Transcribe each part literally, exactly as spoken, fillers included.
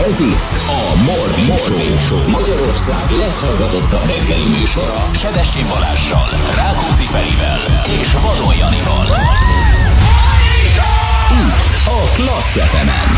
Ez itt a Morning Show, Magyarország leghallgatottabb reggeli műsora. Sebestyén Balázssal, Rákóczi Ferivel és Vadon Janival. Itt a Klassz ef emen.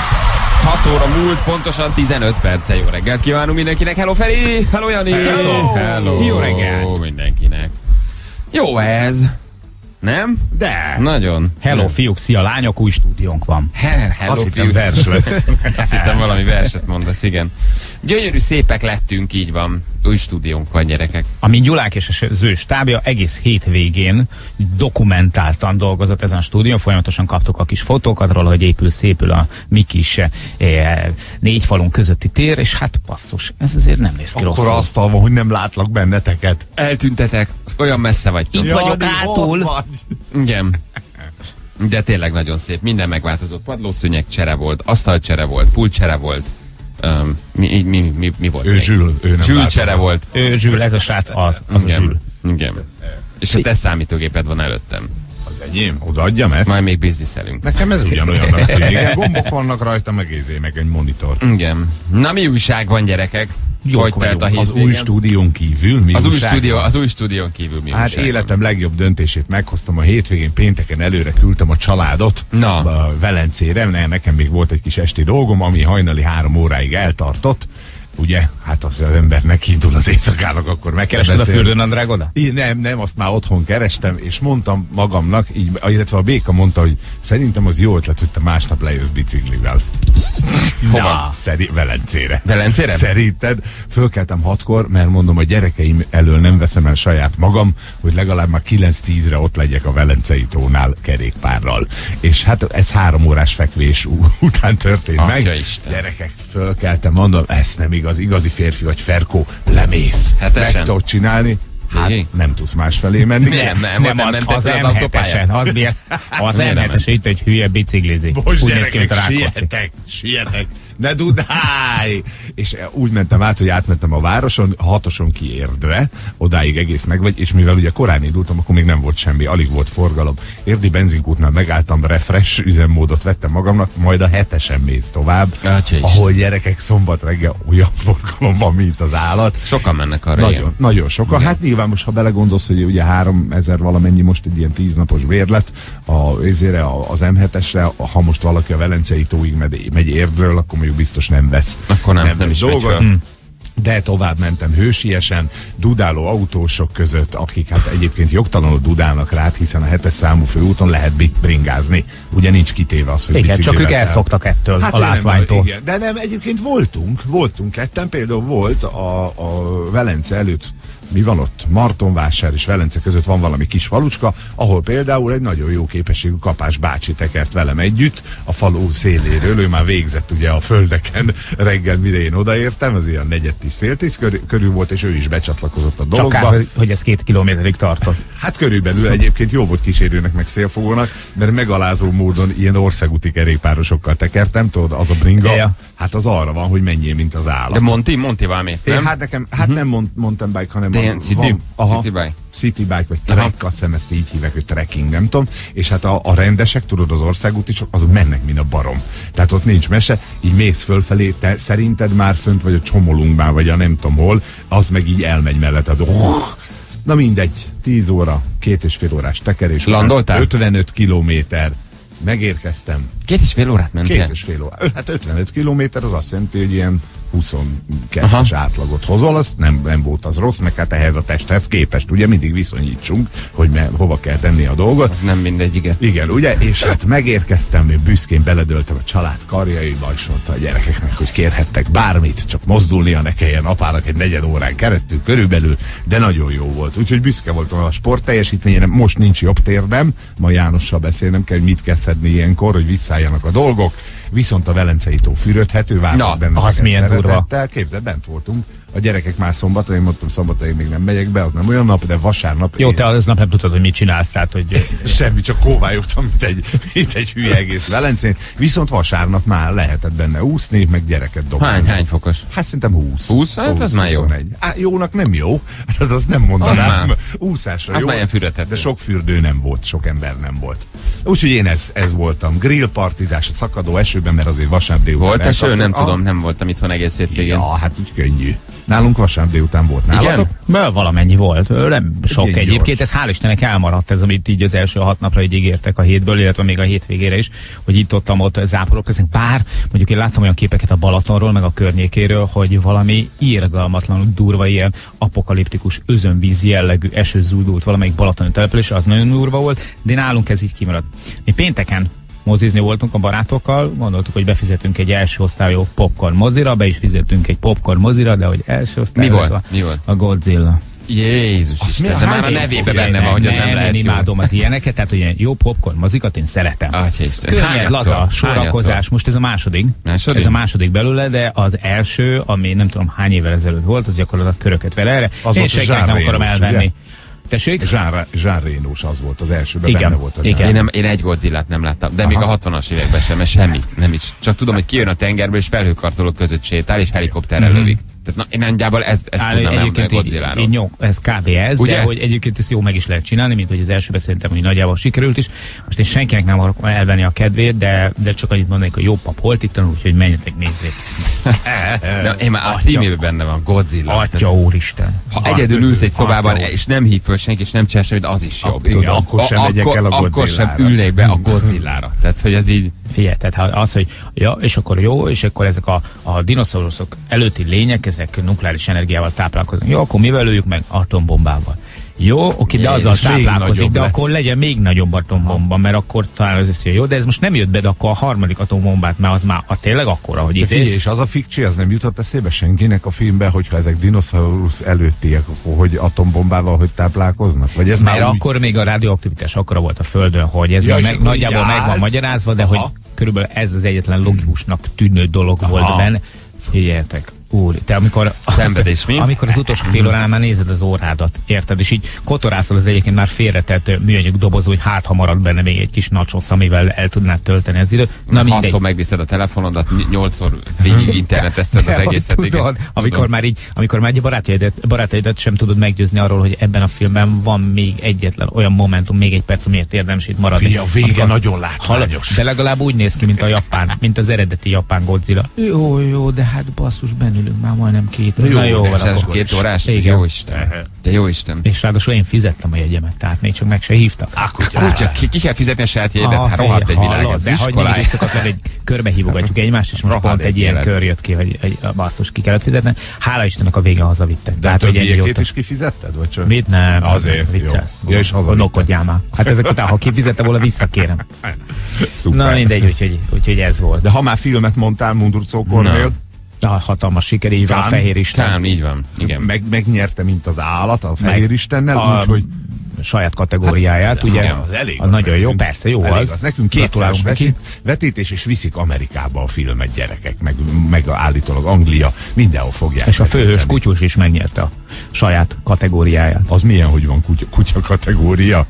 hat óra múlt, pontosan tizenöt perce. Jó reggelt kívánunk mindenkinek. Hello Feri! Hello Jani! Hello! Hello! Jó reggelt! Mindenkinek. Jó ez! Nem? De! Nagyon. Hello Nem. fiúk, szia lányok, új stúdiónk van. He, hello, Azt hittem fiúk. vers lesz. Azt hittem valami verset mondasz, igen. Gyönyörű szépek lettünk, így van. Új stúdiónk van, gyerekek. Ami Gyulák és az ő stábja egész hétvégén dokumentáltan dolgozott ezen a stúdión. Folyamatosan kaptuk a kis fotókat róla, hogy épül, szépül a mi kis eh, négy falunk közötti tér, és hát basszus, ez azért nem néz ki Akkor rosszul. asztal van, hogy nem látlak benneteket. Eltűntetek, olyan messze vagytok. Itt vagyok hátul. Igen. De tényleg nagyon szép. Minden megváltozott. Padlószőnyeg csere volt, asztalcsere volt, pultcsere volt. Um, mi, mi, mi, mi volt? Ő még? Zsül, ő nem Zsül csere változott. volt. Ő Zsül, ez a srác az, az a Igen. Zsül. Igen. És a te számítógéped van előttem. Az enyém, odaadjam ezt. Majd még bizniszelünk. Nekem ez ugyanolyan, hogy igen, gombok vannak rajta, meg ézé, meg egy monitor. Igen. Na mi újság van, gyerekek? Jók Hogy telt a vagyunk. Az hétvége? új stúdión kívül mi Az új, újság stúdió, van? az új stúdión kívül mi Hát újság életem van? legjobb döntését meghoztam a hétvégén, pénteken előre küldtem a családot Na. a Velencére, ne, nekem még volt egy kis esti dolgom, ami hajnali három óráig eltartott. Ugye, hát az, az ember nekiindul az éjszakának, akkor meg kell Kerested a beszélni. fürdőnadrágodat? Így, nem, nem, azt már otthon kerestem, és mondtam magamnak, így, illetve a Béka mondta, hogy szerintem az jó ötlet, hogy te másnap lejössz biciklivel. Hova? Szeri, Velencére. Velencére? Szerinted? Fölkeltem hatkor, mert mondom, a gyerekeim elől nem veszem el saját magam, hogy legalább már kilenc-tízre ott legyek a Velencei tónál kerékpárral. És hát ez három órás fekvés után történt Atya meg. Isten. Gyerekek, fölkeltem, mondom, ez nem igaz, igazi férfi vagy Ferkó, lemész. Hetesen? Meg tudod csinálni. Hát Jé. nem tudsz másfelé menni. Nem, nem, Nem, nem, az, mentek az le az em hetesen, autópályán. az, miért? az Miért em nem hetes itt egy hülye biciklizi. Most Úgy néz ki, mint a gyerekek, Rákóczi. sietek, sietek, ne dudálj! És úgy mentem át, hogy átmentem a városon, a hatoson ki Érdre, odáig egész meg vagy, és mivel ugye korán indultam, akkor még nem volt semmi, alig volt forgalom. Érdi benzinkútnál megálltam, refresh üzemmódot vettem magamnak, majd a hetesen mész tovább, Atya Isten. ahol gyerekek szombat reggel olyan forgalom van, mint az állat. Sokan mennek arra, Nagyon, igen. nagyon sokan. Hát nyilván most, ha belegondolsz, hogy ugye háromezer valamennyi most egy ilyen tíznapos bérlet a, ezére, a, az em hetesre, ha most valaki a Velencei tóig megy, megy Érdről, akkor mondjuk biztos nem vesz. Akkor nem, nem is megy dolgot. föl. De tovább mentem hősiesen, dudáló autósok között, akik hát egyébként jogtalanul dudálnak rá, hiszen a hetes számú főúton lehet bit- bringázni. Ugye nincs kitéve az, hogy Igen, csak biciklivel ők fel- elszoktak ettől, Hát a ő nem, látványtól. igen, de nem, egyébként voltunk, voltunk ketten, például volt a, a Velence előtt, mi van ott? Martonvásár és Velence között van valami kis falucska, ahol például egy nagyon jó képességű Kapás bácsi tekert velem együtt a falu széléről, ő már végzett ugye a földeken reggel, mire én odaértem, az ilyen negyed tíz, fél tíz körül, körül volt, és ő is becsatlakozott a Csak dologba. kár, hogy- hogy ez két kilométerig tartott. Hát körülbelül egyébként jó volt kísérőnek, meg szélfogónak, mert megalázó módon ilyen országúti kerékpárosokkal tekertem, tudod, az a bringa, Ja. hát az arra van, hogy menjél, mint az állat. De Monty, Montyval mész, Én, nem? hát nekem, hát nem mont, mountain bike, hanem De van- ilyen city? van- aha, City bike? City bike, vagy trek, azt hiszem ezt így hívják, hogy trekking, nem tudom. És hát a, a rendesek, tudod, az országúti, csak azok mennek, mint a barom. Tehát ott nincs mese, így mész fölfelé, te szerinted már fönt vagy a Csomolunkban, vagy a nem tudom hol, az meg így elmegy melletted. Oh! Na mindegy, tíz óra, két és fél órás tekerés. Landoltál? ötvenöt kilométer. Megérkeztem. Két és fél órát mentél? Két és fél óra. Ö, Hát ötvenöt kilométer az azt jelenti, hogy ilyen huszonkettes Aha. átlagot hozol, az nem, nem volt az rossz, meg hát ehhez a testhez képest, ugye mindig viszonyítsunk, hogy me, hova kell tenni a dolgot. Nem mindegy, igen. Igen, ugye? És hát megérkeztem, én büszkén beledöltem a család karjaiba, és mondta a gyerekeknek, hogy kérhettek bármit, csak mozdulnia ne kelljen apának egy negyed órán keresztül körülbelül, de nagyon jó volt. Úgyhogy büszke voltam a sport teljesítményére, most nincs jobb térdem, ma Jánossal beszélnem kell, hogy mit kell szedni ilyenkor, hogy visszálljanak a dolgok, viszont a Velencei tó fürödhető, Na, vártak benne az milyen durva. Képzeld, bent voltunk A gyerekek már szombaton, én mondtam, szombaton én még nem megyek be, az nem olyan nap, de vasárnap. Jó, én... te aznap nem tudtad, hogy mit csinálsz, tehát, hogy... Semmi, csak kóvályogtam, mint egy, mint egy hülye egész Velencén. Viszont vasárnap már lehetett benne úszni, meg gyereket dobni. Hány, hány fokos? Hát szerintem húsz. húsz? Hát az már jó. Á, jónak nem jó, hát az nem mondanám. Az Úszásra az jó. már ilyen fürötető. De sok fürdő nem volt, sok ember nem volt. Úgyhogy én ez, ez voltam. Grillpartizás a szakadó esőben, mert azért vasárnap délután. Volt eső? Nem ah, tudom, nem voltam itthon egész hétvégén. Ja, hát úgy könnyű. Nálunk vasárnap délután volt. Nálatok? Ből valamennyi volt. Nem sok Igen, egyébként. gyors. Ez hál' Istennek elmaradt ez, amit így az első hat napra így ígértek a hétből, illetve még a hétvégére is, hogy itt ott, ott záporok lesznek. Bár mondjuk én láttam olyan képeket a Balatonról, meg a környékéről, hogy valami irgalmatlanul durva, ilyen apokaliptikus özönvíz jellegű eső zúdult valamelyik balatoni település, az nagyon durva volt, de nálunk ez így kimaradt. Mi pénteken mozizni voltunk a barátokkal, gondoltuk, hogy befizetünk egy első osztályú popcorn mozira, be is fizettünk egy popcorn mozira, de hogy első osztályú... Mi volt? A, Mi volt? A Godzilla. Jézus Isten, ez már a nevében benne van, hogy az nem lehet jó. Én imádom az ilyeneket, tehát hogy ilyen jó popcorn mozikat én szeretem. Atya Isten. Könnyed, laza, sorakozás, most ez a második. második. Ez a második belőle, de az első, ami nem tudom hány évvel ezelőtt volt, az gyakorlatilag köröket vele erre. Az én senkinek nem akarom elvenni. Tessék? Jean Reno-s az volt az elsőben, igen, benne volt az. igen. Én, nem, én egy Godzillát nem láttam, de Aha. még a hatvanas években sem, mert semmi, nem is. Csak tudom, hogy kijön a tengerből, és felhőkarcolók között sétál, és helikopterrel Mhm. lövik. Tehát na, én nagyjából ezt, ezt Áll, tudnám nem egyébként így, Godzilláról. így, jó, ez kb. Ez, Ugye? de hogy egyébként ezt jó meg is lehet csinálni, mint hogy az elsőben szerintem, hogy nagyjából sikerült is. Most én senkinek nem akarok elvenni a kedvét, de, de csak annyit mondanék, hogy jó pap holt itt tanul, úgyhogy menjetek, nézzék. Na, én már a Atya. címében benne van Godzilla. Atya úristen. Ha egyedül ülsz egy szobában, Atya. és nem hív föl senki, és nem csinál semmit, az is jobb. Igen, tudod. akkor sem A- megyek akkor, el a Akkor sem Godzillára. ülnék be a Godzillára. Tehát, hogy ez így... Figyelj, tehát ha az, hogy ja, és akkor jó, és akkor ezek a, a dinoszauruszok előtti lények, ezek nukleáris energiával táplálkoznak. Jó, akkor mivel öljük meg? Atombombával. Jó, oké, de azzal Jézus, még táplálkozik, nagyobb de lesz. akkor legyen még nagyobb atombomba, mert akkor talán az össze jó, de ez most nem jött be, de akkor a harmadik atombombát, mert az már a tényleg akkora, hogy De itt. figyelj, és az a fikcsi, az nem jutott eszébe senkinek a filmben, hogyha ezek dinoszaurusz előttiek, akkor hogy atombombával hogy táplálkoznak? Vagy ez Mert már úgy... akkor még a radioaktivitás akkora volt a Földön, hogy ez Ja, már és meg, akkor nagyjából így meg van állt? magyarázva, de Aha. hogy körülbelül ez az egyetlen logikusnak tűnő dolog Aha. volt benne. Figyeljetek, úr, te amikor, Szenvedés, mi? amikor az utolsó fél órán már nézed az órádat, érted, és így kotorászol az egyébként már félretett műanyag dobozó, hogy hát ha marad benne még egy kis nachos, amivel el tudnád tölteni az időt. Na mindegy. Hatszor megviszed a telefonodat, nyolcszor végig internetezted az De egészet. tudod, igen. amikor Tudom. már így, amikor már egy barátaidat, barátaidat sem tudod meggyőzni arról, hogy ebben a filmben van még egyetlen olyan momentum, még egy perc, amiért érdemes itt maradni. Figyelj, a vége Amikor- nagyon látványos. De legalább úgy néz ki, mint a japán, mint az eredeti japán Godzilla. Jó, jó, de hát basszus, bennülünk már majdnem két. Jó, Na jó, de van És ez akkor. két órás? Igen. Jó Isten. De jó Isten. És ráadásul én fizettem a jegyemet, tehát még csak meg se hívtak. Kutya, ki, ki kell fizetni a saját jegyet? Hát rohadt egy világ, ez de hogy még vicceket lenni, hogy körbehívogatjuk egymást, és most Rohadt pont egy egy ilyen élet. kör jött ki, hogy egy basszus ki kellett fizetni. Hála Istennek a vége hazavittek. De hát, hogy ennyi többiekét jót- is kifizetted? Vagy csak? Mit nem? Azért, viccelsz. jó. Ja, és hazavitted. Nokodjál már. Hát ezek után, ha kifizette volna, visszakérem. Szuper. Na mindegy, úgyhogy, úgyhogy ez volt. De ha már filmet mondtál, Mundurcó Kornél, Na, hatalmas siker, így van a Kán? Fehér Isten. Kám, így van. Igen. meg, megnyerte, mint az állat a Fehér Meg- Istennel, a úgyhogy saját kategóriáját, ugye? igen, az elég, a az nagyon jó, nekünk. persze, jó elég az. az. Nekünk kétszeres Gratulálunk neki. vetít, vetítés, és viszik Amerikába a filmet gyerekek, meg, meg állítólag Anglia, mindenhol fogják. És a főhős vetíteni. kutyus is megnyerte a saját kategóriáját. Az milyen, hogy van kutya, kutya kategória?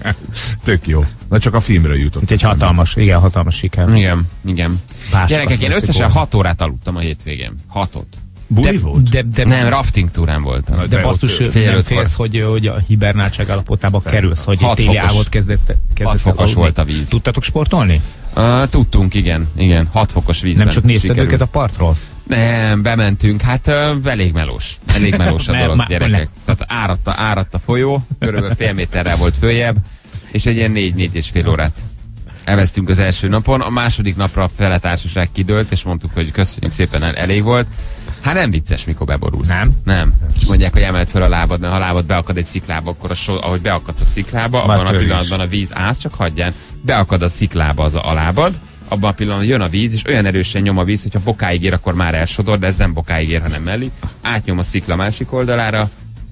Tök jó. Na csak a filmről jutott. Itt egy eszembe. hatalmas, igen, hatalmas siker. Igen, igen. Bárcsak Gyerekek, azt én néztük összesen volna. hat órát aludtam a hétvégén. Hatot. Buli volt? De, de, Nem, rafting túrán voltam. Na, de de basszus, ott fél nem ötkor. félsz, hogy, hogy a hibernáltság állapotába kerülsz, hogy egy Hat téli fokos. ávot kezdett, kezdesz fokos aludni. volt a víz. Tudtatok sportolni? Uh, tudtunk, igen, igen. hat fokos vízben. Nem csak nézted sikerült. őket a partról? Nem, bementünk, hát uh, elég melós. Elég melós a Mert dolog, már- gyerekek. Tehát áradt a, áradt a folyó, körülbelül fél méterrel volt följebb, és egy ilyen négy-négy és fél órát elvesztünk az első napon. A második napra a fele társaság kidőlt, és mondtuk, hogy köszönjük szépen, el- elég volt. Hát nem vicces, mikor beborulsz. Nem? Nem. És mondják, hogy emeld fel a lábad, mert ha a lábad beakad egy sziklába, akkor a so, ahogy beakadsz a sziklába, Már abban a törés. pillanatban a víz állsz, csak hagyján, beakad a sziklába az a, a lábad, abban a pillanatban jön a víz, és olyan erősen nyom a víz, hogyha bokáig ér, akkor már elsodor, de ez nem bokáig ér, hanem mellé. Átnyom a szikla másik oldalára,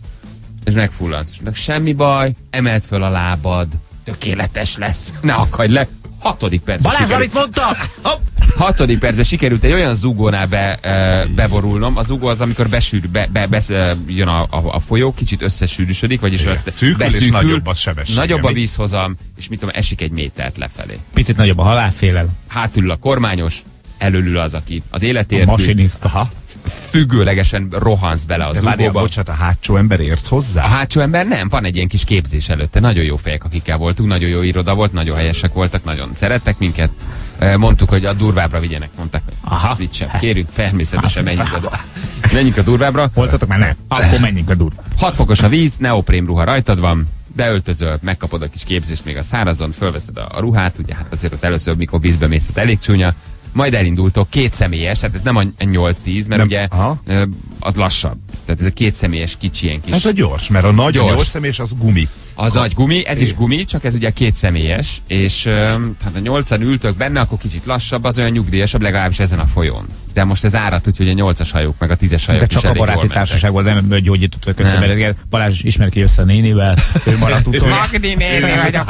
és megfulladsz. És semmi baj, emeld föl a lábad, tökéletes lesz, ne akadj le. Hatodik percben Balázs, sikerült. amit mondtam! Hopp, Hatodik percben sikerült egy olyan zúgónál be, e, beborulnom. A zúgó az, amikor besűr, be, be, be, jön a, a, a folyó, kicsit összesűrűsödik, vagyis szűkül, beszűkül, és nagyobb a sebesség. Nagyobb a vízhozam, és mit tudom, esik egy métert lefelé. Picit nagyobb a halálfélel. Hátulül a kormányos, előlül az, aki az életért a masinista. Függőlegesen rohansz bele az zúgóba. Bocsát, a hátsó ember ért hozzá? A hátsó ember nem, van egy ilyen kis képzés előtte. Nagyon jó fejek, akikkel voltunk, nagyon jó iroda volt, nagyon helyesek voltak, nagyon szerettek minket. Mondtuk, hogy a durvábbra vigyenek, mondták, hogy mit sem. Kérjük, természetesen menjünk a, menjünk a durvábbra. Voltatok már nem? Akkor menjünk a durvábbra. hat fokos a víz, neoprém ruha rajtad van, beöltözöl, megkapod a kis képzést még a szárazon, fölveszed a, a ruhát, ugye hát azért ott először, mikor vízbe mész, az elég csúnya. Majd elindultok, két személyes, hát ez nem a nyolc-tíz, mert nem, ugye aha. az lassabb. Tehát ez a két személyes kicsi ilyen kis... Ez a gyors, mert a nagy nyolc személyes az gumi. Az nagy gumi, ez is gumi, csak ez ugye két személyes, és hát a nyolcan ültök benne, akkor kicsit lassabb, az olyan nyugdíjasabb, legalábbis ezen a folyón. De most ez árat úgy, hogy a nyolcas hajók, meg a tízes hajók de is csak a baráti társaság volt, nem gyógyítottak össze. Balázs ismer ki össze a nénivel, ő maradt utolsó. Magdi néni vagyok,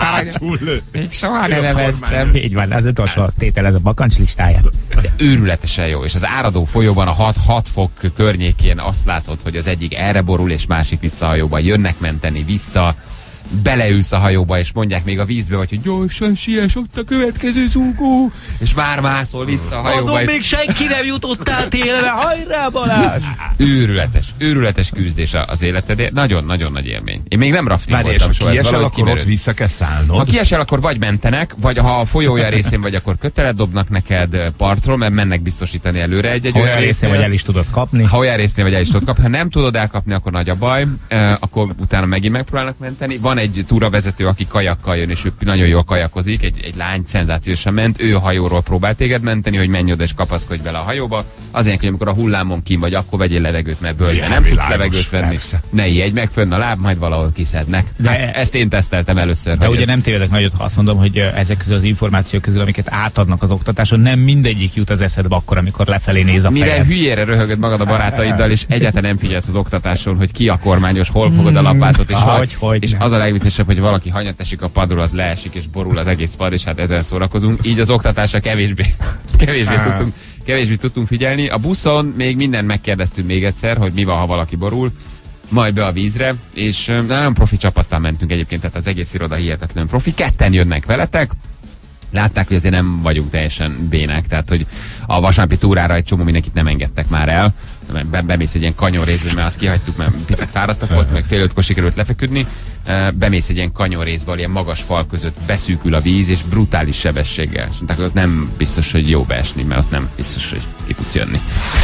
még soha nem neveztem. Így van, az utolsó tétel, ez a bakancs listáján. De őrületesen jó, és az áradó folyóban a hat fok környékén azt látod, hogy az egyik erre borul, és másik vissza a hajóba, jönnek menteni vissza, beleülsz a hajóba, és mondják még a vízbe, vagy hogy gyorsan siess, ott a következő zúgó, és már mászol vissza a hajóba. Azon még senki nem jutott át élve, hajrá Balázs! Őrületes, őrületes küzdés az életedért, nagyon-nagyon nagy élmény. Én még nem rafting voltam soha. Ha kiesel, akkor ott vissza kell szállnod. Ha kiesel, akkor vagy mentenek, vagy ha a folyója részén vagy, akkor kötelet dobnak neked partról, mert mennek biztosítani előre egy-egy olyan részén, vagy el is tudod kapni. Ha olyan részén, vagy el is tudod kapni. Ha nem tudod elkapni, akkor nagy a baj, akkor utána megint megpróbálnak menteni. Van egy túravezető, aki kajakkal jön, és ő nagyon jól kajakozik, egy, egy lány szenzációsan ment, ő a hajóról próbál téged menteni, hogy menj oda és kapaszkodj bele a hajóba. Azért, hogy amikor a hullámon kín vagy, akkor vegyél levegőt, mert völgyben nem tudsz levegőt venni. Persze. Ne ijedj meg, fönn a láb, majd valahol kiszednek. De hát, ezt én teszteltem először. De ugye ez... nem tévedek nagyot, ha azt mondom, hogy ezek közül az információk közül, amiket átadnak az oktatáson, nem mindegyik jut az eszedbe akkor, amikor lefelé néz a fejed. Mivel hülyére röhögöd magad a barátaiddal, és egyáltalán nem figyelsz az oktatáson, hogy ki a kormányos, hol fogod a lapátot, és, hogy, hogy, hogy és az a legviccesebb, hogy valaki hanyat esik a padról, az leesik és borul az egész pad, és hát ezzel szórakozunk. Így az oktatásra kevésbé, kevésbé, tudtunk, kevésbé tudtunk figyelni. A buszon még mindent megkérdeztünk még egyszer, hogy mi van, ha valaki borul, majd be a vízre, és nagyon profi csapattal mentünk egyébként, tehát az egész iroda hihetetlen profi. Ketten jönnek veletek, látták, hogy azért nem vagyunk teljesen bénák, tehát hogy a vasárnapi túrára egy csomó mindenkit nem engedtek már el. Bemész egy ilyen kanyon-részbe, mert azt kihagytuk, mert picit fáradtak volt, meg fél ötkor sikerült lefeküdni. Bemész egy ilyen kanyon-részbe, ilyen magas fal között beszűkül a víz, és brutális sebességgel. És mondták, hogy ott nem biztos, hogy jó beesni, mert ott nem biztos, hogy ki tudsz jönni.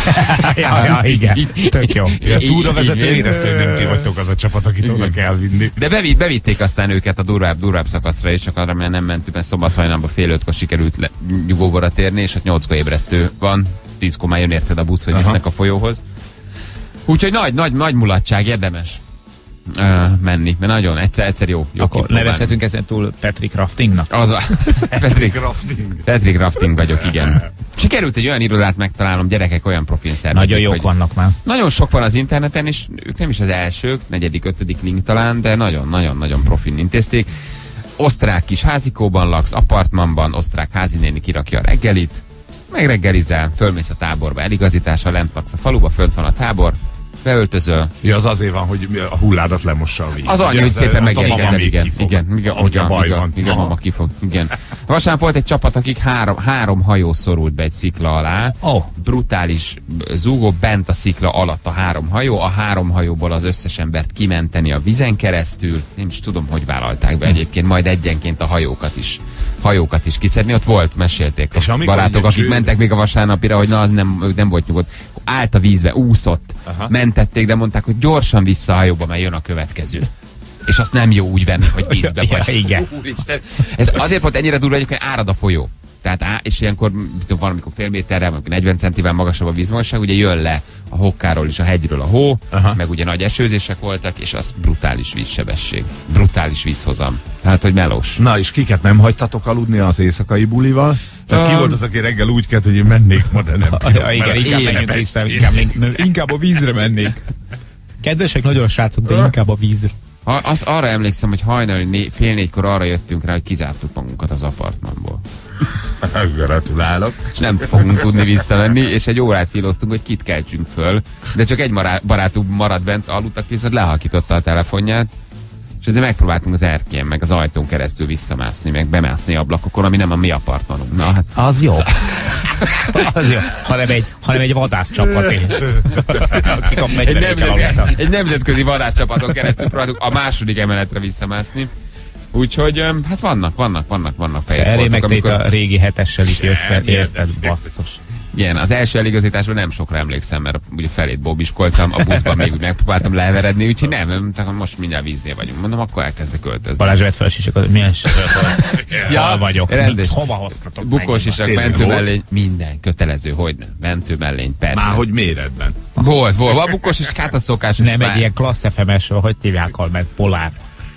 ja, ja, igen, tök jó. A túravezető érezte, hogy nem ti vagytok az a csapat, akit oda kell vinni. De bevitt, bevitték aztán őket a durvább, durvább szakaszra is, csak arra, mert nem mentünk, mert szombathajnalban fél ötkor sikerült le, nyugovóra térni, és ott nyolckor ébresztő van. tízkor már jön érted a busz, hogy visznek a folyóhoz. Úgyhogy nagy, nagy, nagy mulatság, érdemes uh, menni, mert nagyon egyszer, egyszer jó. jó Akkor nevezhetünk ezen túl Patrick Raftingnak? Az a Patrick Rafting. Patrick Rafting vagyok, igen. Sikerült egy olyan irodát megtalálnom, gyerekek olyan profin szervezik. Nagyon jók vannak már. Nagyon sok van az interneten, és ők nem is az elsők, negyedik, ötödik link talán, de nagyon-nagyon-nagyon profin intézték. Osztrák kis házikóban laksz, apartmanban, osztrák házinéni kirakja a reggelit, megreggelizel, fölmész a táborba eligazításra, lent laksz a faluba, fönt van a tábor, beöltözöl. Ja, az azért van, hogy a hulládat lemossa a víz. Az anya, hogy szépen megérkezel, igen, igen, igen, ugyan, igen, igen, mama kifog, igen. Vasárnap volt egy csapat, akik három, három hajó szorult be egy szikla alá, oh. brutális zúgó, bent a szikla alatt a három hajó, a három hajóból az összes embert kimenteni a vizen keresztül, nem is tudom, hogy vállalták be egyébként, majd egyenként a hajókat is, hajókat is kiszedni, ott volt, mesélték és a barátok, akik cső... mentek még a vasárnapira, hogy na, az nem, nem volt nyugodt, állt a vízbe, úszott, aha. mentették, de mondták, hogy gyorsan vissza a hajóba, mert jön a következő. És azt nem jó úgy venni, hogy vízbe vagy. Ja, igen. Úristen. Ez azért volt ennyire durva, hogy árad a folyó. Tehát á, és ilyenkor valamikor fél méterrel, vagy negyven centivel magasabb a vízmagasság, ugye jön le a hokkáról és a hegyről a hó, aha. meg ugye nagy esőzések voltak, és az brutális vízsebesség, brutális vízhozam. Tehát, hogy melós. Na, és kiket nem hagytatok aludni az éjszakai bulival? Tehát um, ki volt az, aki reggel úgy kelt, hogy én mennék ma, de nem tudom. Ja, igen, inkább menjünk vissza, inkább, inkább a vízre mennék. Kedvesek nagyon a srácok, de inkább a vízre. Ha, az, arra emlékszem, hogy hajnali né, fél négykor arra jöttünk rá, hogy kizártuk magunkat az apartmanból. Gratulálok. És nem fogunk tudni visszamenni, és egy órát filoztunk, hogy kit keltsünk föl. De csak egy mará- barátunk maradt bent, aludtak, viszont lehalkította a telefonját, és ezért megpróbáltunk az erkélyen, meg az ajtón keresztül visszamászni, meg bemászni ablakokon, ami nem a mi apartmanunk. Na, hát Az jó. Az jó. Hanem egy, hanem egy vadászcsapaté. Akik a egy, fegyverékkel aludtak. nemzet, egy nemzetközi vadászcsapaton keresztül próbáltuk a második emeletre visszamászni. Úgyhogy, öm, hát vannak, vannak, vannak, vannak Elé fejek meg amikor... a régi hetessel itt össze, Semmi érted, hetes. basszus. Igen, az első eligazításban nem sokra emlékszem, mert ugye felét bóbiskoltam, a buszban még úgy megpróbáltam leveredni, úgyhogy nem, nem, tehát most mindjárt víznél vagyunk. Mondom, akkor elkezdek költözni. Balázs vett fel a sisakat, milyen sisakat? Ja, Hal vagyok. rendes. Hova hoztatok Bukós meg? isak, Tényleg mentő volt? mellény, minden kötelező, hogy nem. Mentő mellény, persze. Már hogy méretben. Volt, volt. Van bukós is, hát a szokásos. Nem már. egy ilyen klassz ef em es, hogy hívják al meg, polár.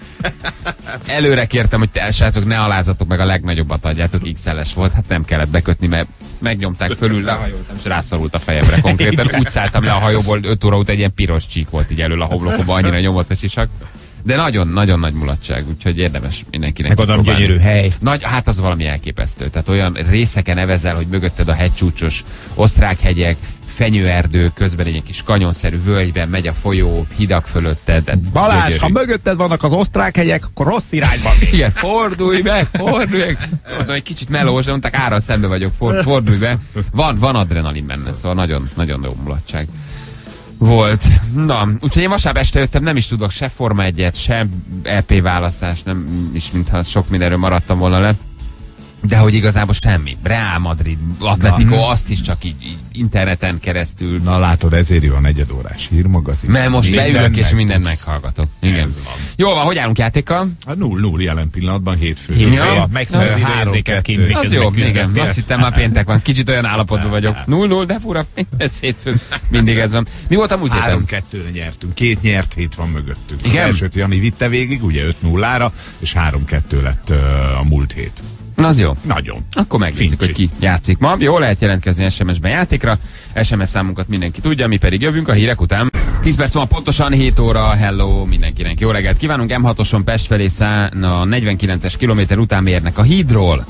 Előre kértem, hogy te, srácok, ne alázatok meg, a legnagyobbat adjátok, iksz el-es volt, hát nem kellett bekötni, mert megnyomták fölül, lehajoltam, és rászorult a fejemre konkrétan. Úgy szálltam le a hajóból, öt óra után egy ilyen piros csík volt így elől a homlokomban, annyira nyomott a sisak. De nagyon-nagyon nagy mulatság, úgyhogy érdemes mindenkinek. Meg oda gyönyörű hely. Nagy, hát az valami elképesztő. Tehát olyan részeken evezel, hogy mögötted a hegycsúcsos osztrák hegyek, fenyőerdő, közben egy kis kanyonszerű völgyben megy a folyó, hidak fölötted. tehát Balázs, gyönyörű. ha mögötted vannak az osztrák hegyek, akkor rossz irányban. Igen, fordulj meg, fordulj meg. Mondom, egy kicsit melós, de mondták, ára szembe vagyok, for, fordulj be. Van, van adrenalin benne, szóval nagyon, nagyon jó mulatság volt. Na, úgyhogy én vasárnap este jöttem, nem is tudok se Forma egyet, se é pé választás, nem is mintha sok mindenről maradtam volna le. De hogy igazából semmi. Real Madrid, Atletico, Na. azt is csak így, így interneten keresztül. Na látod, ezért jó a negyedórás hírmagazin. Mert most Mindent beülök és megtudsz. mindent meghallgatok. Igen. Ez van. Jól van, hogy állunk játékkal? Hát null null jelen pillanatban, hétfő. Hétfő Ja, van, megszűnt az három, időérzéket kettő. kint, Az miközben jó, küzdöttél. igen. Azt hittem már péntek van. Kicsit olyan állapotban vagyok. null null, de fura. Ez hétfőn. Mindig ez van. Mi volt a múlt héten? három kettőre nyertünk. Két nyert hét van mögöttünk. Igen? Az elsőt Jani vitte végig, ugye öt nullára, és három kettő lett uh, a múlt hét. Na, az jó. Nagyon. Akkor megnézzük, hogy Fincsi. ki játszik ma. Jó, lehet jelentkezni es em es-ben játékra. es em es számunkat mindenki tudja, mi pedig jövünk a hírek után. tíz perc van pontosan, hét óra. Hello mindenkinek. Jó reggelt kívánunk. em hatoson Pest felé szá, a negyvenkilences kilométer után mérnek a hídról.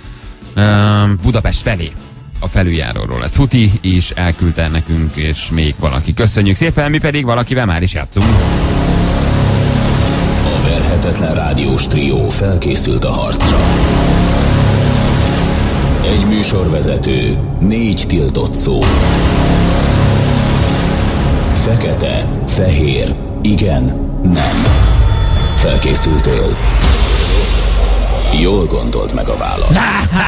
Um, Budapest felé. A felüljáróról. Ezt Futi is elküldte nekünk, és még valaki. Köszönjük szépen, mi pedig valakivel már is játszunk. A verhetetlen rádiós trió felkészült a harcra. Egy műsorvezető, négy tiltott szó. Fekete, fehér, igen, nem. Felkészültél? Jól gondold meg a választ.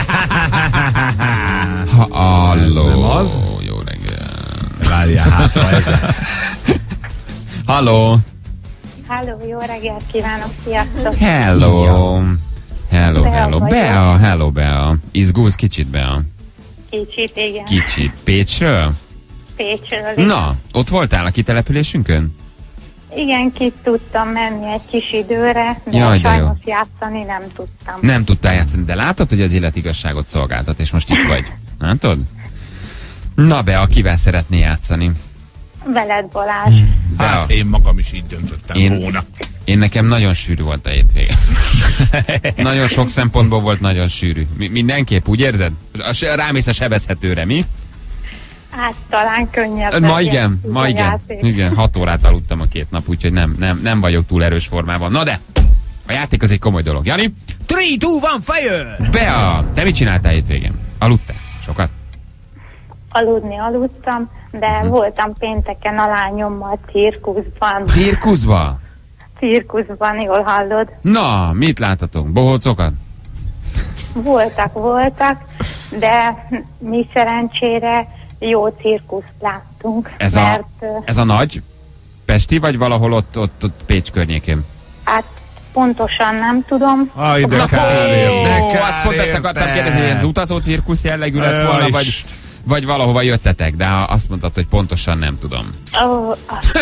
Ha, halló. Nem az? Jó reggel. Várjál hátra ezzel. Halló. Halló, jó reggelt kívánok, sziasztok! Hello. Hello, Bea hello. vagyok. Bea, hello, Bea. Izgulsz kicsit, Bea? Kicsit, igen. Kicsit. Pécsről? Pécsről. Na, ott voltál a kitelepülésünkön? Igen, ki tudtam menni egy kis időre, de Jaj, de jó. sajnos játszani nem tudtam. Nem tudtál játszani, de látod, hogy az élet igazságot szolgáltat, és most itt vagy. Látod? Na, Bea, kivel szeretné játszani? Veled, Balázs. Bea, Hát én magam is így döntöttem Én- volna. én nekem nagyon sűrű volt a hétvége. Nagyon sok szempontból volt nagyon sűrű. Mi, mindenképp, úgy érzed? A se- Rámész a sebezhetőre, mi? Hát talán könnyebb. Ma legyen igen, így ma a igen. játék. Igen, hat órát aludtam a két nap, úgyhogy nem, nem, nem vagyok túl erős formában. Na de, a játék az egy komoly dolog. Jani, Three, two, one, fire! Bea, te mit csináltál hétvégén? Aludtál? Sokat? Aludni aludtam, de Mhm. voltam pénteken a lányommal cirkuszban. Cirkuszba? Cirkuszban, jól hallod? Na, mit láthatunk? Bohócokat? Voltak, voltak, de mi szerencsére jó cirkuszt láttunk. Ez mert, a, ö, ez a nagy Pesti, vagy valahol ott, ott, ott Pécs környékén? Hát pontosan nem tudom. Aj, de Na, kár, ó, de kár azt pont ezt akartam érte. kérdezni, hogy ez utazó cirkusz jellegű lett volna, Jaj, vagy, Isten. vagy valahova jöttetek, de azt mondtad, hogy pontosan nem tudom. Ó, azt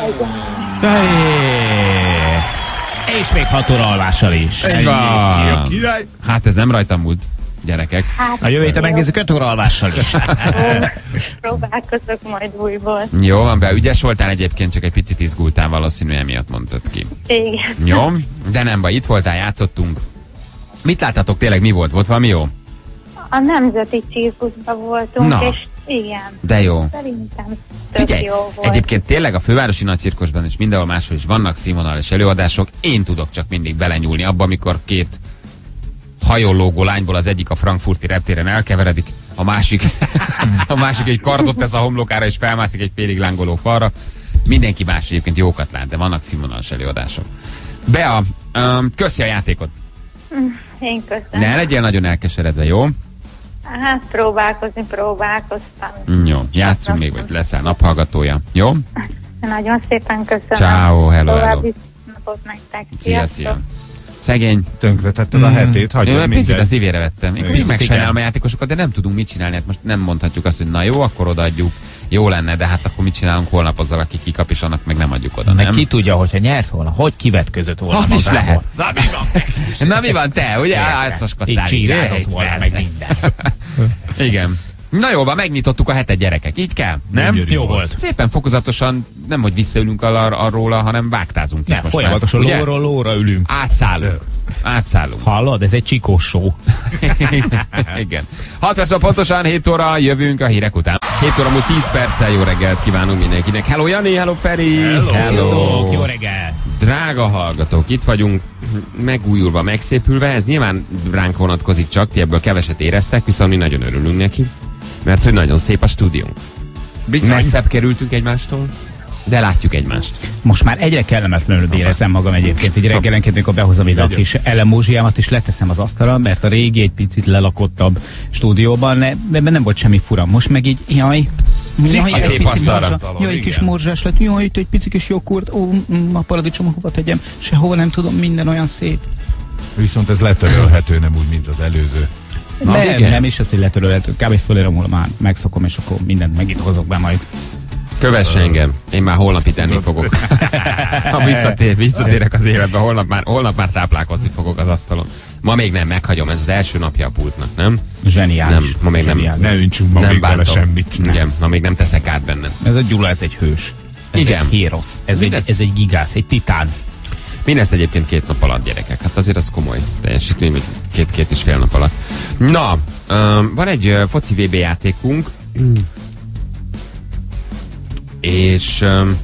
És még hat óra alvással is. Így Ki a van. király? Hát ez nem rajtam múlt, gyerekek. hát, A jövő héten jó, megnézzük öt óra alvással is. próbálkozok majd újból. Jó van, be ügyes voltál egyébként, csak egy picit izgultál, valószínűleg emiatt mondtad ki. Igen. Jó, de nem baj, itt voltál, játszottunk. Mit láttatok tényleg, mi volt? Volt valami jó? A Nemzeti Cirkuszban voltunk, Na. és igen. De jó. Szerintem tök Figyelj, jó volt. egyébként tényleg a fővárosi nagycirkusban és mindenhol máshol is vannak színvonalas előadások. Én tudok csak mindig belenyúlni abba, amikor két hajón lányból az egyik a frankfurti reptéren elkeveredik, a másik, a másik egy kardot tesz a homlokára és felmászik egy félig lángoló falra. Mindenki más egyébként jókat lát, de vannak színvonalas előadások. Bea, um, köszi a játékot. Én köszönöm. Ne legyél nagyon elkeseredve, jó? Hát próbálkozni, próbálkoztam. Jó, játszunk még, vagy leszel naphallgatója. Jó? Nagyon szépen köszönöm. Ciao, hello, További napot nektek. Szia, szia. Szegény. Tönkretetted a hetét, hagyjad Én picit a mindent. szívére vettem. Én Igen. picit megsajnálom a játékosokat, de nem tudunk mit csinálni. Hát most nem mondhatjuk azt, hogy na jó, akkor odaadjuk. Jó lenne, de hát akkor mit csinálunk holnap azzal, aki kikap, és annak meg nem adjuk oda, Meg nem? ki tudja, hogyha nyert volna, hogy kivetközött volna Az is magából. lehet. Na mi van? Na mi van te, ugye? Így Álszoskodtál. csírázott volna meg minden. Igen. Na jó, van, megnyitottuk a hetet, gyerekek. Így kell, nem? Gyönyörű Jó volt. volt. Szépen fokozatosan, nem hogy visszaülünk arra, arról, hanem vágtázunk is Ne, most folyamatosan már, ugye? lóról lóra ülünk. Átszállunk. Átszállunk. Hallod? Ez egy csikós show. Igen. hat perc van pontosan, hét óra, jövünk a hírek után. hét óra múlt tíz perccel, jó reggelt kívánunk mindenkinek. Hello Jani, hello Feri. Sziasztok, jó reggelt! Drága hallgatók, itt vagyunk megújulva, megszépülve. Ez nyilván ránk vonatkozik csak, ti ebből keveset éreztek, viszont mi nagyon örülünk neki, mert hogy nagyon szép a stúdiónk. Messzebb kerültünk egymástól, de látjuk egymást. Most már egyre kellemetlenül érzem magam egyébként, így reggelenként, mikor behozom ide a kis elemózsiámat, és leteszem az asztalra, mert a régi egy picit lelakottabb stúdióban, ne, ebben nem volt semmi fura. Most meg így, jaj, jaj, a egy szép pici asztalra. morzsa, jaj, egy kis Igen. morzsás lett, jaj, itt egy pici kis joghurt, ó, mm, a paradicsom hova tegyem, sehova nem tudom, minden olyan szép. Viszont ez letörölhető, nem úgy, mint az előző. Na, nem, igen. nem is az, hogy letörölhető, kb. Fölérem, ahol már megszokom, és akkor mindent megint hozok be majd. Kövess engem, én már holnap itt enni fogok. Ha visszatér, visszatérek az életbe, holnap már, holnap már táplálkozni fogok az asztalon. Ma még nem, meghagyom, ez az első napja a pultnak, nem? Zseniális. Nem, ma még nem. Zseniális. Ne öntsünk ma még bele semmit. Igen, ma még nem teszek át bennem. Ez a Gyula, ez egy hős. Ez Igen. egy hérosz. Ez egy, Mindez- ez egy gigász, egy titán. Mindezt egyébként két nap alatt, gyerekek. Hát azért az komoly teljesítmény, hogy két-két és fél nap alatt. Na, um, van egy uh, foci vé bé játékunk, és um,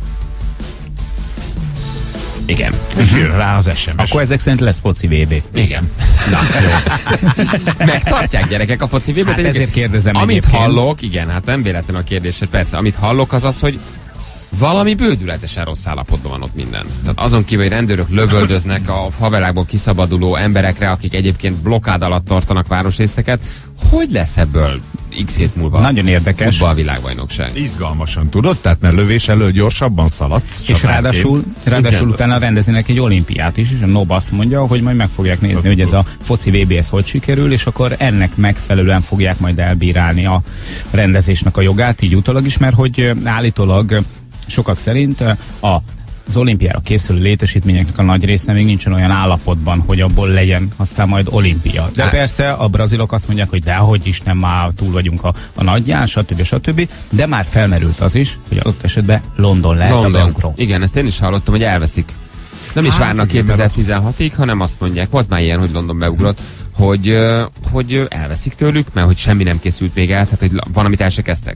igen. És jön rá az es em es. Akkor ezek szerint lesz foci vé bé. Igen. Na, jó. Megtartják, gyerekek, a foci vé bét. Hát Egyébként, ezért kérdezem Amit egyébként. hallok, igen, hát nem véletlen a kérdés, persze, amit hallok az az, hogy valami bődületesen rossz állapotban van ott minden. Tehát azon kívül, hogy rendőrök lövöldöznek a favelákból kiszabaduló emberekre, akik egyébként blokkád alatt tartanak városrészeket, hogy lesz ebből x hét múlva Nagyon érdekes. futballvilágbajnokság? Izgalmasan tudod, tehát mert lövés elől gyorsabban szaladsz. És csapárként. ráadásul, ráadásul Igen. utána rendeznének egy olimpiát is, és a NOB azt mondja, hogy majd meg fogják nézni, hogy ez a foci vé bé ez hogy sikerül, és akkor ennek megfelelően fogják majd elbírálni a rendezésnek a jogát, így utólag is, mert hogy ö, állítólag sokak szerint ö, a az olimpiára készülő létesítményeknek a nagy része még nincsen olyan állapotban, hogy abból legyen aztán majd olimpia. De Hát- persze a brazilok azt mondják, hogy dehogy is nem, már túl vagyunk a, a nagyján, stb. stb. De már felmerült az is, hogy adott esetben London lehet a beugró. Igen, ezt én is hallottam, hogy elveszik. Nem is Hát várnak igen, mert kétezer-tizenhatig, hanem azt mondják, volt már ilyen, hogy London beugrott, hogy, ö, hogy ö, elveszik tőlük, mert hogy semmi nem készült még el, tehát hogy la- van, amit el se kezdtek.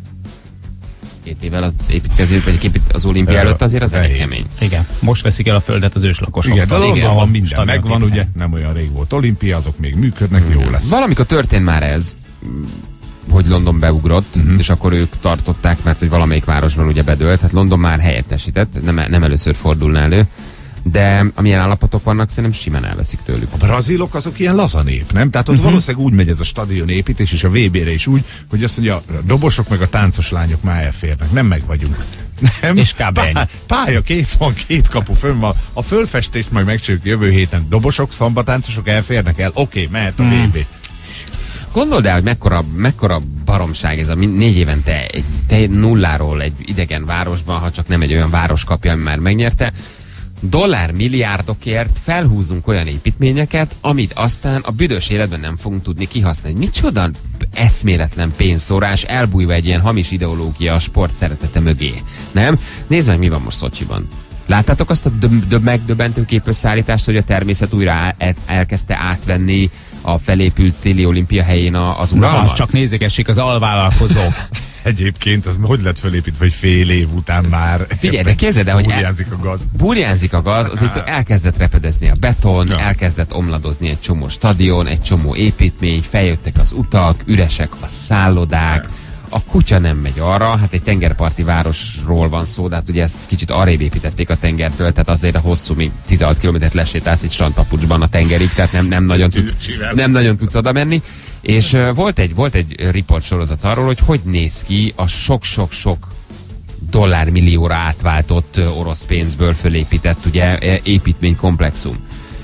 Két évvel az építkező, vagy épít az olimpia Ö, előtt azért az elég nehéz. kemény. Igen, most veszik el a földet az őslakosoktól. Igen, de Londonban Igen, minden stadiont megvan, építenek. ugye, nem olyan rég volt olimpia, azok még működnek, jó lesz. Valamikor történt már ez, hogy London beugrott, uh-huh. és akkor ők tartották, mert hogy valamelyik városban ugye bedőlt, tehát London már helyettesített, nem, nem először fordulna elő, de amilyen állapotok vannak, szerintem simán elveszik tőlük. A brazilok azok ilyen laza nép, nem? Tehát ott uh-huh. valószínűleg úgy megy ez a stadion építés, és a vé bére is úgy, hogy azt mondja, a dobosok meg a táncos lányok már elférnek, nem meg vagyunk. Nem? És kb. ennyi. Pá- pálya kész van, két kapu fönn van. A fölfestést majd megcsináljuk jövő héten. Dobosok, szambatáncosok elférnek el, oké, mehet a vé bé. Gondold el, hogy mekkora, mekkora baromság ez a min- négy évente egy te nulláról egy idegen városban, ha csak nem egy olyan város kapja, ami már megnyerte, dollár milliárdokért felhúzunk olyan építményeket, amit aztán a büdös életben nem fogunk tudni kihasználni. Micsoda eszméletlen pénzszórás, elbújva egy ilyen hamis ideológia a sport szeretete mögé. Nem? Nézd meg, mi van most Szocsiban. Láttátok azt a döb- döb- megdöbbentő képösszállítást, hogy a természet újra el- elkezdte átvenni a felépült téli olimpia helyén a, az Na, uralmat? az csak nézekessék az alvállalkozók. Egyébként az hogy lett fölépítve, hogy fél év után már... Figyelj, de képzeld el, hogy el- burjánzik a gaz. Burjánzik a gaz, azért elkezdett repedezni a beton, Ja. elkezdett omladozni egy csomó stadion, egy csomó építmény, feljöttek az utak, üresek a szállodák, a kutya nem megy arra, hát egy tengerparti városról van szó, de hát ugye ezt kicsit arrébb építették a tengertől, tehát azért a hosszú, még tizenhat kilométert lesétálsz egy strandpapucsban a tengerig, tehát nem, nem, nagyon, tudsz, nem nagyon tudsz oda menni. És uh, volt egy, volt egy riport sorozat arról, hogy hogy néz ki a sok-sok-sok dollármillióra átváltott uh, orosz pénzből fölépített ugye uh, építménykomplexum.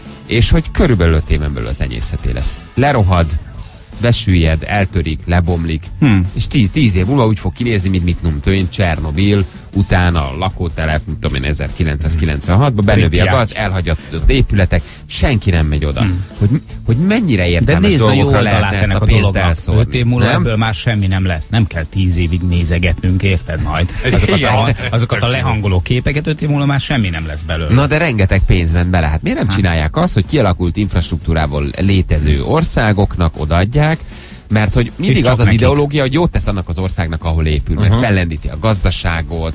És hogy körülbelül öt éven belül az enyészheté lesz. Lerohad, besüllyed, eltörik, lebomlik, hmm. és tíz, tíz év múlva úgy fog kinézni, mint mit nem tudom, Csernobil, utána a lakótelep, mint tudom én, ezerkilencszázkilencvenhatban, benövi a gaz, elhagyatott épületek, senki nem megy oda. Hmm. Hogy, hogy mennyire De értelmes nézd a jó dolgokra lehetne oldalát ezt ennek a a pénzt dolognak. elszórni. Öt év múlva nem? ebből már semmi nem lesz. Nem kell tíz évig nézegetnünk, érted majd? Azokat a, azokat a lehangoló képeket öt év múlva már semmi nem lesz belőle. Na de rengeteg pénz ment bele. Hát miért nem csinálják azt, hogy kialakult infrastruktúrából létező országoknak odaadják, mert hogy mindig az az nekik. ideológia, hogy jót tesz annak az országnak, ahol épül, mert uh-huh. fellendíti a gazdaságot,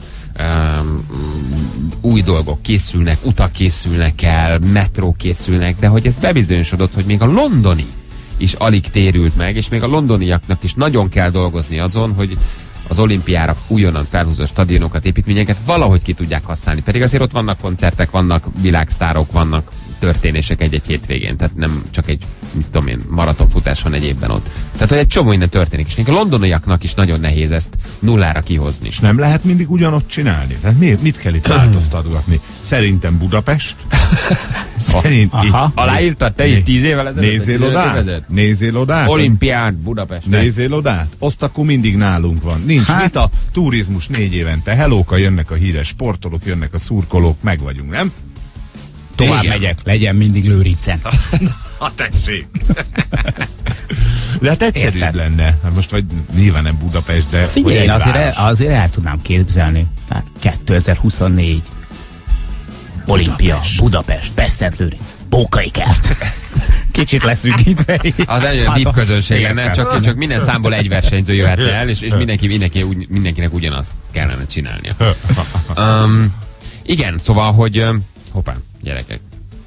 um, új dolgok készülnek, utak készülnek el, metró készülnek, de hogy ez bebizonyosodott, hogy még a londoni is alig térült meg, és még a londoniaknak is nagyon kell dolgozni azon, hogy az olimpiára újonnan felhúzott stadionokat, építményeket valahogy ki tudják használni. Pedig azért ott vannak koncertek, vannak világsztárok, vannak történések egy-egy hétvégén, tehát nem csak egy, mit tudom én, maratonfutás van egy évben ott. Tehát, hogy egy csomó minden történik, és még a londoniaknak is nagyon nehéz ezt nullára kihozni. És nem lehet mindig ugyanott csinálni? Tehát miért, mit kell itt változtatgatni? Szerintem Budapest. Szerint Aha. Aláírtad te is tíz évvel ezelőtt? Nézzél odát? Nézzél odát? Olimpián Budapest. Nézzél odát? Azt akkor mindig nálunk van. Nincs Hát- mit a turizmus négy évente. Helóka, jönnek a híres sportolók, jönnek a szurkolók, meg vagyunk, nem? Tovább Igen. megyek, legyen mindig Lőricen. Ha tessék! De hát egyszerűbb Érted? lenne. Hát most vagy nyilván nem Budapest, de Figyelj, hogy én egy azért, város. el, azért el tudnám képzelni. Tehát kétezer-huszonnégy Olimpia, Budapest. Budapest, Pest-Szent-Lőrinc, Bókai kert. Kicsit leszűkítve. Az egy Hát vip a- közönség lenne, Értem. csak, csak minden számból egy versenyző jöhetne el, és, és mindenki, mindenki, úgy- mindenkinek ugyanazt kellene csinálnia. Um, igen, szóval, hogy... um, Hoppá, gyerekek.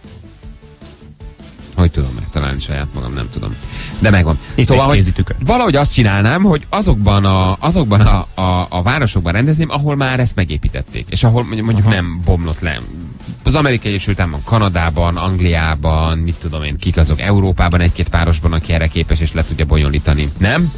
Hogy tudom megtalálni saját magam, nem tudom. De megvan. Itt Szóval, egy hogy kézitükör. valahogy azt csinálnám, hogy azokban a, azokban a, a, a városokban rendezném, ahol már ezt megépítették, és ahol mondjuk, mondjuk nem bomlott le. Az Amerikai Egyesült Államokban, Kanadában, Angliában, mit tudom én, kik azok, Európában egy-két városban, aki erre képes és le tudja bonyolítani. Nem?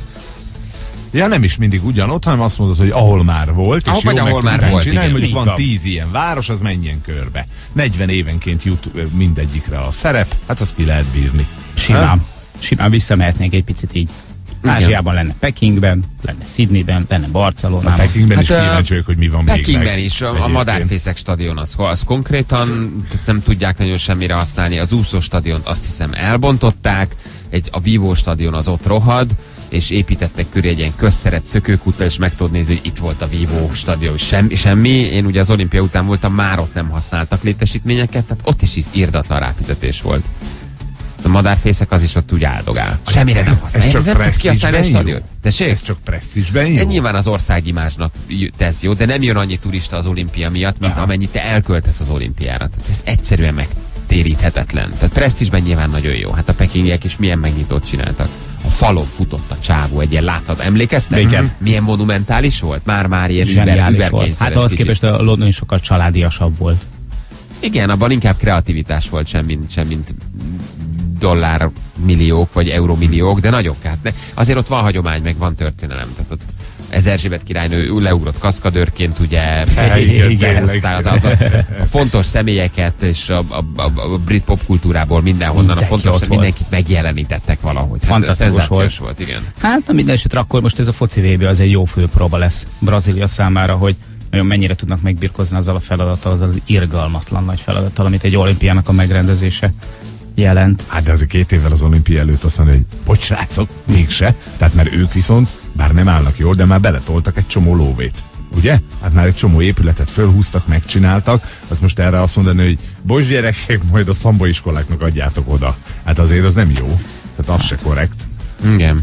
Ja, nem is mindig ugyanott, hanem azt mondod, hogy ahol már volt, és Ahol jó vagy, meg ahol már tudnánk volt, csinálni, igen. mondjuk Így van van. tíz ilyen város, az menjen körbe. negyven évenként jut ö, mindegyikre a szerep, hát azt ki lehet bírni. Simán. Simán visszamehetnék egy picit így. Ázsiában lenne Pekingben, lenne Sydneyben, lenne A Barcelonában. Pekingben Hát, is ö, kíváncsi vagyok, hogy mi van még Pekingben meg. is, a, a Egyébként. madárfészek stadion az, az konkrétan tehát nem tudják nagyon semmire használni. Az úszó stadiont azt hiszem elbontották, egy, a vívó stadion az ott rohad, és építettek köré egy ilyen közteret szökőkúttal, és meg tudod nézni, hogy itt volt a vívó stadion. Semmi, semmi. Én ugye az olimpia után voltam, már ott nem használtak létesítményeket, tehát ott is, is irdatlan ráfizetés volt. A madárfészek az is ott úgy áldogál. Semmire nem használ. Ez csak Nem tudsz kihasználni a presztízsben jó? stadion. Tessék? Ez csak presztízsben jó? De nyilván az országimázsnak j- tesz jó, de nem jön annyi turista az olimpia miatt, mint Aha. amennyit te elköltesz az olimpiára. Tehát ez egyszerűen megtéríthetetlen. Tehát presztízsben nyilván nagyon jó. Hát a pekingiek is milyen megnyitót csináltak. A falon futott a csávó, egy ilyen láthat, emlékeztek? Igen. Milyen monumentális volt? Már-már ilyen über, Zseniális volt. überkényszeres Hát ahhoz kicsit. képest a londoni sokkal családiasabb volt. Igen, abban inkább kreativitás volt, sem mint, sem mint dollár milliók, vagy euromilliók, de nagyok. Hát de azért ott van hagyomány, meg van történelem. Tehát ott Erzsébet királynő leugrott kaszkadőrként, ugye, Igen, behozták az, az, a fontos személyeket, és a, a, a, a brit popkultúrából mindenhonnan a Mindenki fontos, ott volt. mindenkit megjelenítettek valahogy. Hát Fantasztikus szenzációs volt. volt, igen. Hát na minden esetre akkor most ez a foci vé bé az egy jó főpróba lesz Brazília számára, hogy nagyon mennyire tudnak megbirkózni azzal a feladattal, azzal az irgalmatlan nagy feladattal, amit egy olimpiának a megrendezése jelent. Hát de azért két évvel az olimpia előtt azt mondja, hogy bocs srácok, mégse. Tehát mert ők viszont, bár nem állnak jól, de már beletoltak egy csomó lóvét. Ugye? Hát már egy csomó épületet fölhúztak, megcsináltak, azt most erre azt mondani, hogy bocs gyerekek, majd a szamba iskoláknak adjátok oda. Hát azért az nem jó. Tehát az se korrekt. Igen.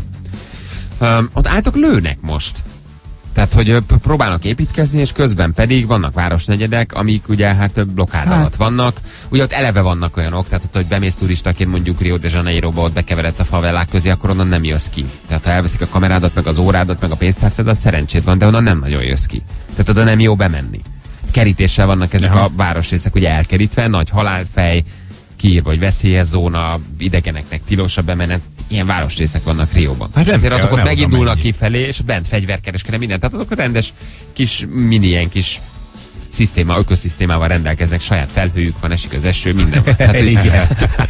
Um, ott álltok lőnek most. Tehát, hogy ö, próbálnak építkezni, és közben pedig vannak városnegyedek, amik ugye hát blokkád Hát. alatt vannak. Ugye ott eleve vannak olyanok, tehát ott, hogy bemész turistaként mondjuk Rio de Janeiroba, ott bekeveredsz a favellák közé, akkor onnan nem jössz ki. Tehát ha elveszik a kamerádat, meg az órádat, meg a pénztárcadat, szerencséd van, de onnan nem nagyon jössz ki. Tehát oda nem jó bemenni. Kerítéssel vannak ezek Aha. a városrészek ugye elkerítve, nagy halálfej, kiírva, hogy veszélyes zóna, idegeneknek tilos a bemenet, ilyen városrészek vannak Rióban. Hát És nem azért kell, azok ott nem megindulnak oda menjél. kifelé, és bent fegyverkereskedő minden. Tehát azok a rendes kis, mini ilyen kis szisztéma, ökoszisztémával rendelkeznek, saját felhőjük van, esik az eső, minden van. Tehát, hogy- Igen.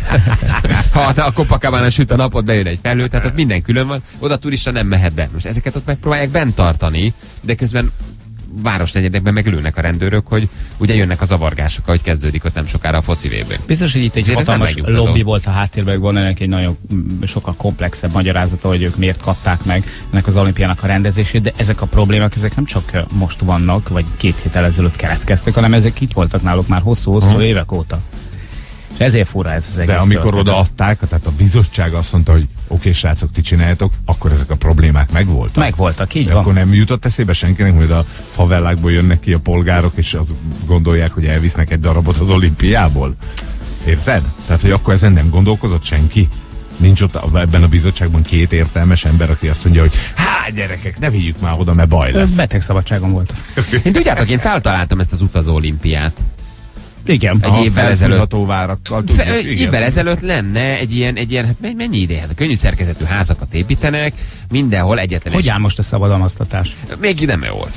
ha a Copacabana süt a napot, bejön egy felhő, tehát ott minden külön van, oda turista nem mehet be. Most ezeket ott megpróbálják bent tartani, de közben városnegyedekben meglőnek a rendőrök, hogy ugye jönnek a zavargások, ahogy kezdődik ott nem sokára a foci vé bé. Biztos, hogy itt egy Azért ez nem hatalmas megnyugtató. lobby volt a háttérben, van ennek egy nagyon mm, sokkal komplexebb magyarázata, hogy ők miért kapták meg ennek az olimpiának a rendezését, de ezek a problémák, ezek nem csak eh, most vannak, vagy két héttel ezelőtt keletkeztek, hanem ezek itt voltak náluk már hosszú-hosszú Aha. évek óta. És ezért fura ez az egész De amikor történet. odaadták, tehát a bizottság azt mondta, hogy oké, srácok, ti csináljátok, akkor ezek a problémák megvoltak. Megvoltak, így De van. akkor nem jutott eszébe senkinek, hogy a favellákból jönnek ki a polgárok, és azt gondolják, hogy elvisznek egy darabot az olimpiából. Érted? Tehát, hogy akkor ezen nem gondolkozott senki? Nincs ott a- ebben a bizottságban két értelmes ember, aki azt mondja, hogy há, gyerekek, ne vigyük már oda, mert baj lesz. Betegszabadságon voltak. Én tudjátok, én feltaláltam ezt az utazó olimpiát. Igen. Egy évvel ezelőtt. felfújható várakkal, tudjuk, Fe, igen. évvel ezelőtt lenne egy ilyen, egy ilyen, hát men- mennyi ideje? Hát könnyű szerkezetű házakat építenek, mindenhol egyetlen Hogy egy- áll most a szabadalmaztatás? Még nem jó.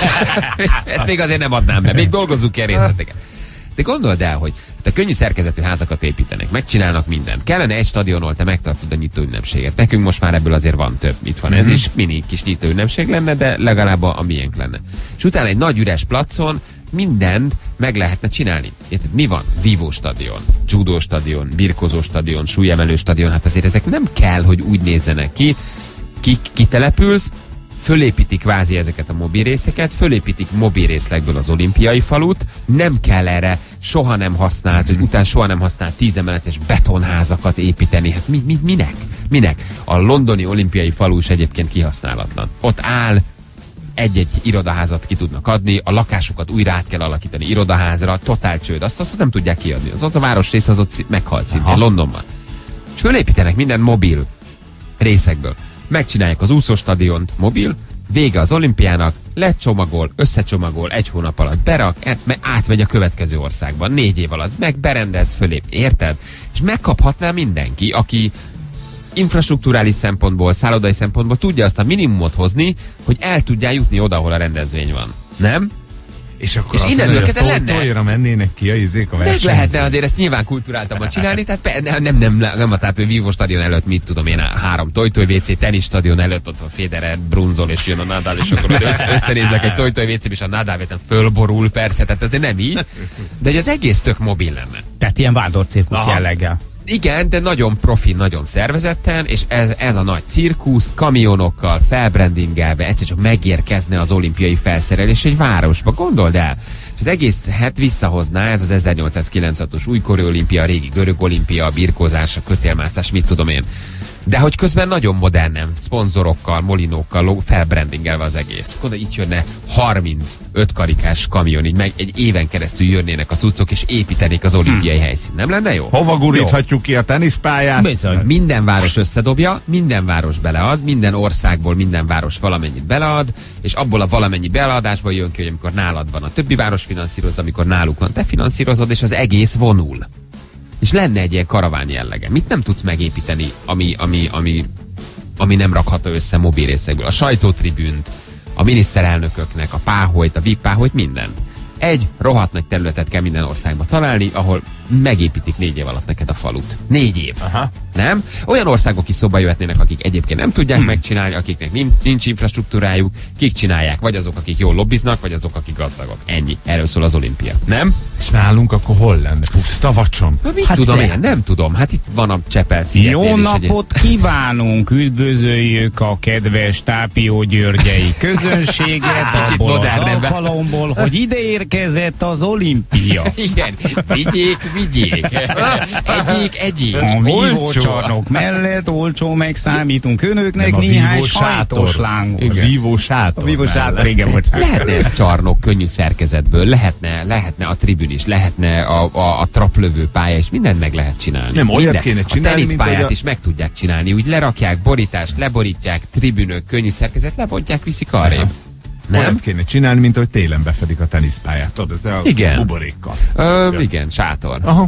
Ezt még azért nem adnám be. Még dolgozzuk ki a részleteket. De gondold el, hogy hát a könnyű szerkezetű házakat építenek, megcsinálnak mindent. Kellene egy stadionol, te megtartod a nyitó ünnepséget. Nekünk most már ebből azért van több. Itt van ez is, mini kis nyitó ünnepség lenne, de legalább a, a miénk lenne. És utána egy nagy üres placon mindent meg lehetne csinálni. Érted? Mi van? Vívó stadion, judó stadion, birkozó stadion, súlyemelő stadion, hát azért ezek nem kell, hogy úgy nézzenek ki. Ki, kitelepülsz, fölépítik kvázi ezeket a mobil részeket, fölépítik mobil részlegből az olimpiai falut, nem kell erre soha nem használt, hogy utána soha nem használt tízemeletes betonházakat építeni. Hát mi, mi, minek? Minek? A londoni olimpiai falu is egyébként kihasználatlan. Ott áll, egy-egy irodaházat ki tudnak adni, a lakásukat újra át kell alakítani irodaházra, totál csőd. Azt, azt nem tudják kiadni. Az, az a városrész az ott szí- meghalt szintén, Londonban. És fölépítenek minden mobil részekből. Megcsinálják az úszóstadiont mobil, vége az olimpiának, lecsomagol, összecsomagol, egy hónap alatt berak, et- me- átmegy a következő országban, négy év alatt, meg berendez, fölép, érted? És megkaphatná mindenki, aki infrastrukturális szempontból, szállodai szempontból tudja azt a minimumot hozni, hogy el tudjál jutni oda, ahol a rendezvény van. Nem? És akkor És azt innentől mondja, hogy kezdve a tol- lenne. toljra mennének ki a izék a Meg versenyzők. lehetne azért ezt nyilván kulturáltabban csinálni, tehát pe, nem, nem, nem, nem azt látod, hogy Vívó stadion előtt, mit tudom én, három Toy-Toy vé cé, tenisz stadion előtt ott van Federer, Brunzol, és jön a Nadal, és akkor ott össze, összenéznek egy Toy-Toy vé cé-b, és a Nadal véten fölborul, persze, tehát azért nem így, de hogy az egész tök mobil lenne. Tehát ilyen vándorcirkusz Aha. jelleggel. Igen, de nagyon profi, nagyon szervezetten, és ez, ez a nagy cirkusz, kamionokkal, felbrandingelve, egyszer csak megérkezne az olimpiai felszerelés egy városba, gondold el. És az egész het visszahozná, ez az ezernyolcszázkilencvenhatos újkori olimpia, a régi görög olimpia, a birkózás, a kötélmászás, mit tudom én. De hogy közben nagyon modernen, szponzorokkal, molinókkal ló- felbrandingelve az egész. Akkor itt jönne harmincöt karikás kamion, így meg egy éven keresztül jönnének a cuccok, és építenék az olimpiai hmm. helyszín. Nem lenne jó? Hova guríthatjuk ki a teniszpályát? Bizony. Minden város összedobja, minden város belead, minden országból minden város valamennyit belead, és abból a valamennyi beleadásból jön ki, hogy amikor nálad van a többi város finanszíroz, amikor náluk van, te finanszírozod, és az egész vonul. És lenne egy ilyen karaván jellege. Mit nem tudsz megépíteni, ami, ami, ami, ami nem rakható össze mobil részekből? A sajtótribűnt, a miniszterelnököknek, a páholyt, a vé i pé páholyt, mindent. Egy rohadt nagy területet kell minden országba találni, ahol megépítik négy év alatt neked a falut. Négy év. Aha. Nem? Olyan országok is szóba jöhetnének, akik egyébként nem tudják hmm. megcsinálni, akiknek nincs, nincs infrastruktúrájuk, kik csinálják, vagy azok, akik jól lobbiznak, vagy azok, akik gazdagok. Ennyi. Erről szól az olimpia. Nem? És nálunk akkor hol lenne? Puszta vacsom? Mit Hát tudom le- én? Nem tudom. Hát itt van a Csepel-szigetnél Jó is napot kívánunk! Üdvözöljük a kedves Tápió györgyei közönséget Kicsit abból az modernebb. alkalomból, hogy ide érkezett az olimpia. Igen, vigyék, vigyék. Egyék, egyék. A Olcsó. vívócsarnok mellett olcsó megszámítunk önöknek Nem, a néhány vívó sajtos sátor. lángot. A vívó sátor. A vívó sátor, mellett. igen, bocsánat. Lehetne ez csarnok könnyű szerkezetből, lehetne, lehetne a tribün is, lehetne a, a, a traplövő pálya is, mindent meg lehet csinálni. Nem, olyat Minden. kéne A csinálni, mint teniszpályát hogy a- is meg tudják csinálni, úgy lerakják borítást, leborítják, tribünök, könnyű szerkezet, lebontják, viszik arrébb. Nem? Olyat kéne csinálni, mint hogy télen befedik a teniszpályát. Tudod, ez a Igen. buborékkal. Ö, igen, sátor. Aha.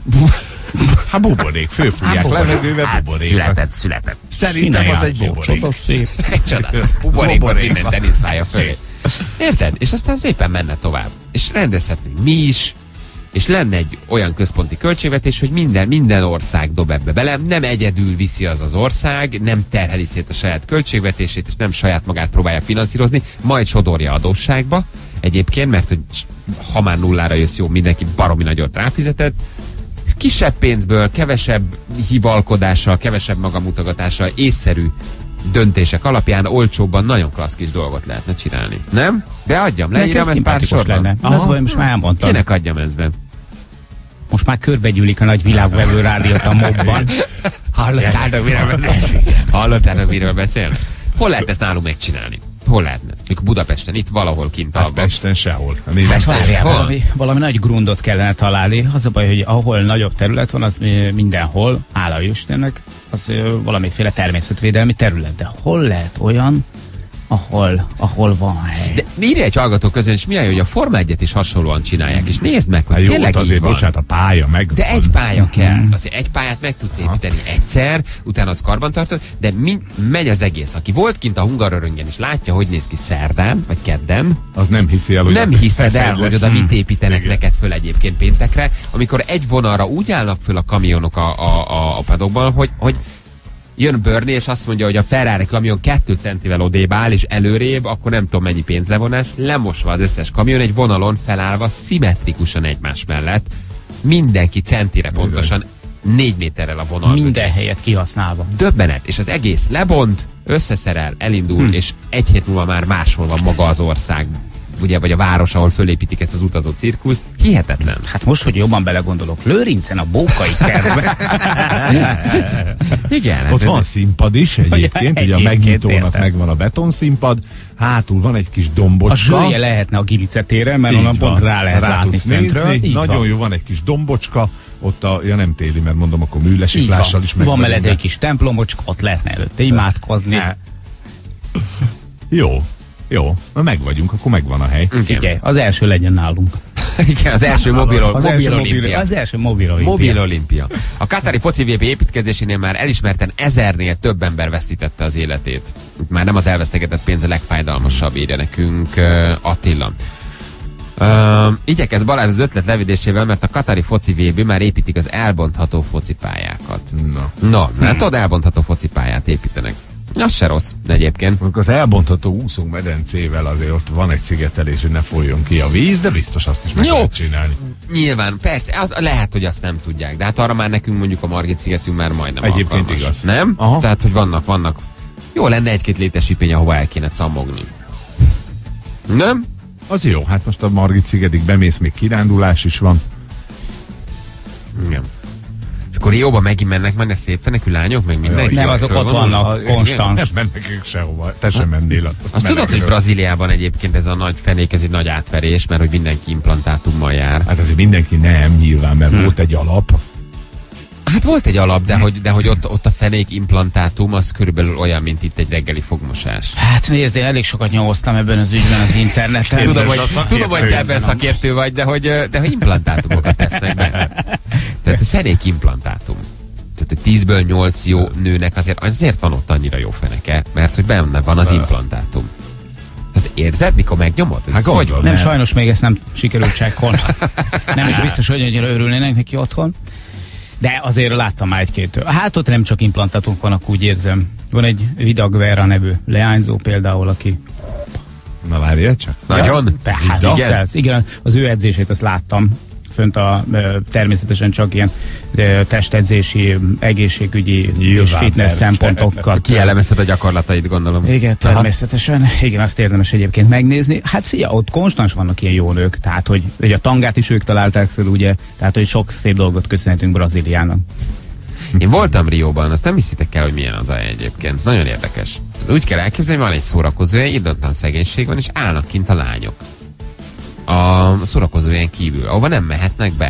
Hát buborék, főfújják levegővel buborék. Született, született. Szerintem az egy buborék. Szép. Egy csodás. Buborékot Buborék minden van. teniszpálya fölé. Érted? És aztán szépen menne tovább. És rendezhetnénk mi is, és lenne egy olyan központi költségvetés, hogy minden, minden ország dob ebbe bele, nem egyedül viszi az az ország, nem terheli szét a saját költségvetését, és nem saját magát próbálja finanszírozni, majd sodorja adósságba. Egyébként, mert hogy ha már nullára jössz, jó, mindenki baromi nagyot ráfizetett, kisebb pénzből, kevesebb hivalkodással, kevesebb magamutogatással, észszerű döntések alapján olcsóbban nagyon klassz kis dolgot lehetne csinálni. Nem? De adjam, Nekem leírom ezt pár szimpatikus sorban. lenne. De az baj, most már elmondtam. Kinek adjam ezt be? Most már körbegyűlik a nagy világvevő rádiót a mobban. Hallottátok, miről beszélnek? Hallottátok, miről beszélnek? Hol lehet ezt nálunk megcsinálni? Hol lehetne? Mikor Budapesten, itt valahol kint Hát abban. Pesten sehol. A német Pesten Várjál, hol? valami, valami nagy grundot kellene találni. Az a baj, hogy ahol nagyobb terület van, az ö, mindenhol, hála Istennek, az ö, valamiféle természetvédelmi terület. De hol lehet olyan, ahol, ahol van hely? De írja egy hallgató közön, és milyen jó, hogy a Forma egyet is hasonlóan csinálják, és nézd meg, hogy Hát jó, tényleg ott azért, így van. bocsánat, a pálya meg. De egy pálya kell. Azért egy pályát meg tudsz építeni egyszer, utána az karbantartod, de mind, megy az egész. Aki volt kint a Hungaroringen és látja, hogy néz ki szerdán, vagy kedden, Az nem hiszi el, hogy nem ott hiszed el, lesz. hogy oda mit építenek Igen. neked föl egyébként péntekre, amikor egy vonalra úgy állnak föl a kamionok a, a, a, a padokban, hogy, hogy jön Bernie, és azt mondja, hogy a Ferrari kamion kettő centivel odébb áll, és előrébb, akkor nem tudom mennyi pénzlevonás, lemosva az összes kamion egy vonalon felállva szimmetrikusan egymás mellett, mindenki centire pontosan négy méterrel a vonal mögé. Minden helyet kihasználva. Döbbenet, és az egész lebont, összeszerel, elindul, hm. és egy hét múlva már máshol van maga az ország, ugye, vagy a város, ahol fölépítik ezt az utazó cirkuszt. Hihetetlen. Hát most, hogy jobban belegondolok, Lőrincen a Bókai kertben. Igen. Ott hát- van színpad is egyébként, ugye a Egyébként, megnyitónak értem. megvan a betonszínpad, hátul van egy kis A dombocska. zsője lehetne a Gilicetéren, mert Így onnan van. pont rá lehet Rá látni tudsz föntről. nézni, Így nagyon van. jó, van egy kis dombocska, ott a, ja nem téli, mert mondom, akkor Így műlesiklással van. is Van megvan mellett minden. egy kis templomocska, ott lehetne előtte imádkozni. Jó, jó, na meg vagyunk, akkor megvan a hely. Figyelj, az első legyen nálunk. Igen, az első mobil, Az mobil első olimpia. Az első mobil olimpia. Mobil olimpia. A Katari foci vé pé építkezésénél már elismerten ezernél több ember veszítette az életét. Már nem az elvesztegetett pénz a legfájdalmasabb, írja nekünk uh, Attila. Uh, igyekez Balázs az ötlet levidésével, mert a Katari foci vé bé már építik az elbontható focipályákat. Na. No, hát ott elbontható focipályát építenek. Az se rossz egyébként. Akkor az elbontható úszómedencével azért ott van egy szigetelés, hogy ne folyjon ki a víz, de biztos azt is meg Jó. lehet csinálni. Nyilván, persze, az lehet, hogy azt nem tudják, de hát arra már nekünk mondjuk a Margit szigetünk már majdnem Egyébként alkalmas. igaz. Nem? Aha. Tehát, hogy vannak, vannak. Jó lenne egy-két létesítmény, ahova el kéne cammogni. Nem? Az jó, hát most a Margit szigetig bemész, még kirándulás is van. Igen. És akkor jóban megint mennek majd a szép fenekű lányok, meg mindenki. Nem, vagy azok föl ott van? vannak, Ah, konstans. Nem mennek ők sehova, te sem mennél. Azt tudod, hogy Brazíliában egyébként ez a nagy fenék, ez egy nagy átverés, mert hogy mindenki implantátummal jár. Hát azért mindenki nem, nyilván, mert volt egy alap. Hát volt egy alap, de hogy, de hogy ott, ott a fenék implantátum az körülbelül olyan, mint itt egy reggeli fogmosás. Hát nézd, én elég sokat nyomoztam ebben az ügyben az interneten. Tudom, ez hogy, a szakértő tudom, hogy te ebben ezen a- szakértő vagy, de hogy, de hogy implantátumokat tesznek be. Tehát egy fenék implantátum. Tehát, hogy tízből nyolc jó nőnek azért, azért van ott annyira jó feneke, mert hogy benne van az implantátum. Ezt érzed, mikor megnyomod? Ez Hát hogy gondolom. van? Nem, Nem. sajnos még ezt nem sikerült csekkolni. Nem is biztos, hogy annyira örülnének neki otthon. De azért láttam már egy-két. Hát ott nem csak implantátumok vannak, úgy érzem. Van egy Vidag Vera nevű leányzó például, aki... Na várjál csak. Nagyon? Tehát, Igen? igen. igen, az ő edzését azt láttam. fönt a természetesen csak ilyen testedzési, egészségügyi Nyilván, és fitness szempontokat. Kielemezted a gyakorlatait, gondolom. Igen, természetesen. Aha. Igen, azt érdemes egyébként megnézni. Hát fia, ott konstans vannak ilyen jó nők, tehát hogy, hogy a tangát is ők találták fel, ugye, tehát hogy sok szép dolgot köszönhetünk Brazíliának. Én voltam Rióban, azt nem hiszitek el, hogy milyen az a hely egyébként. Nagyon érdekes. Úgy kell elképzelni, hogy van egy szórakozó hely, irdatlan szegénység van, és állnak kint a lányok. A szórakozóhelyen kívül, ahova nem mehetnek be.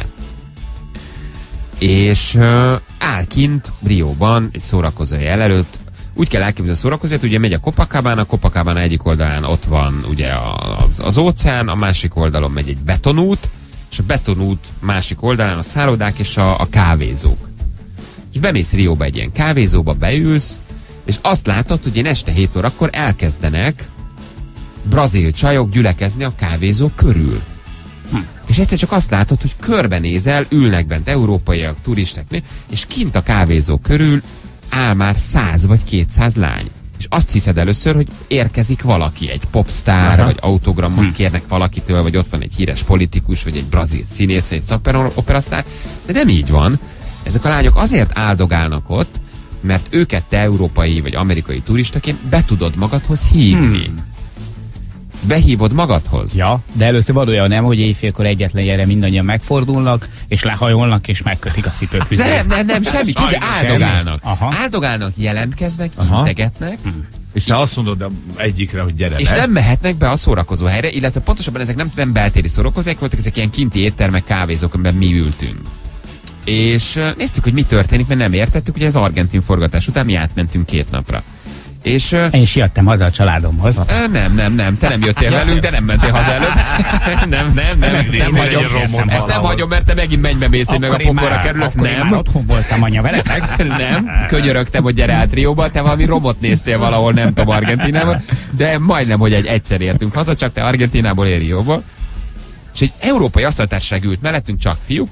És uh, áll kint Rióban egy szórakozóhely előtt. Úgy kell elképzelni a szórakozóhelyet, ugye megy a Copacabana, a Copacabana egyik oldalán ott van ugye az, az óceán, a másik oldalon megy egy betonút, és a betonút másik oldalán a szállodák és a, a kávézók. És bemész Rióba egy ilyen kávézóba, beülsz, és azt látod, hogy én este hét órakor elkezdenek brazil csajok gyülekezni a kávézó körül. Hm. És egyszer csak azt látod, hogy körbenézel, ülnek bent európaiak, turisták, és kint a kávézó körül áll már száz vagy kétszáz lány. És azt hiszed először, hogy érkezik valaki, egy popstar, vagy autogramot hm. kérnek valakitől, vagy ott van egy híres politikus, vagy egy brazil színész, vagy egy szakoperasztár, de nem így van. Ezek a lányok azért áldogálnak ott, mert őket te európai vagy amerikai turistaként be tudod magadhoz hívni. Hmm. Behívod magadhoz. Ja, de először van olyan, nem, hogy éjfélkor egyetlen jelre mindannyian megfordulnak, és lehajolnak, és megkötik a cipőfűzőt. Nem, nem, nem, semmi. Kizé, áldogálnak. Áldogálnak, jelentkeznek, Aha. integetnek. Hmm. És te azt mondod egyikre, hogy gyere És le. nem mehetnek be a szórakozó helyre, illetve pontosabban ezek nem, nem beltéri szórakozók voltak, ezek ilyen kinti éttermek, kávézók, amiben mi ültünk. És néztük, hogy mi történik, mert nem értettük, ugye az argentin forgatás után mi átmentünk két napra. És, Én is jöttem haza a családomhoz. Nem, nem, nem, te nem jöttél velünk, de nem mentél haza előbb. Nem, nem, nem, ezt nem hagyom, ezt nem hagyom, mert te megint mennybe mész, én meg a pokorra kerülök. Nem. Én már otthon voltam, anya, veletek? Nem, könyörögtem, hogy gyere át Rióba, te valami robot néztél valahol, nem tudom, Argentinában, de majdnem, hogy egy egyszer értünk haza, csak te Argentinából ér Rióba. És egy európai asztaltársaság ült mellettünk, csak fiúk,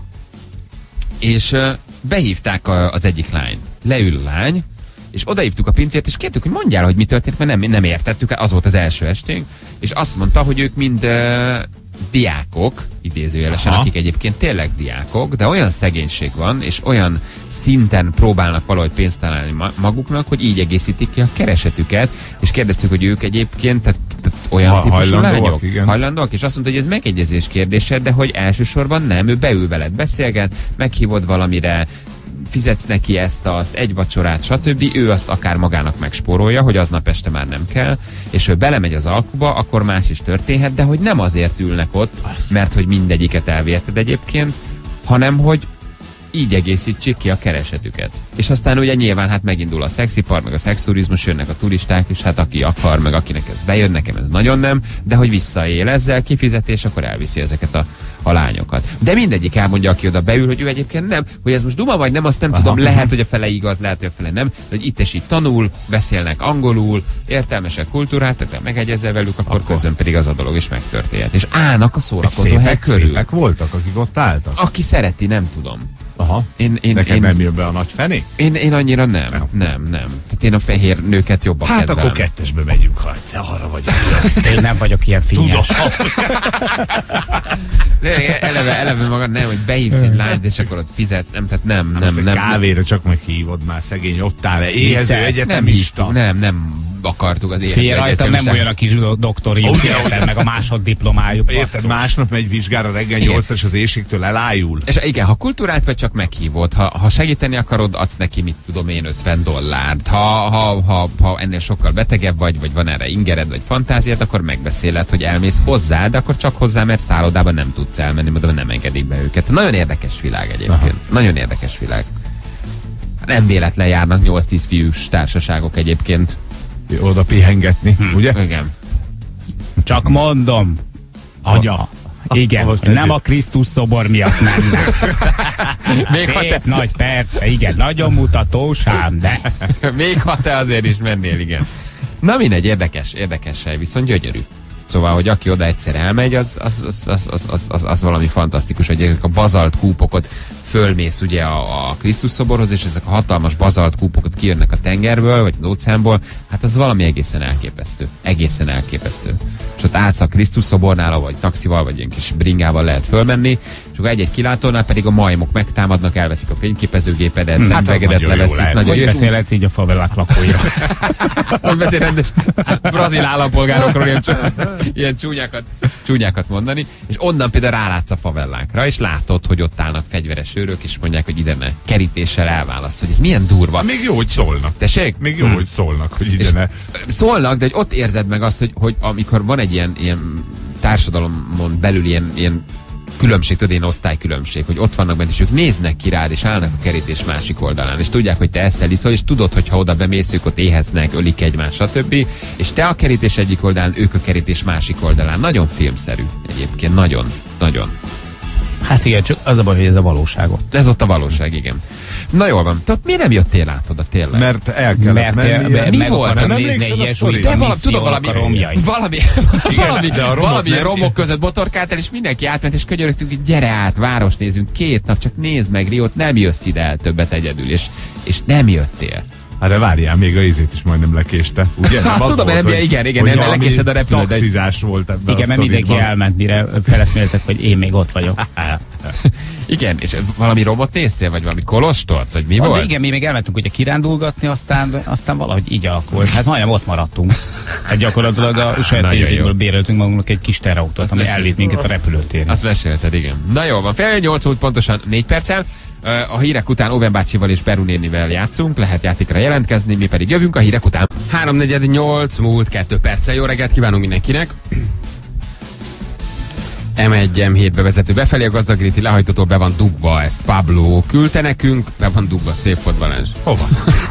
és uh, behívták a, az egyik lányt. Leül a lány, és odahívtuk a pincét, és kértük, hogy mondjál, hogy mi történt, mert nem, nem értettük, az volt az első esténk, és azt mondta, hogy ők mind uh, diákok, idézőjelesen, Aha. akik egyébként tényleg diákok, de olyan szegénység van, és olyan szinten próbálnak valahogy pénzt találni maguknak, hogy így egészítik ki a keresetüket, és kérdeztük, hogy ők egyébként, tehát, tehát olyan ha, típusú lányok, igen. hajlandóak, és azt mondta, hogy ez megegyezés kérdése, de hogy elsősorban nem, ő beül veled beszélget, meghívod valamire, fizetsz neki ezt, azt, egy vacsorát, stb. Ő azt akár magának megspórolja, hogy aznap este már nem kell, és ő belemegy az alkuba, akkor más is történhet, de hogy nem azért ülnek ott, mert hogy mindegyiket elvérted egyébként, hanem hogy így egészítsék ki a keresetüket. És aztán ugye nyilván hát megindul a szexipar, meg a szexturizmus, jönnek a turisták, és hát aki akar, meg akinek ez bejön, nekem ez nagyon nem, de hogy visszaél ezzel, kifizetés, akkor elviszi ezeket a, a lányokat. De mindegyik elmondja, aki oda beül, hogy ő egyébként nem, hogy ez most duma vagy nem, azt nem Aha. tudom, lehet, hogy a fele igaz, lehet, hogy a fele nem, de hogy itt és itt tanul, beszélnek angolul, értelmesek kultúrát, tehát megegyezel velük, akkor, akkor közön pedig az a dolog is megtörténhet. És állnak a szórakozó hely körül. Szépek voltak, akik ott álltak. Aki szereti, nem tudom. Aha. Én, én, Neked én, nem jön be a nagy fené? Én, én annyira nem. Nem, nem. nem. Tehát én a fehér nőket jobban Hát kedvelem. akkor kettesbe megyünk, ha egyszer arra vagyok. Én nem vagyok ilyen fényes. eleve, eleve magad nem, hogy behívsz egy lányt, és akkor ott fizetsz. Nem, tehát nem, nem, nem. nem, nem kávéra nem. Csak meghívod már, szegény ott áll. Éhező egyetemista. Nem, nem, nem akartuk az éhező egyetemista. Rajtam nem olyan a kis doktori, oh, érted meg a másoddiplomájuk. Érted, másnap megy vizsgára reggel nyolcra, és az éjségtől elájul. És igen, ha kultúrát vagy, csak meghívod. Ha, ha segíteni akarod, adsz neki, mit tudom én, ötven dollárt. Ha, ha, ha, ha ennél sokkal betegebb vagy, vagy van erre ingered, vagy fantáziát, akkor megbeszéled, hogy elmész hozzá, de akkor csak hozzá, mert szállodában nem tudsz elmenni, mert nem engedik be őket. Nagyon érdekes világ egyébként. Aha. Nagyon érdekes világ. Nem véletlen járnak nyolc-tíz fiús társaságok egyébként. Oda pihengetni, hm. ugye? Igen. Csak mondom. Anya. Igen, ah, nem a Krisztus szobor miatt mennek. Még Szép, te... nagy, persze, igen, nagyon mutatós ám, de... Még ha te azért is mennél, igen. Na mindegy, érdekes, érdekes hely, viszont gyönyörű. Szóval, hogy aki oda egyszer elmegy, az, az, az, az, az, az, az, az valami fantasztikus, hogy ezek a bazalt kúpokat fölmész ugye a, a Krisztus szoborhoz, és ezek a hatalmas bazalt kúpokat kijönnek a tengerből, vagy az óceánból, hát az valami egészen elképesztő. Egészen elképesztő. És ott állsz a Krisztus szobornál, vagy taxival, vagy ilyen kis bringával lehet fölmenni, és akkor egy-egy kilátónál pedig a majmok megtámadnak, elveszik a fényképezőgépedet, hát szemüvegedet az nagyon jó leveszik. lehet. Nagyon Hogy jó. beszélhetsz így a favelák lakóira? Hogy beszél rendes brazil állampolgárokról ilyen, csú, ilyen csúnyákat, csúnyákat mondani, és onnan például rálátsz a favellákra, és látod, hogy ott állnak fegyveres őrök, és mondják, hogy ide ne kerítéssel elválaszt, hogy ez milyen durva. Még jó, hogy szólnak. Tessék? Még jó, Hmm. hogy szólnak, hogy ide És ne. szólnak, de hogy ott érzed meg azt, hogy, hogy amikor van egy ilyen, ilyen társadalomon belül ilyen, ilyen különbség, tudod, én osztálykülönbség, hogy ott vannak bent, és ők néznek ki rád, és állnak a kerítés másik oldalán, és tudják, hogy te eszel, iszol, és tudod, hogy ha oda bemész, ők ott éheznek, ölik egymást, stb. És te a kerítés egyik oldalán, ők a kerítés másik oldalán. Nagyon filmszerű egyébként, nagyon, nagyon. Hát igen, csak az a baj, hogy ez a valóságot. Ez ott a valóság, igen. Na jól van, te ott miért nem jöttél át oda tényleg? Mert el kellett Mert mennie. Mi meg volt? akartam Nem nézni emlékszel egy a ilyesmit, sztorira? De a valami, tudom, valami, missziónak a romjai. valami, valami, de a romok valami nem- romok között botorkáltál, és mindenki átment, és könyörögtünk, hogy gyere át, város nézünk, két nap, csak nézd meg Riót, nem jössz ide el többet egyedül, és, és nem jöttél. Hát de várjál, még a izét is majdnem lekéste. Ugye? Nem Azt az tudom, volt, nem, hogy- igen, igen, hogy nem valami lekésed a repülőt, de- taxizás volt ebben Igen, a mert mindenki sztoriban. elment, mire feleszméltek, hogy én még ott vagyok. Igen, és valami romot néztél, vagy valami kolostort, vagy mi De volt? igen, mi még elmentünk ugye kirándulgatni, aztán, aztán valahogy így alakult. Hát majdnem ott maradtunk. Hát gyakorlatilag a saját Nagyon pénzünkből jó. béreltünk magunknak egy kis terautót, Azt ami mesél- elvitt minket a repülőtéren. Azt mesélted, igen. Na jó van, fél nyolc múlt pontosan négy perccel. A hírek után Oven bácsival és Beru nénivel játszunk, lehet játékra jelentkezni, mi pedig jövünk a hírek után. háromnegyed nyolc múlt kettő perccel. Jó reggelt kívánunk mindenkinek! em egy em hét bevezető befelé, a Gazdagréti lehajtótól be van dugva, ezt Pablo küldte nekünk, be van dugva, szép volt Balázs. Hova?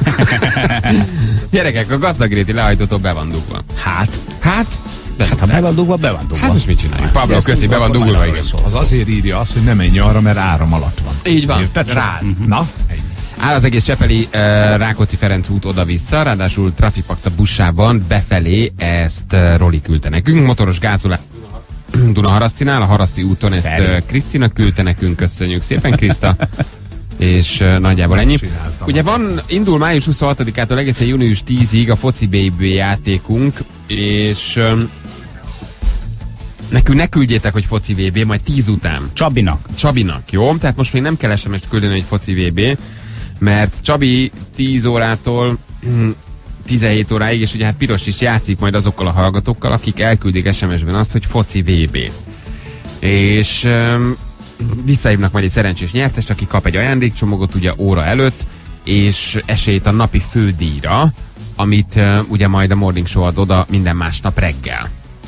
Gyerekek, a Gazdagréti lehajtótól be van dugva. Hát, Hát, hát ha be van dugva, be van dugva. hát most mit csináljuk? Pablo, Ezt köszi, be van akkor dugva, majd igen. arról szól. Az azért írja azt, hogy ne menj arra, mert áram alatt van. Így van. Érted? Ráz. Na, ennyi. Áll az egész Csepeli uh, Rákóczi-Ferenc út oda-vissza, ráadásul Trafipaxa buszában befelé, ezt uh, Roli küldte nekünk. Motoros gázolás Dunaharasztinál, a Haraszti úton, ezt uh, Krisztina küldte nekünk, köszönjük szépen, Kriszta. És uh, nagyjából ennyi. Csináltam. Ugye van, indul május huszonhatodikától egészen június tízig a Foci Baby játékunk, és um, nekünk ne küldjétek, hogy Foci vé bé, majd tíz után. Csabinak. Csabinak, jó? Tehát most még nem kell es em est küldeni, hogy Foci vé bé, mert Csabi tíz órától tizenhét óráig, és ugye hát Piros is játszik majd azokkal a hallgatókkal, akik elküldik es em es-ben azt, hogy Foci vé bé. És um, visszahívnak majd egy szerencsés nyertest, aki kap egy ajándékcsomagot ugye óra előtt, és esélyt a napi fődíjra, amit uh, ugye majd a Morning Show ad oda minden másnap reggel.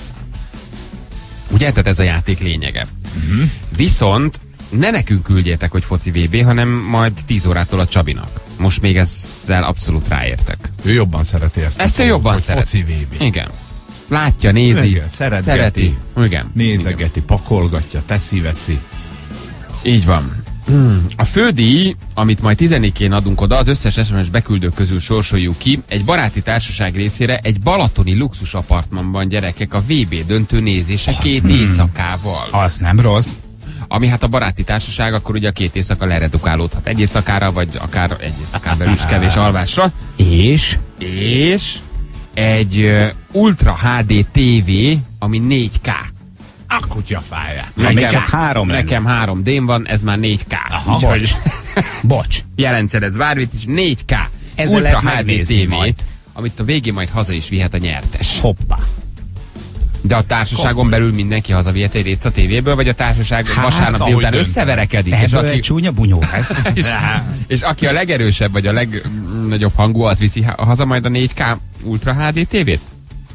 Ugye? Tehát ez a játék lényege. Uh-huh. Viszont ne nekünk küldjétek, hogy Foci vé bé, hanem majd tíz órától a Csabinak. Most még ezzel abszolút ráértek. Ő jobban szereti ezt. Ezt ő a jobban hogy szereti. Foci vé bé. Igen. Látja, nézi, Igen, szeretgeti. szereti. Igen. Nézegeti, pakolgatja, teszi-veszi. Így van. A fődíj, amit majd tizennégyén adunk oda, az összes es em es beküldők közül sorsoljuk ki, egy baráti társaság részére egy balatoni luxus apartmanban, gyerekek, a vé bé döntő nézése két hmm. éjszakával. Az nem rossz. Ami hát a baráti társaság, akkor ugye a két éjszaka leredukálódhat egy éjszakára, vagy akár egy éjszakán belül is kevés alvásra. És? És egy uh, Ultra há dé té vé, ami négy ká. A kutyafáját. még csak három lenne. Nekem három dém van, ez már négy ká. Aha, Úgyhogy bocs. Bocs. jelentsed ez bármit is, négy ká. Ezzel Ultra lehet há dé megnézni té vé, majd. amit a végén majd haza is vihet a nyertes. Hoppá. De a társaságon belül mindenki hazavihet egy részt a tévéből, vagy a társaság Hát, vasárnap ahogy délután dönt. összeverekedik, és Ebből aki, egy csúnya bunyó lesz. és, és aki a legerősebb, vagy a legnagyobb hangú, az viszi ha- haza majd a négy ká Ultra há dé té vét?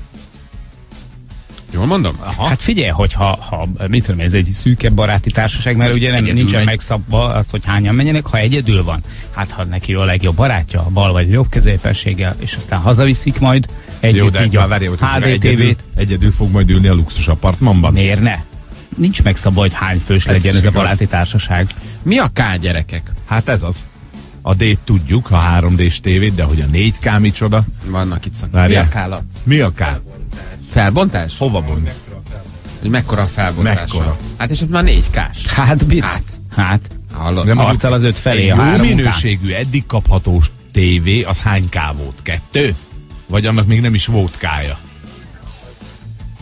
Jól mondom? Aha. Hát figyelj, hogy ha, ha mit tudom, ez egy szűkebb baráti társaság, mert ugye nem, Egyedül nincsen megy. megszabva az, hogy hányan menjenek, ha egyedül van. Hát ha neki a legjobb barátja, a bal vagy jobb kezépességgel, és aztán hazaviszik majd együtt Jó, de így már a várj, hogy há dé té egyedül, vét. egyedül fog majd ülni a luxus apartmanban. Miért ne? Nincs megszabva, hogy hány fős Ez legyen is ez a igaz. baráti társaság. Mi a K, gyerekek? Hát ez az. A D-t tudjuk, a három dés tévét, de hogy a négy ká micsoda? Vannak itt szakik. Mi Várjál. a K, Lac? Mi a K? Felbontás? Hova bont? Hogy mekkora a felbontása? Mekkora? Hát és ez már négy kás. Hát, bi- Hát. hát Hallod? De mondjuk arccal az öt felé, egy a jó három után. minőségű, eddig kaphatós tévé, az hány K volt? Kettő? Vagy annak még nem is volt K-ja?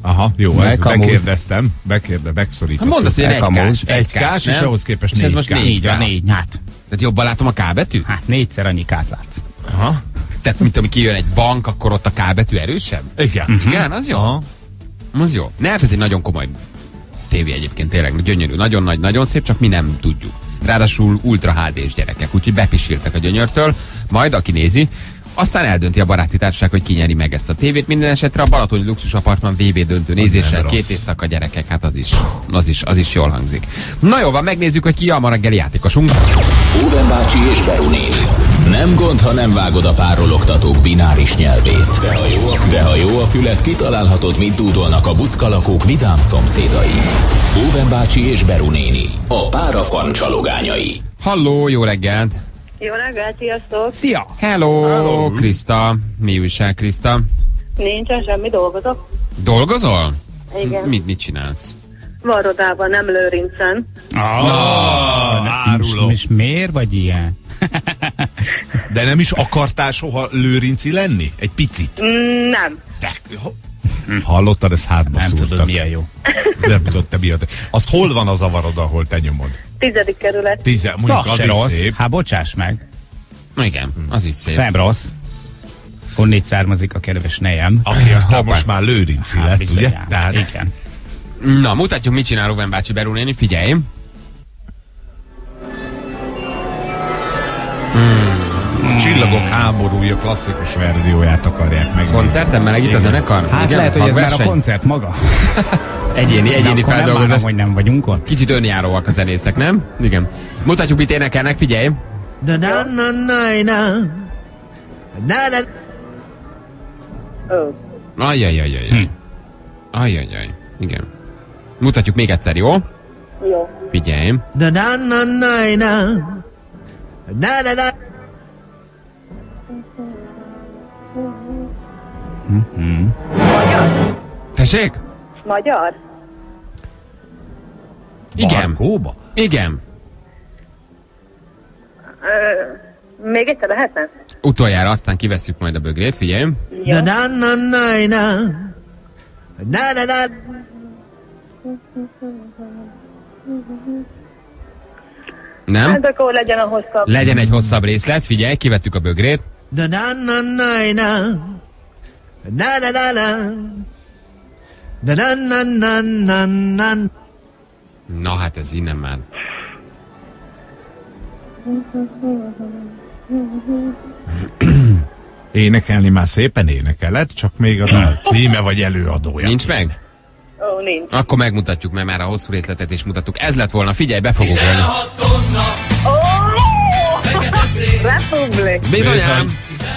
Aha, jó, ez Bekamúz. bekérdeztem, bekérdeztem, megszorítottuk. Hát mondd azt, hogy egy kás, egy kás, és nem? ahhoz képest És ez négy most kás. négy. Így a K. négy, hát, Tehát jobban látom a K betűt? hát négyszer annyi kát látsz. Aha. Tehát, mint ami kijön egy bank, akkor ott a K betű erősebb? Igen. Uh-huh. Igen, az jó. Aha. Az jó. Ne, hát ez egy nagyon komoly tévé egyébként, tényleg gyönyörű, nagyon nagy, nagyon szép, csak mi nem tudjuk. Ráadásul ultra há dés gyerekek, úgyhogy bepisiltek a gyönyörtől, majd aki nézi, aztán eldönti a baráti társaság, hogy ki nyeri meg ezt a tévét. Minden esetre a Balatoni Luxus Apartman vé bé döntő nézéssel, nem két rossz. éjszaka gyerekek, hát az is, az is, az is jól hangzik. Na jó, van, megnézzük, hogy ki a ma reggeli játékosunk. Óven bácsi és Beru néni. Nem gond, ha nem vágod a párologtatók bináris nyelvét. De ha jó a, de ha jó a fület, kitalálhatod, mit dúdolnak a buckalakók vidám szomszédai. Óven bácsi és Beru néni. A párafarm csalogányai. Halló, jó reggelt! Jó reggelt, sziasztok! Szia! Hello, Hello. Kriszta. Mi újság, Kriszta? Nincsen semmi, dolgozok. Dolgozol? Igen. Mit, mit csinálsz? Varrodában, nem Lőrincen. Ah, áruló. És miért vagy ilyen? De nem is akartál soha lőrinci lenni? Egy picit? Mm, nem. De, ho- hallottad, ez hátba Nem szúrtak. tudod, mi a jó. Nem tudod, te mi a... Az hol van az a varod, ahol te nyomod? Tizedik kerület. Tize, mondjuk Az az se is rossz. szép. Hát bocsáss meg. Igen, az is szép. Nem rossz. Honnét származik a kedves nejem. Aki aztán most már lőrinci Hát lett, ugye? bizonyám. Tehát Igen. Na, mutatjuk, mit csinál Óven bácsi, Beru néni, figyelj! a Csillagok háborúja klasszikus verzióját akarják meg. Koncerten melegít a zenekar? Hát Igen, lehet, hogy ez már a hangverseny? koncert maga. Egyéni, De egyéni akkor nem feldolgozás. bánom, hogy nem vagyunk ott. Kicsit önjáróak a zenészek, nem? Igen. Mutatjuk, mit énekelnek, figyelj! Na na na na na na na. Ó. Ajjajajajaj. Hm. Ajjajaj. Igen. Mutatjuk még egyszer, jó? Jó. Figyelj! Na na na na na na na na. Tessék? Magyar? Igen. Barkóba? Igen. Ö, még egyszer lehetne? Utoljára, aztán kivesszük majd a bögrét, figyelj! Na na na na na na na na. Nem? Hát akkor legyen a hosszabb. Legyen egy hosszabb részlet, figyelj, kivettük a bögrét. Na na na na na na na na na. Na na na na na na. Na hát ez innen már. Énekelni már szépen énekeled, csak még a dal címe vagy előadója. Nincs meg? Ó, nincs. Akkor megmutatjuk, mert már a hosszú részletet is mutattuk. Ez lett volna, figyelj, be fogok ölni. Ó! Republik. Bizonyám!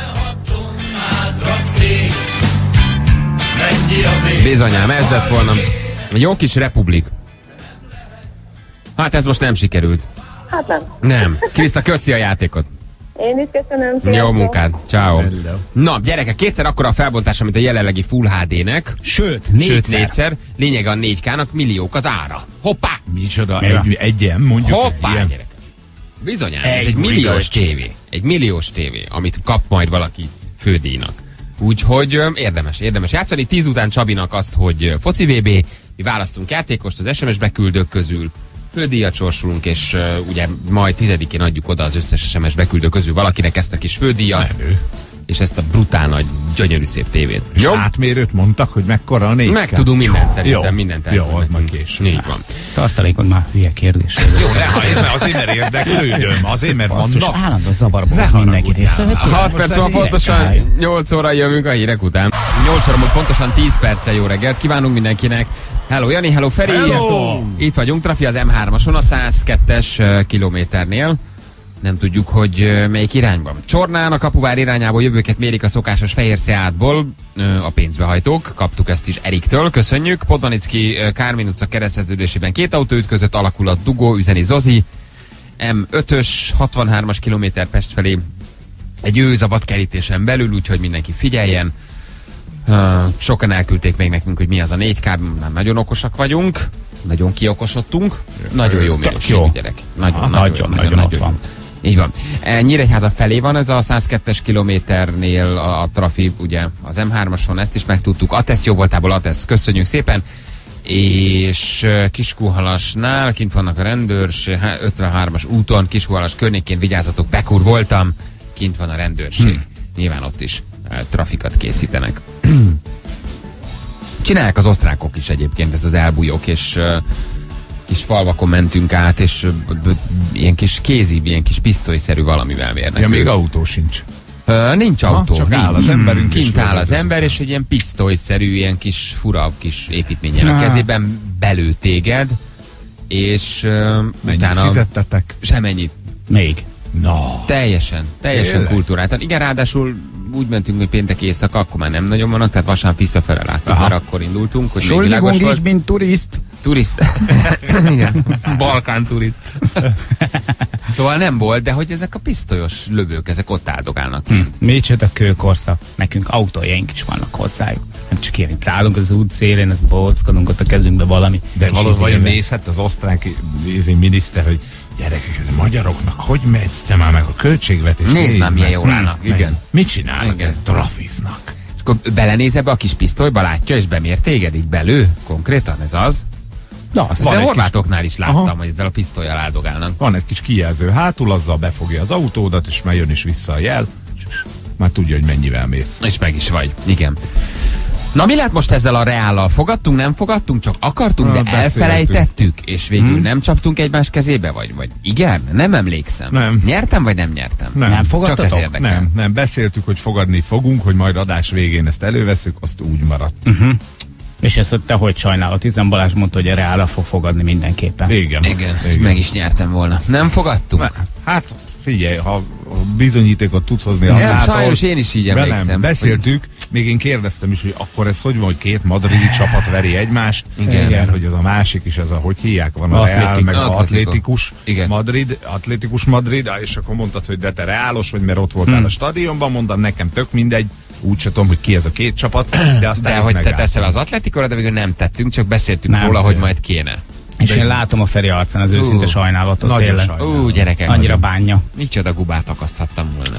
Bizonyám, ez lett volna. Jó kis republik. Hát ez most nem sikerült. Hát nem. Nem. Kriszta, köszi a játékot. Én is köszönöm. Jó sziasztok. munkát. Ciao. Hello. Na, gyerekek, kétszer akkora a felbontás, mint a jelenlegi Full há dé-nek. Sőt, négyszer. Sőt, négyszer. Lényeg a négy ká-nak milliók az ára. Hoppá! Micsoda, Mira? egy, egyen mondjuk Hoppá, egy ilyen. gyerek. Bizonyám, ez Egy egy milliós milliós. tévé. Egy milliós tévé, amit kap majd valaki fődíjnak. Úgyhogy ö, érdemes, érdemes játszani. Tíz után Csabinak azt, hogy ö, foci vé bé, mi választunk játékost az es em es beküldők közül, fődíjat sorsolunk, és uh, ugye majd tizedikén adjuk oda az összes es em es beküldő közül valakinek ezt a kis fődíjat, Menő. és ezt a brutál nagy, gyönyörű szép tévét. És Jó? átmérőt mondtak, hogy mekkora a négy. Megtudunk mindent szerintem, Jó. mindent Jó, elmondunk. az majd később. Így van. Tartalékod már hülye kérdés. Jó, de ha én mert azért, mert érdeklődöm, azért, mert Basszus, vannak. állandó zavarba Ne hoz mindenkit. haragudjál. És hat perc van pontosan, nyolc óra jövünk a hírek után. nyolc óra múlt pontosan tíz perccel jó reggelt kívánunk mindenkinek. Hello Jani, hello Feri. Hello. Itt vagyunk, Trafi az em hármason a száz kettes uh, kilométernél. Nem tudjuk, hogy uh, melyik irányban. Csornán a Kapuvár irányából jövőket mérik a szokásos fehér Seatból uh, a pénzbehajtók. Kaptuk ezt is Eriktől, köszönjük. Podmanicki uh, Kármin utca kereszteződésében két autó ütközött, alakulat dugó, üzeni Zozi. em ötös, hatvanhármas kilométer Pest felé egy őzabat kerítésen belül, úgyhogy mindenki figyeljen. Uh, sokan elküldték még nekünk, hogy mi az a négy ká, már nagyon okosak vagyunk, nagyon kiokosodtunk, nagyon jó minőségű jó. gyerek. Nagyon, Aha, nagyon, nagyon, nagyon, nagyon ott van. Így van. Nyíregyháza felé van ez a száz kettes kilométernél a, a trafi, ugye az em hármason, ezt is megtudtuk. Atesz jó voltából, Atesz, köszönjük szépen. És Kiskunhalasnál kint vannak a rendőrség, ötvenhármas úton, Kiskunhalas környékén, vigyázzatok, Bekur voltam, kint van a rendőrség. Hmm. Nyilván ott is uh, trafikat készítenek. Csinálják az osztrákok is egyébként, ez az elbújók, és uh, kis falvakon mentünk át, és uh, ilyen kis kézi, ilyen kis pisztolyszerű valamivel mérnek. Ja, még autó sincs. Uh, nincs autó. Ha, csak nincs. áll az emberünk. Kint áll az ember, és egy ilyen pisztolyszerű, ilyen kis fura kis építményen a kezében belő téged, és uh, mennyit utána... fizettetek? Semennyit. Még. No. Teljesen, teljesen kultúráltan. Igen, ráadásul úgy mentünk, hogy péntek éjszaka, akkor már nem nagyon vannak, tehát vasárnap visszafele láttuk, már akkor indultunk, hogy még világos volt. mint turist. Turist. Igen. Balkán turist. Szóval nem volt, de hogy ezek a pisztolyos lövők, ezek ott áldogálnak kint. Hm. Micsoda kőkorszak. Nekünk autójaink is vannak hozzájuk. Nem csak ilyen, itt állunk az út szélén, ezt bóckodunk ott a kezünkbe valami. De valószínűleg nézhet az osztrák miniszter, hogy gyerekek, ez a magyaroknak hogy megy? Te már meg a költségvetés. Nézd, nézd már, milyen jól állnak. Hm. Igen. Mit csinálnak? Igen. Trafiznak. És akkor belenéz ebbe a kis pisztolyba, látja, és bemér téged így belő? Konkrétan ez az? Na, azt de horvátoknál is láttam, aha, hogy ezzel a pisztollyal áldogálnak. Van egy kis kijelző hátul, azzal befogja az autódat, és már jön is vissza a jel, és már tudja, hogy mennyivel mész. És meg is vagy, igen. Na, mi lett most ezzel a Reállal? Fogadtunk, nem fogadtunk, csak akartunk, de beszéltünk, elfelejtettük, és végül hmm. nem csaptunk egymás kezébe, vagy, vagy igen? Nem emlékszem. Nem. Nyertem, vagy nem nyertem? Nem, nem fogadtatok? Csak ez érdekel. Nem, nem, beszéltük, hogy fogadni fogunk, hogy majd adás végén ezt előveszünk, azt úgy maradt. Uh-huh. És ezt te hogy sajnálod? Hiszen Balázs mondta, hogy a Reállal fog fogadni mindenképpen. Igen. Igen, igen. Meg is nyertem volna. Nem fogadtunk? Ne, hát figyelj, ha bizonyítékot tudsz hozni a nem, sajnos én is így emlékszem. Nem, beszéltük, hogy... még én kérdeztem is, hogy akkor ez hogy van, hogy két madridi csapat veri egymást, igen, mert hogy az a másik is, ez a, hogy hívják, van a Reál, meg az atlétikus Madrid, atlétikus Madrid, és akkor mondtad, hogy de te reálos vagy, mert ott voltál hmm. a stadionban, mondtam, nekem tök mindegy, úgy sem tudom, hogy ki ez a két csapat, de aztán de hogy te teszel az Atlétikóra, de végül nem tettünk, csak beszéltünk nem, róla, hogy majd kéne. És de én látom a Feri arcán az őszinte uh, sajnálatot tényleg. Ú, gyerekek. Annyira bánja. Micsoda gubát akaszthattam volna.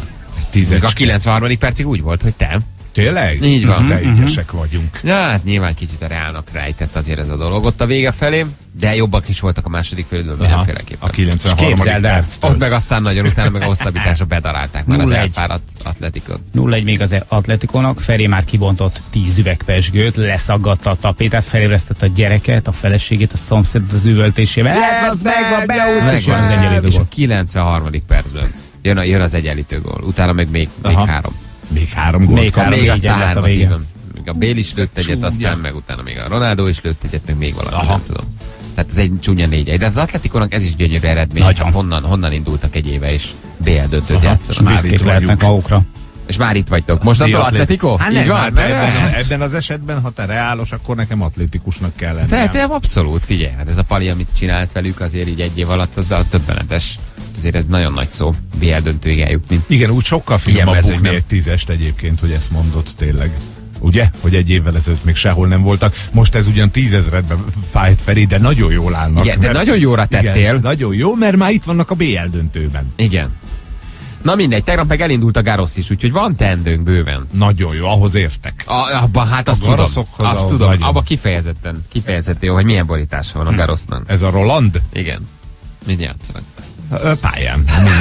A kilencvenharmadik percig úgy volt, hogy te. Tényleg? Így van. De ügyesek vagyunk. Ja, hát nyilván kicsit a Reálnak rejtett azért ez a dolog ott a vége felé, de jobbak is voltak a második félidőben mindenféleképpen. A kilencvenharmadik perctől. Ott meg aztán nagyon utána meg a hosszabbításra bedarálták már az elfáradt Atletikot. nulla egy még az Atletikónak, Feri már kibontott tíz üveg pesgőt, leszaggatta a tapétát, felébresztett a gyereket, a feleségét, a szomszédot az üvöltésével. Ez az meg a beúsztás! És a kilencvenharmadik percben jön, a, jön az egyenlítő gól. Utána meg még, még három. Még három gólt. Még, három, még aztán hármat hívom. Még a Bél is lőtt egyet, aztán meg utána még a Ronaldo is lőtt egyet, meg még valami, aha, nem tudom. Tehát ez egy csúnya négy. De az Atletikónak ez is gyönyörű eredmény. Hát honnan, honnan indultak egy éve, és bé el döntőt játszanak. Büszkék lehetnek magukra. És már itt vagytok. Mostantól Atletiko? Hát így van. Ebben, ebben az esetben, ha te reálos, akkor nekem atletikusnak kell lenni. Tehát abszolút, figyelj, hát ez a Pali, amit csinált velük azért így egy év alatt, az, az többenetes. Azért ez nagyon nagy szó, bé el döntőig eljutni. Igen, úgy sokkal finomabb bukni egy tízest egyébként, hogy ezt mondott tényleg. Ugye? Hogy egy évvel ezelőtt még sehol nem voltak. Most ez ugyan tízezredben fájt Feri, de nagyon jól állnak. Igen, de nagyon jóra tettél. Igen, nagyon jó, mert már itt vannak a bé el döntőben. Igen. Na mindegy, tegnap meg elindult a Garosz is, úgyhogy van teendőnk bőven. Nagyon jó, ahhoz értek. A, abban hát azt tudom, azt tudom. Abban kifejezetten, kifejezetten jó, hogy milyen borítása van a Garosznak. Ez a Roland? Igen. Mind játszanak? Pályán.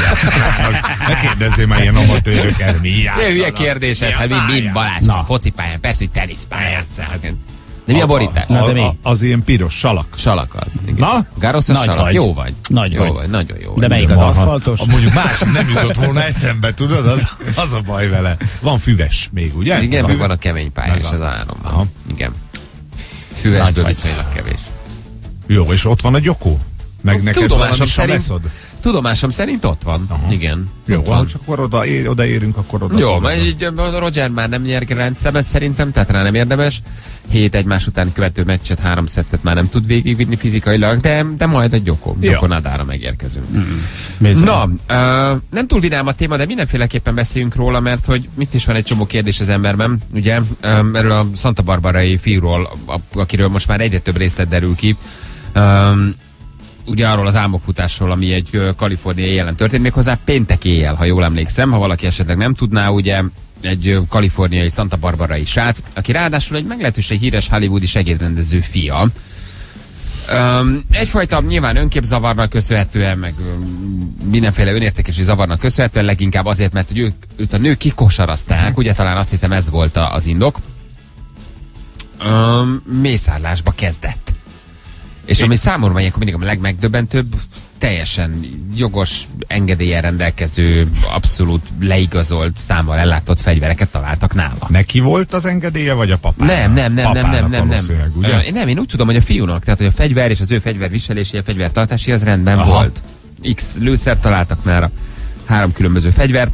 Ne kérdezzél már ilyen amatőröket, mi játszanak. Milyen kérdés ez, hát mi, mi Balázs, a focipályán, persze, hogy teniszpályán. De mi a borítás? A, a, a, az ilyen piros salak. Salak az. Igen. Na? Garoszos salak. Vagy. Jó vagy. Nagy jó vagy. vagy. Nagyon jó vagy. De melyik az aszfaltos? Mondjuk más nem jutott volna eszembe, tudod? Az, az a baj vele. Van füves még, ugye? Igen, meg van a kemény pályás, az a három van. Igen. Füvesből viszonylag kevés. Jó, és ott van a gyokó? Meg neked valami saveszod? Tudomásom szerint ott van. Aha. Igen. Jó, van. Akkor oda, ér, odaérünk, akkor oda. Jó, mert Roger már nem nyer rendszeremet szerintem, tehát rá nem érdemes. Hét egymás után követő meccset, három szettet már nem tud végigvinni fizikailag, de, de majd a Gyoko. Gyoko Nadára megérkezünk. Mm. Na, uh, nem túl vidám a téma, de mindenféleképpen beszéljünk róla, mert hogy mit is van egy csomó kérdés az emberben, ugye, um, erről a Santa Barbarai fiúról, a, akiről most már egyre több részlet derül ki. Um, ugye arról az álmokfutásról, ami egy ö, kaliforniai éjjelen történt, méghozzá péntek éjjel, ha jól emlékszem, ha valaki esetleg nem tudná, ugye egy ö, kaliforniai Santa Barbarai srác, aki ráadásul egy meglehetősen híres hollywoodi segédrendező fia. Um, egyfajta nyilván önképzavarnak köszönhetően, meg um, mindenféle önértékesi zavarnak köszönhetően, leginkább azért, mert hogy ők, őt a nők kikosarazták, ugye talán azt hiszem ez volt a, az indok, um, mészárlásba kezdett. És ami számomra ilyenkor mindig a legmegdöbbentőbb, teljesen jogos, engedéllyel rendelkező, abszolút leigazolt, számmal ellátott fegyvereket találtak nála. Neki volt az engedélye, vagy a papának? Nem, nem, nem, nem, nem, nem, nem. Ugye? Én nem, én úgy tudom, hogy a fiúnak, tehát hogy a fegyver és az ő fegyverviselési, a fegyvertartási az rendben Aha. volt. X lőszert találtak nála, három különböző fegyvert,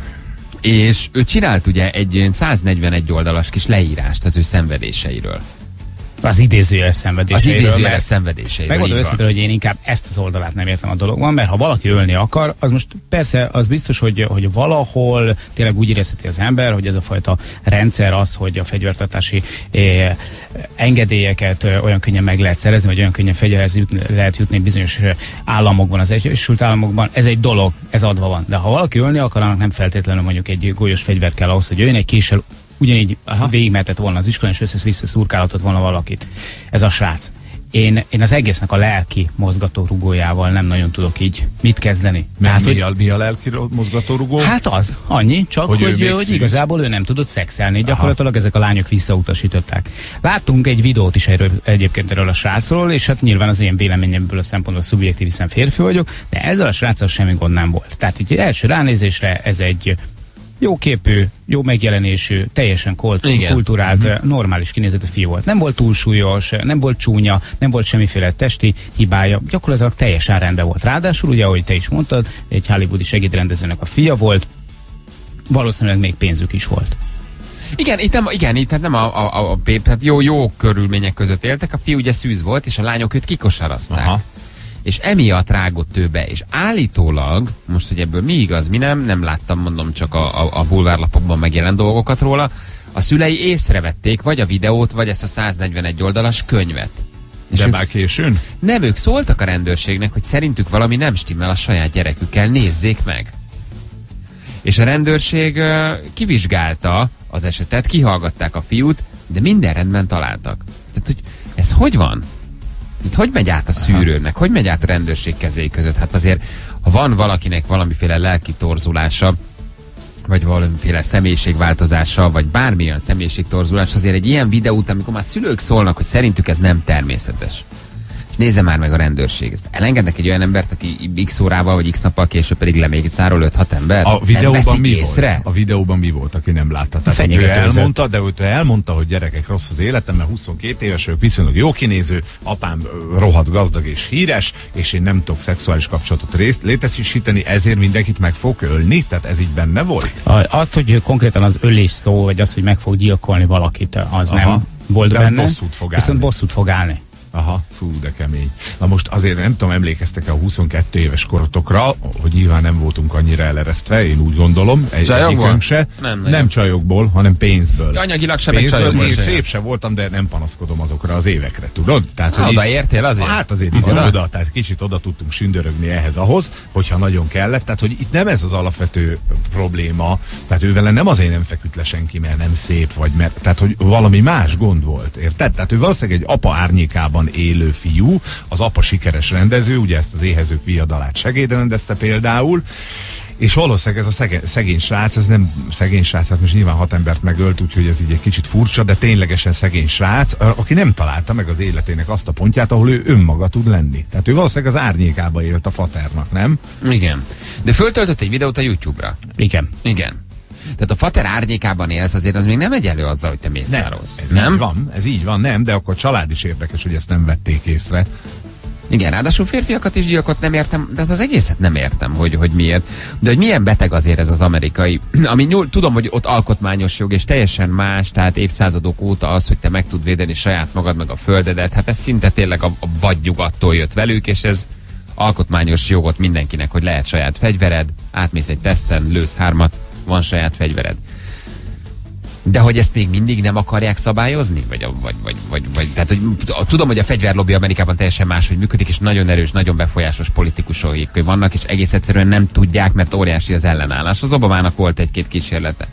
és ő csinált ugye egy száznegyvenegy oldalas kis leírást az ő szenvedéseiről. Az idézőjeles szenvedéseiről. Az idézőjeles mert szenvedéseiről. Megmondom így van. őszintén, hogy én inkább ezt az oldalát nem értem a dologban, mert ha valaki ölni akar, az most persze az biztos, hogy, hogy valahol tényleg úgy érezheti az ember, hogy ez a fajta rendszer az, hogy a fegyvertartási eh, engedélyeket eh, olyan könnyen meg lehet szerezni, vagy olyan könnyen fegyverhez jutni, lehet jutni bizonyos államokban, az Egyesült Államokban. Ez egy dolog, ez adva van. De ha valaki ölni akar, annak nem feltétlenül mondjuk egy golyós fegyver kell ahhoz, hogy jöjjön egy késsel. Ugyanígy végigmehetett volna az iskolán, és össze-vissza szurkálhatott volna valakit. Ez a srác. Én, én az egésznek a lelki mozgatórugójával nem nagyon tudok így mit kezdeni. Tehát, mi, hogy, a, mi a lelki mozgatórugó? hát az, annyi, csak Hogy hogy, ő hogy, még hogy szűz. igazából ő nem tudott szexelni. Gyakorlatilag ezek a lányok visszautasították. Láttunk egy videót is erről, egyébként erről a srácról, és hát nyilván az én véleményemből a szempontból szubjektív, hiszen férfi vagyok, de ezzel a sráccal semmi gond nem volt. Tehát így első ránézésre ez egy jó képű, jó megjelenésű, teljesen kult, kulturált, uh-huh. normális kinézetű fiú volt. Nem volt túlsúlyos, nem volt csúnya, nem volt semmiféle testi hibája, gyakorlatilag teljesen rendben volt. Ráadásul, ugye, ahogy te is mondtad, egy hollywoodi segédrendezőnek a fia volt, valószínűleg még pénzük is volt. Igen, itt nem, igen, itt nem a, a, a, a hát jó, jó körülmények között éltek, a fiú ugye szűz volt, és a lányok őt kikosarazták. Aha. És emiatt rágott ő be, és állítólag, most, hogy ebből mi igaz, mi nem, nem láttam, mondom, csak a, a, a bulvárlapokban megjelent dolgokat róla, a szülei észrevették vagy a videót, vagy ezt a száznegyvenegy oldalas könyvet. És De ők, már későn? nem, ők szóltak a rendőrségnek, hogy szerintük valami nem stimmel a saját gyerekükkel, nézzék meg. És a rendőrség uh, kivizsgálta az esetet, kihallgatták a fiút, de minden rendben találtak. Tehát, hogy ez hogy van? Itt hogy megy át a szűrőnek? Hogy megy át a rendőrség kezei között? Hát azért, ha van valakinek valamiféle lelki torzulása, vagy valamiféle személyiségváltozása, vagy bármilyen személyiségtorzulás, azért egy ilyen videó után, amikor már szülők szólnak, hogy szerintük ez nem természetes. Nézze már meg a rendőrség. Ezt elengednek egy olyan embert, aki x órával vagy x nappal később pedig lemészáról öt-hat ember? A videóban mi észre? volt? A videóban mi volt, aki nem látta? Tehát ő elmondta, de ő elmondta, hogy gyerekek, rossz az életem, mert huszonkét éves, ők viszonylag jó kinéző, apám rohadt gazdag és híres, és én nem tudok szexuális kapcsolatot részt létesíteni, ezért mindenkit meg fog ölni? Tehát ez így benne volt? Azt, hogy konkrétan az ölés szó, vagy az, hogy meg fog gyilkolni valakit, az Aha. nem volt de benne. Bosszút fog viszont állni. bosszút fog állni. Aha, fú, de kemény. Na most azért nem tudom, emlékeztek-e a huszonkettő éves korotokra, hogy nyilván nem voltunk annyira eleresztve, én úgy gondolom, egy, egyikünk se. Nem, nem csajokból, hanem pénzből. Ja, anyagilag se, meg Pénzből, csajokból én se. szép se voltam, de nem panaszkodom azokra az évekre, tudod? Tehát, Ha, oda értél azért? Hát azért így oda, oda, tehát kicsit oda tudtunk sündörögni ehhez ahhoz, hogyha nagyon kellett. Tehát, hogy itt nem ez az alapvető probléma, tehát ő vele nem azért nem feküdt le senki, mert nem szép, vagy mert, tehát, hogy valami más gond volt, érted? Tehát ő valószínűleg egy apa árnyékában élő fiú, az apa sikeres rendező, ugye ezt az Éhezők viadalát segédrendezte például, és valószínűleg ez a szegény, szegény srác, ez nem szegény srác, hát most nyilván hat embert megölt, úgyhogy ez így egy kicsit furcsa, de ténylegesen szegény srác, aki nem találta meg az életének azt a pontját, ahol ő önmaga tud lenni. Tehát ő valószínűleg az árnyékába élt a faternak, nem? Igen. De föltöltött egy videót a YouTube-ra. Igen. Igen. Tehát a fater árnyékában élsz, azért az még nem egyelő azzal, hogy te mészárolsz. Ez nem? Így van, ez így van, nem, de akkor a család is érdekes, hogy ezt nem vették észre. Igen, ráadásul férfiakat is gyilkolt, nem értem, de hát az egészet nem értem, hogy, hogy miért. De hogy milyen beteg azért ez az amerikai, ami nyúl, tudom, hogy ott alkotmányos jog, és teljesen más, tehát évszázadok óta az, hogy te meg tud védeni saját magad, meg a földedet, hát ez szinte tényleg a, a vadnyugattól jött velük, és ez alkotmányos jogot mindenkinek, hogy lehet saját fegyvered, átmész egy teszten, lősz hármat, van saját fegyvered. De hogy ezt még mindig nem akarják szabályozni? Vagy, vagy, vagy, vagy, vagy tehát, hogy tudom, hogy a fegyverlobby Amerikában teljesen máshogy működik, és nagyon erős, nagyon befolyásos politikusok vannak, és egész egyszerűen nem tudják, mert óriási az ellenállás. Az Obamának volt egy-két kísérlete.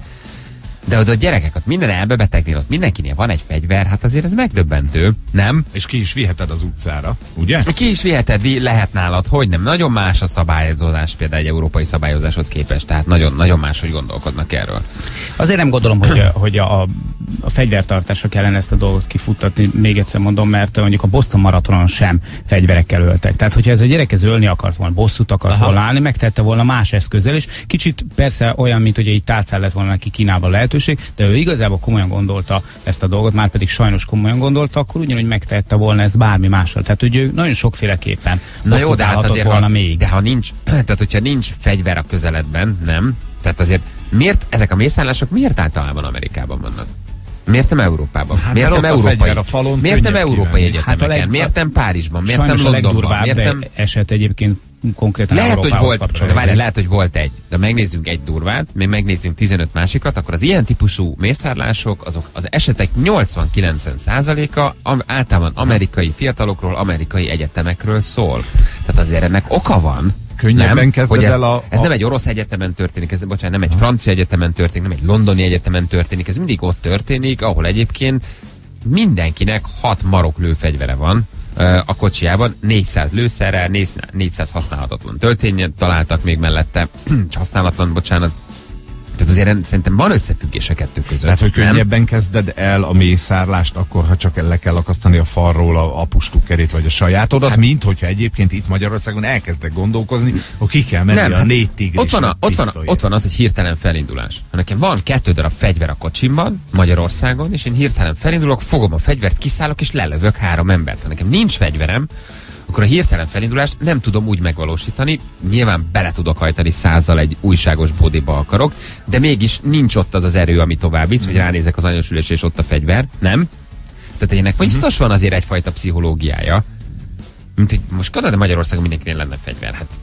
De oda a gyerekek, ott minden elbebetegnél, ott mindenkinél van egy fegyver, hát azért ez megdöbbentő, nem? És ki is viheted az utcára, ugye? Ki is viheted, lehet nálad, hogy nem. Nagyon más a szabályozás például egy európai szabályozáshoz képest, tehát nagyon, nagyon máshogy gondolkodnak erről. Azért nem gondolom, hogy, hogy a, a fegyvertartásra kellene ezt a dolgot kifuttatni, még egyszer mondom, mert mondjuk a Boston maratonon sem fegyverekkel öltek. Tehát, hogyha ez a gyerek ez ölni akart volna, bosszút akart Aha. volna állni, megtette volna más eszközzel is. Kicsit persze olyan, mint hogy egy tálcán lett volna neki Kínában lehetőség, de ő igazából komolyan gondolta ezt a dolgot, már pedig sajnos komolyan gondolta, akkor ugyanúgy megtehette volna ezt bármi mással. Tehát, hogy ő nagyon sokféleképpen Na jó, de hát azért, volna ha, még. De ha nincs, tehát hogyha nincs fegyver a közeledben, nem? Tehát azért miért ezek a mészállások miért általában Amerikában vannak? Miért nem Európában? Hát miért nem európai? A falon miért nem európai egyetemeken? Hát leg... Miért nem Párizsban? Miért sajnos nem Londonban? Miért nem eset egyébként konkrétan lehet, hogy volt, de várjál, lehet, hogy volt egy, de megnézzünk egy durvát, még megnézzünk tizenöt másikat, akkor az ilyen típusú mészárlások, azok az esetek nyolcvan-kilencven százaléka általában amerikai fiatalokról, amerikai egyetemekről szól. Tehát azért ennek oka van. Könnyebben nem, kezded hogy ez, el a, ez a... nem egy orosz egyetemen történik, ez bocsánat, nem egy francia egyetemen történik, nem egy londoni egyetemen történik, ez mindig ott történik, ahol egyébként mindenkinek hat marok lőfegyvere van a kocsijában, négyszáz lőszerrel, négyszáz használhatatlan töltényen találtak még mellette, használatlan, bocsánat. Tehát azért szerintem van összefüggés a kettő között. Tehát, hogy nem? könnyebben kezded el a mészárlást, akkor ha csak le kell akasztani a falról a, a pustukkerét vagy a sajátodat, hát, mint hogyha egyébként itt Magyarországon elkezdek gondolkozni, hogy ki kell menni nem, a négy tigris. Ott van, a, ott, van a, ott van az, hogy hirtelen felindulás. Ha nekem van kettő darab fegyver a kocsimban, Magyarországon, és én hirtelen felindulok, fogom a fegyvert, kiszállok és lelövök három embert. Ha nekem nincs fegyverem, akkor a hirtelen felindulást nem tudom úgy megvalósítani, nyilván bele tudok hajtani százzal egy újságos bódéba akarok, de mégis nincs ott az az erő, ami tovább visz, mm. hogy ránézek az anyósülésre és ott a fegyver, nem? Tehát ennek mm-hmm. biztos van azért egyfajta pszichológiája, mint hogy most kadad, de Magyarországon mindenkinél lenne fegyver, hát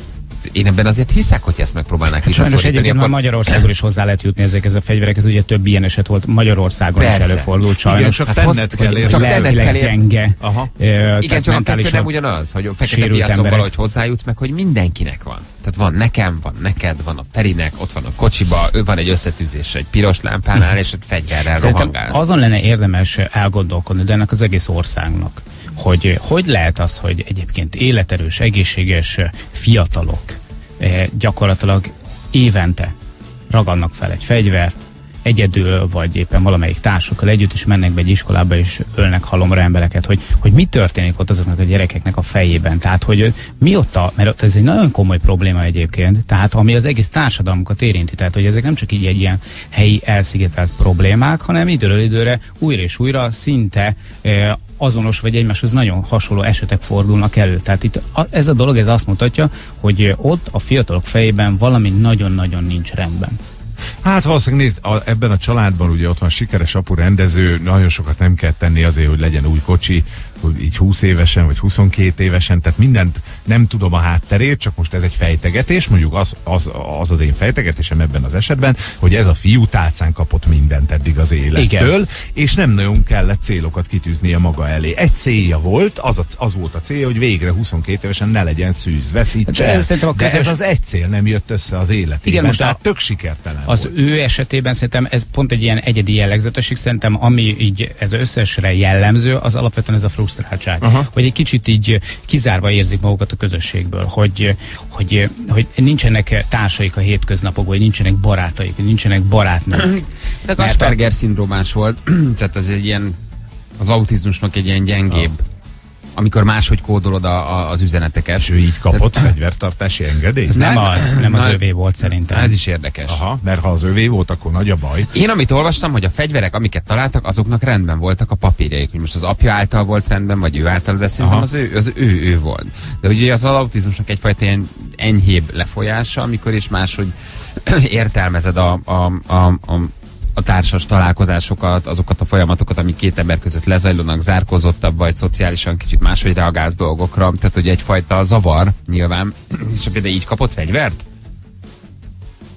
én ebben azért hiszek, hogy ezt megpróbálnák is. Sajnos egyébként akkor... Magyarországon is hozzá lehet jutni ezekhez a fegyverekhez, ugye több ilyen eset volt Magyarországon Persze. is előfordult, sajnos. Igen, csak tenned kell érni. Csak tenned kell gyenge. Aha. Uh, Igen, csak a kettő nem ugyanaz, hogy a fekete piacon valahogy hozzájutsz meg, hogy mindenkinek van. Tehát van nekem, van neked, van a Ferinek, ott van a kocsiba, ő van egy összetűzés egy piros lámpánál, és egy fegyverrel rohangálsz. Azon lenne érdemes elgondolkodni, de ennek az egész országnak, hogy hogy lehet az, hogy egyébként életerős, egészséges fiatalok eh, gyakorlatilag évente ragadnak fel egy fegyvert, egyedül, vagy éppen valamelyik társukkal együtt is mennek be egy iskolába és ölnek halomra embereket, hogy, hogy mi történik ott azoknak a gyerekeknek a fejében. Tehát, hogy mi ott a, mert ez egy nagyon komoly probléma egyébként, tehát ami az egész társadalmunkat érinti, tehát, hogy ezek nem csak így egy ilyen helyi elszigetelt problémák, hanem időről időre újra és újra szinte eh, azonos vagy egymáshoz nagyon hasonló esetek fordulnak elő. Tehát itt a, ez a dolog ez azt mutatja, hogy ott a fiatalok fejében valami nagyon-nagyon nincs rendben. Hát valószínűleg nézd, a, ebben a családban ugye ott van sikeres apu rendező, nagyon sokat nem kell tenni azért, hogy legyen új kocsi, hogy így húsz évesen vagy huszonkét évesen, tehát mindent nem tudom a hátterét, csak most ez egy fejtegetés, mondjuk az az, az, az én fejtegetésem ebben az esetben, hogy ez a fiú tálcán kapott mindent eddig az élettől, Igen. és nem nagyon kellett célokat kitűznie maga elé. Egy célja volt, az, a, az volt a célja, hogy végre huszonkét évesen ne legyen szűz, veszítse el. De, de ez az egy cél nem jött össze az életében, Igen, most tehát a, tök sikertelen Az volt. ő esetében szerintem ez pont egy ilyen egyedi jellegzetesség, szerintem ami így ez összesre jellemző, az alapvetően ez a frusztráltság. Aha. Hogy egy kicsit így kizárva érzik magukat a közösségből, hogy, hogy, hogy nincsenek társaik a hétköznapokban, hogy nincsenek barátaik, hogy nincsenek barátnők. De Asperger szindrómás volt, tehát ez egy ilyen, az autizmusnak egy ilyen gyengébb, ah. amikor máshogy kódolod a, a, az üzeneteket. És ő így kapott Tehát, fegyvertartási engedélyt? Ez nem, a, nem az övé volt szerintem. Ez is érdekes. Aha, mert ha az övé volt, akkor nagy a baj. Én amit olvastam, hogy a fegyverek, amiket találtak, azoknak rendben voltak a papírjaik. Hogy most az apja által volt rendben, vagy ő által, de szerintem az ő, az ő, ő volt. De ugye az autizmusnak egyfajta ilyen enyhébb lefolyása, amikor is máshogy értelmezed a, a, a, a a társas találkozásokat, azokat a folyamatokat, amik két ember között lezajlanak, zárkózottabb vagy szociálisan kicsit máshogy reagálsz dolgokra. Tehát, hogy egyfajta zavar nyilván. És például így kapott fegyvert?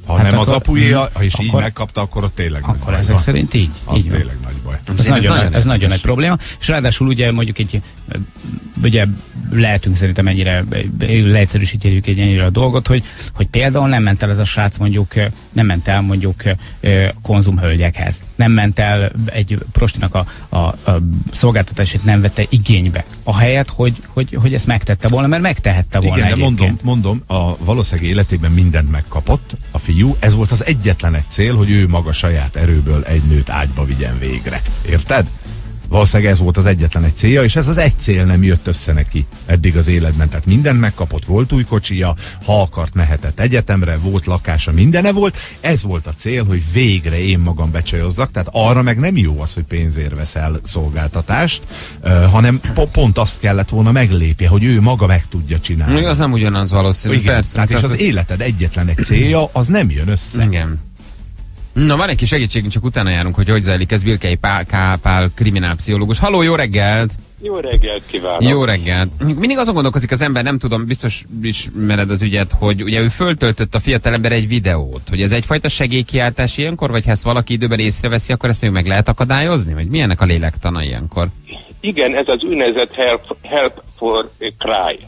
Ha Hát nem akkor- az apuja, ha és így akkor- megkapta, akkor ott tényleg nagy Akkor baj ezek van. szerint így. Az így van. tényleg nagy baj. Ez, Ez nagyon, nagyon ez nagyon érdekes. nagy probléma, és ráadásul ugye mondjuk egy, ugye lehetünk szerintem ennyire, leegyszerűsítjük egy ennyire a dolgot, hogy, hogy például nem ment el ez a srác mondjuk, nem ment el mondjuk konzumhölgyekhez. Nem ment el egy prostinak a, a, a szolgáltatását nem vette igénybe. Ahelyett, hogy, hogy, hogy ezt megtette volna, mert megtehette volna Igen, de egyébként. mondom, mondom, a valószínűleg életében mindent megkapott a fiú. Ez volt az egyetlen egy cél, hogy ő maga saját erőből egy nőt ágyba vigyen végre. Érted? Valószínűleg ez volt az egyetlen egy célja, és ez az egy cél nem jött össze neki eddig az életben. Tehát mindent megkapott, volt új kocsija, ha akart, mehetett egyetemre, volt lakása, mindene volt. Ez volt a cél, hogy végre én magam becsajozzak, tehát arra meg nem jó az, hogy pénzért veszel szolgáltatást, uh, hanem po- pont azt kellett volna meglépje, hogy ő maga meg tudja csinálni. Még az nem ugyanaz valószínű. Igen, Persze. tehát és az életed egyetlen egy célja, az nem jön össze. Igen. Na, van egy kis segítségünk, csak utána járunk, hogy hogy zajlik ez. Vilkei Pál, K. Pál, kriminálpszichológus. Halló, jó reggelt! Jó reggelt kívánok! Jó reggelt! Mindig azon gondolkozik az ember, nem tudom, biztos ismered az ügyet, hogy ugye ő föltöltött a fiatalember egy videót, hogy ez egyfajta segélykiáltás ilyenkor, vagy ha ezt valaki időben észreveszi, akkor ezt még meg lehet akadályozni? Vagy milyennek a lélektana ilyenkor? Igen, ez az úgynevezett help, help for cry.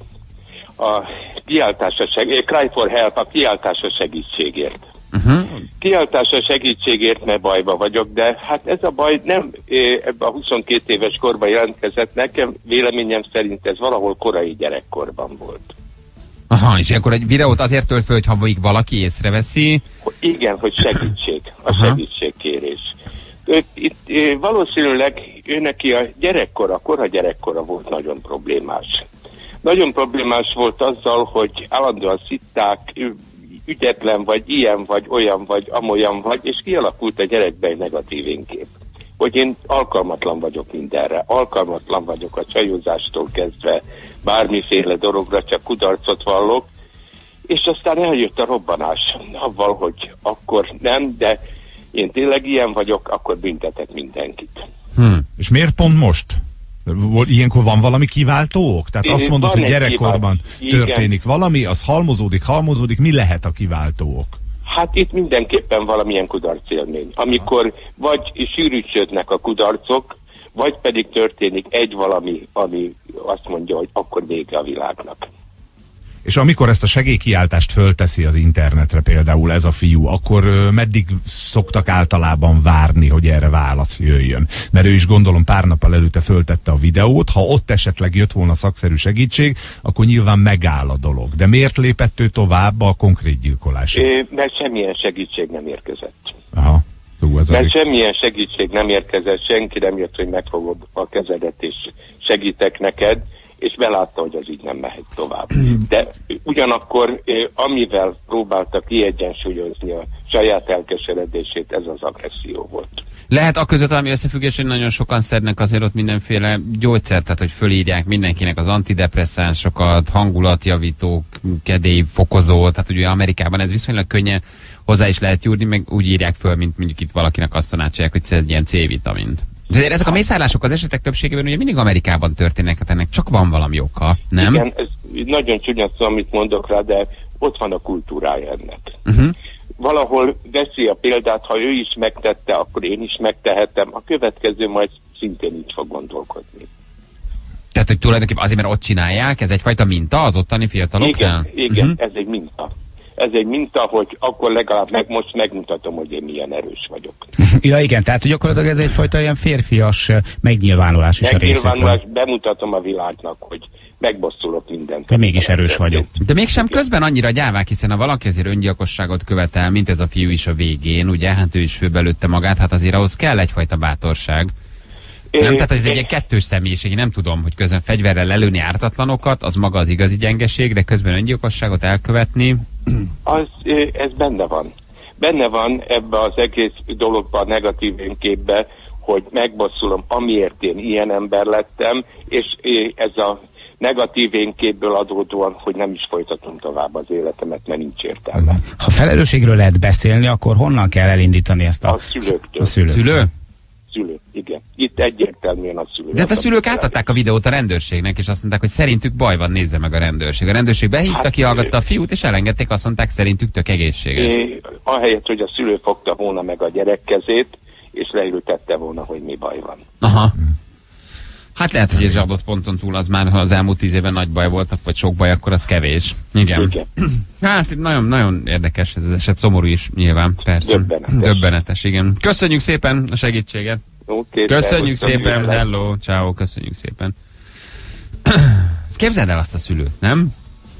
A kiáltása seg- cry for help, a kiáltása segítségért. Uh-huh. Kiáltása segítségért, mert bajba vagyok, de hát ez a baj nem ebben a huszonkét éves korban jelentkezett, nekem véleményem szerint ez valahol korai gyerekkorban volt. Aha, és akkor egy videót azért tölt föl, hogy ha még valaki észreveszi. Hogy igen, hogy segítség, a Aha. segítségkérés. Ő, itt, ö, valószínűleg ő neki a gyerekkora, kora gyerekkora volt nagyon problémás. Nagyon problémás volt azzal, hogy állandóan szitták, ő ügyetlen vagy, ilyen vagy, olyan vagy, amolyan vagy, és kialakult a gyerekbe egy negatív énkép. Hogy én alkalmatlan vagyok mindenre, alkalmatlan vagyok a csajozástól kezdve, bármiféle dologra, csak kudarcot vallok, és aztán eljött a robbanás avval, hogy akkor nem, de én tényleg ilyen vagyok, akkor büntetek mindenkit. Hm. És miért pont most? Ilyenkor van valami kiváltó ok? Tehát azt mondod, Van hogy egy gyerekkorban kiváltó. történik valami, az halmozódik, halmozódik, mi lehet a kiváltó ok? Hát itt mindenképpen valamilyen kudarcélmény. Amikor vagy sűrűsödnek a kudarcok, vagy pedig történik egy valami, ami azt mondja, hogy akkor vége a világnak. És amikor ezt a segélykiáltást fölteszi az internetre például ez a fiú, akkor ö, meddig szoktak általában várni, hogy erre válasz jöjjön? Mert ő is gondolom pár nappal előtte föltette a videót, ha ott esetleg jött volna szakszerű segítség, akkor nyilván megáll a dolog. De miért lépett ő tovább a konkrét gyilkolásra? É, mert semmilyen segítség nem érkezett. Aha. Hú, ez Mert azért... semmilyen segítség nem érkezett, senki nem jött, hogy megfogod a kezedet és segítek neked, és belátta, hogy az így nem mehet tovább. De ugyanakkor, eh, amivel próbálta kiegyensúlyozni a saját elkeseredését, ez az agresszió volt. Lehet a között valami összefüggés, hogy nagyon sokan szednek azért ott mindenféle gyógyszert, tehát hogy fölírják mindenkinek az antidepresszánsokat, hangulatjavítók, kedélyfokozó, tehát ugye Amerikában ez viszonylag könnyen hozzá is lehet jutni, meg úgy írják föl, mint mondjuk itt valakinek azt tanácsolják, hogy szed ilyen C-vitamint. De ezek a mészállások az esetek többségében ugye mindig Amerikában történnek, hát ennek csak van valami oka, nem? Igen, ez nagyon csúnya szó, amit mondok rá, de ott van a kultúrája ennek. Uh-huh. Valahol veszi a példát, ha ő is megtette, akkor én is megtehetem, a következő majd szintén így fog gondolkodni. Tehát, hogy tulajdonképpen azért, mert ott csinálják, ez egyfajta minta az ottani fiataloknál? Igen, igen, Uh-huh. ez egy minta. Ez egy minta, hogy akkor legalább meg most megmutatom, hogy én milyen erős vagyok. Ja igen, tehát hogy gyakorlatilag ez egyfajta ilyen férfias eh, megnyilvánulás is a részükről. Megnyilvánulás, bemutatom a világnak, hogy megbosszulok mindent. Hogy mégis erős vagyok. De mégsem közben annyira gyávák, hiszen ha valaki azért öngyilkosságot követel, mint ez a fiú is a végén, ugye, hát ő is főbelőtte magát, hát azért ahhoz kell egyfajta bátorság. Nem, tehát ez egy ilyen kettős személyiség, én nem tudom, hogy közben fegyverrel lelőni ártatlanokat, az maga az igazi gyengeség, de közben öngyilkosságot elkövetni. Az, ez benne van. Benne van ebbe az egész dologban, a negatív önképbe, hogy megbosszulom, amiért én ilyen ember lettem, és ez a negatív énképből adódóan, hogy nem is folytatom tovább az életemet, mert nincs értelme. Ha felelősségről lehet beszélni, akkor honnan kell elindítani ezt a, A szülőktől. a szülők? Szülő? Szülő, igen. Itt egyértelműen a szülő. De hát a szülők átadták a videót a rendőrségnek, és azt mondták, hogy szerintük baj van, nézze meg a rendőrség. A rendőrség behívta, hát, kihallgatta a fiút, és elengedték, azt mondták, szerintük tök egészséges. É, ahelyett, hogy a szülő fogta volna meg a gyerek kezét, és leültette volna, hogy mi baj van. Aha. Hát lehet, hogy egy adott ponton túl az már, ha az elmúlt tíz évben nagy baj voltak, vagy sok baj, akkor az kevés. Igen. Igen. Hát nagyon, nagyon érdekes ez az eset, szomorú is nyilván, persze. Döbbenetes. Döbbenetes, igen. Köszönjük szépen a segítséget. Okay, köszönjük szépen, hello, ciao, köszönjük szépen. Képzeld el azt a szülőt, nem?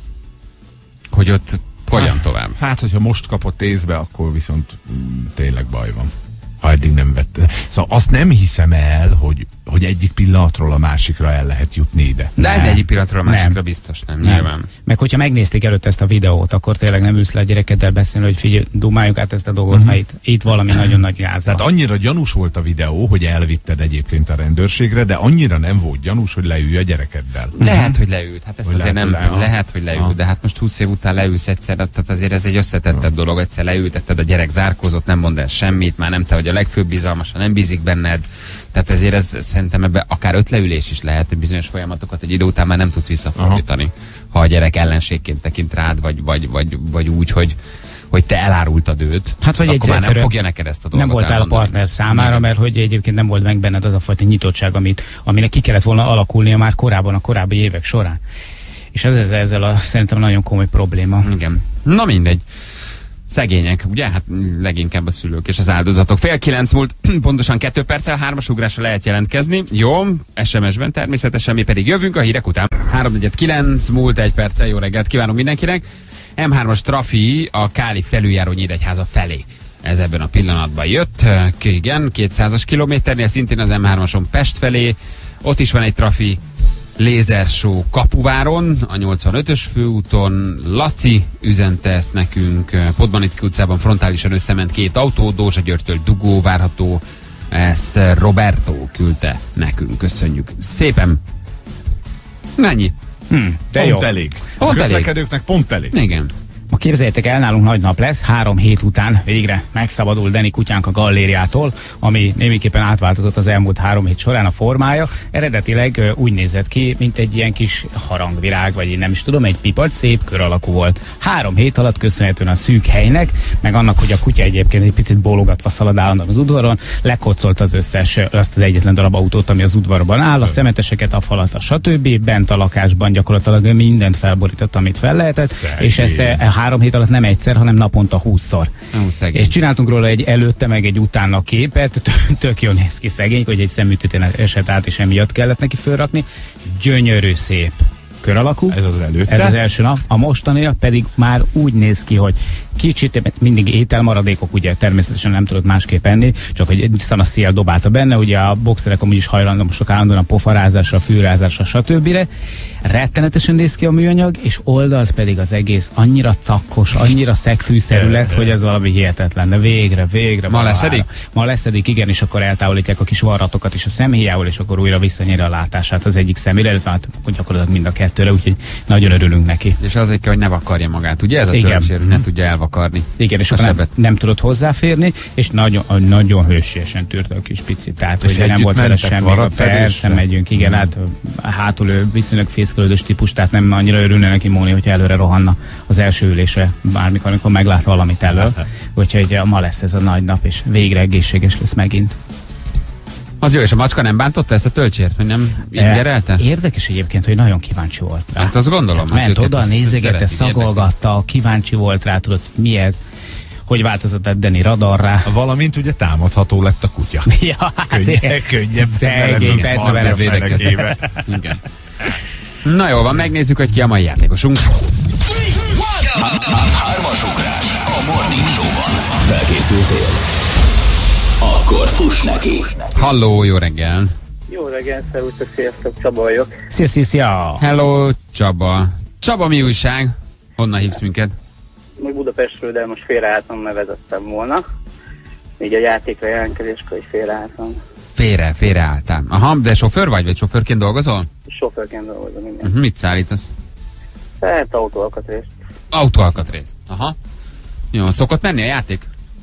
Hogy ott hogyan hát, tovább? Hát, hogyha most kapott észbe, akkor viszont mm, tényleg baj van. Ha eddig nem vette. Szóval azt nem hiszem el, hogy, hogy egyik pillanatról a másikra el lehet jutni ide. De nem, egyik pillanatról a másikra nem. Biztos nem, nem, nyilván. Meg hogyha megnézték előtt ezt a videót, akkor tényleg nem ülsz le a gyerekeddel beszélni, hogy figyelj, dumáljuk át ezt a dolgot, uh-huh. mert itt, itt valami nagyon nagy gáz. Tehát annyira gyanús volt a videó, hogy elvitted egyébként a rendőrségre, de annyira nem volt gyanús, hogy leülj a gyerekeddel. Lehet, hogy leült. Hát ezt hogy azért lehet, nem, le, lehet, hogy leült, de hát most húsz év után leülsz egyszer, tehát azért ez egy összetettebb dolog, egyszer leültetted, a gyerek zárkózott, nem mond el semmit, már nem te vagy a legfőbb bizalmas, nem bízik benned. Tehát ezért ez szerintem ebbe akár öt leülés is lehet, hogy bizonyos folyamatokat egy idő után már nem tudsz visszafordítani. Aha. Ha a gyerek ellenségként tekint rád, vagy, vagy, vagy, vagy úgy, hogy, hogy te elárultad őt, hát vagy akkor már nem fogja neked ezt a dolgot nem voltál elmondani. A partner számára, nem. Mert hogy egyébként nem volt meg benned az a fajta nyitottság, amit, aminek ki kellett volna alakulnia már korábban, a korábbi évek során. És ez, ez ezzel a, szerintem nagyon komoly probléma. Igen. Na mindegy. Szegények, ugye? Hát leginkább a szülők és az áldozatok. Fél kilenc múlt, pontosan kettő perccel, hármas ugrásra lehet jelentkezni. Jó, es em es-ben természetesen, mi pedig jövünk a hírek után. háromnegyed kilenc múlt egy perccel, jó reggelt kívánunk mindenkinek. em hármas trafi a Káli felüljáró Nyíregyháza felé. Ez ebben a pillanatban jött. Igen, kétszázas kilométernél, szintén az em hármason Pest felé. Ott is van egy trafi, lézershow Kapuváron, a nyolcvanötös főúton. Laci üzente ezt nekünk. Podmanicki utcában frontálisan összement két autó, Dózsa Györgytől dugó várható. Ezt Roberto küldte nekünk. Köszönjük szépen. Ennyi. Hmm, de pont jó. elég. Pont a közlekedőknek pont elég. Igen. Ma képzeljétek el, nálunk nagy nap lesz, három hét után végre megszabadul Deni kutyánk a gallériától, ami némiképpen átváltozott az elmúlt három hét során a formája. Eredetileg uh, úgy nézett ki, mint egy ilyen kis harangvirág, vagy én nem is tudom, egy pipac, szép kör alakú volt. Három hét alatt köszönhetően a szűk helynek, meg annak, hogy a kutya egyébként egy picit bólogatva szalad állandóan az udvaron, lekocolt az összes, azt az egyetlen darab autót, ami az udvarban áll, a szemeteseket, a falat, a stb. Bent a lakásban gyakorlatilag mindent felborított, amit fel lehetett, Szegény. És ezt e, három hét alatt nem egyszer, hanem naponta húszszor. Ó, és csináltunk róla egy előtte, meg egy utána képet, tök jól néz ki szegény, hogy egy szeműtéten esett át, és emiatt kellett neki fölrakni. Gyönyörű szép kör alakú. Ez az előtte. Ez az első nap. A mostani pedig már úgy néz ki, hogy kicsit mindig ételmaradékok, ugye természetesen nem tudott másképp enni, csak hogy viszont a szél dobálta benne, ugye a boxerek amúgy is hajlandóak állandóan a pofarázásra, a fűrázásra, stb. Rettenetesen néz ki a műanyag, és oldalt pedig az egész annyira cakkos, annyira szegfűszerület, hogy ez valami hihetetlen. De végre, végre. Ma leszedik? Ma leszedik, igen, és akkor eltávolítják a kis varratokat is a szemhéjából, és akkor újra visszanyeri a látását az egyik szemére, illetve hát gyakorlatilag mind a kettőre, úgyhogy nagyon örülünk neki. És azért kell, hogy ne vakarja magát, ugye? Ez a többség, hogy ne tudja elvakarni. Igen, és akkor nem, nem tudott hozzáférni, és nagyon, nagyon hősiesen tűrte a kis picit. Tehát, hogy nem volt vele semmi. Persze megyünk, igen, hát hátul ő viszonylag fészkelődős típus, tehát nem annyira örülne neki Móni, hogyha előre rohanna az első ülésre, bármikor, amikor meglát valamit elől. Úgyhogy ma lesz ez a nagy nap, és végre egészséges lesz megint. Az jó, és a macska nem bántotta ezt a tölcsért, hogy nem ingyerelte? Érdekes egyébként, hogy nagyon kíváncsi volt rá. Hát azt gondolom. Tehát ment oda, nézegette, szagolgatta, kíváncsi volt rá, tudod, mi ez, hogy változott a Deni radarrá. Valamint ugye támadható lett a kutya. Ja, hát Könnyebb, könnyebb. Szegény, persze vele védekezni. Igen. Na jó van, megnézzük, hogy ki a mai játékosunk. Hármas ugrás a Morning Show-ban. Felkészültél? Akkor fuss neki! Halló, jó reggel! Jó reggel, szervusztok, sziasztok, Csaba vagyok. Szia, szia, szia! Hello, Csaba! Csaba, mi újság? Honnan hívsz minket? Még Budapestről, de most félreálltam, nevezettem volna. Így a játékra jelentkezéskor, hogy félreálltam. Félre, félreálltál. Aha, de sofőr vagy, vagy sofőrként dolgozol? Sofőrként dolgozom, igen. Uh-huh, mit szállítasz? Tehát autóalkatrészt. Autóalkatrészt. Aha. Jó, szokott menni a játék?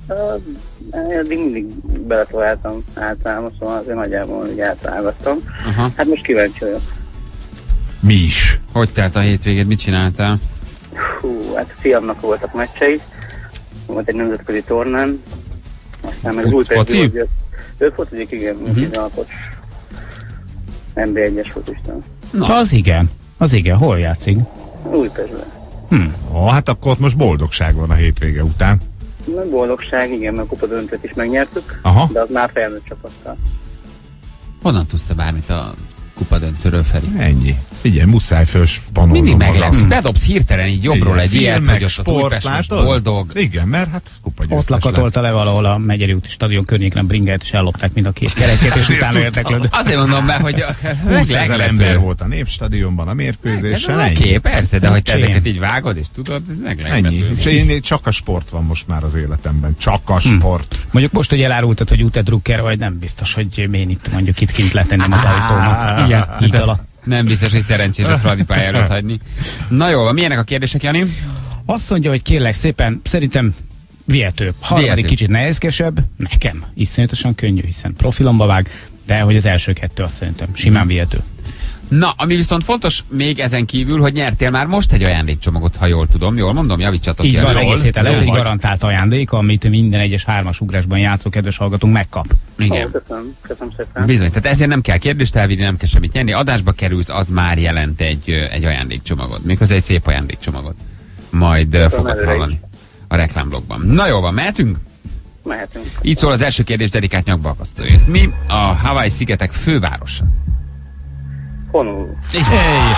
Uh, eddig mindig beletaláltam általában, szóval azért nagyjából úgy általálgattam. Aha. Hát most kíváncsi vagyok. Mi is. Hogy telt a hétvégét, mit csináltál? Hú, hát a fiamnak voltak meccsei, volt egy nemzetközi tornán, aztán meg az új Foci? Ő focizik, igen, Uh-huh. mint alapos en bé egyes focista. Na. Az igen, az igen, hol játszik? Újpestben. Hm. Ó, hát akkor ott most boldogság van a hétvége után. Na, boldogság, igen, mert a kupadöntőt is megnyertük, Aha. de az már felnőtt csapattal. Honnan tudsz te bármit a kupadöntőről, Feri? Ennyi. Figyelj, muszáj fölspanolnom. Mindig magam. meglepsz. Bedobsz hirtelen így jobbról Igen, egy ilyet, filmek, hogy ott az sport, Újpest most látod? boldog. Igen, mert hát kupagyőztes Ott lakatolta le valahol a Megyeri úti stadion környéken bringát, és ellopták mind a két kerekét, és utána érdeklődött. Azért mondom be, hogy húszezer ember volt a Népstadionban a mérkőzésen. Oké, okay, persze, de hogy te Öcsém. ezeket így vágod, és tudod, ez Ennyi. meglepő. És én, csak a sport van most már az életemben. Csak a sport. Mondjuk most, hogy elárultad, hogy Ute Drucker vagy, nem biztos, hogy én itt mondjuk itt kint letenném az autómat. Igen, Híd alatt. nem biztos, hogy szerencsés a Fradi pálya előtt hagyni. Na jó, van, milyenek a kérdések, Jani? Azt mondja, hogy kérlek szépen, szerintem vihető. Harmadik Vihető. kicsit nehézkesebb, nekem iszonyatosan könnyű, hiszen profilomba vág, de hogy az első kettő azt szerintem simán vihető. Na, ami viszont fontos még ezen kívül, hogy nyertél már most egy ajándékcsomagot, ha jól tudom. Jól mondom, javítsatok Így ki. van, Jól? egész héten ez Jó egy vagy. garantált ajándék, amit minden egyes hármas ugrásban játszó kedves hallgatónk megkap. Igen. Ó, köszönöm, köszönöm szépen. Bizony, tehát ezért nem kell kérdést elvinni, nem kell semmit nyerni. Adásba kerülsz, az már jelent egy, ö, egy ajándékcsomagot. Méghozzá egy szép ajándékcsomagot. Majd ö, fogod előre hallani a reklámblogban. Na jó van, mehetünk? Mehetünk. Így szól az első kérdés dedikált nyakbalkasztóért. Mi a Hawaii-szigetek fővárosa? Honolulu. Így van. És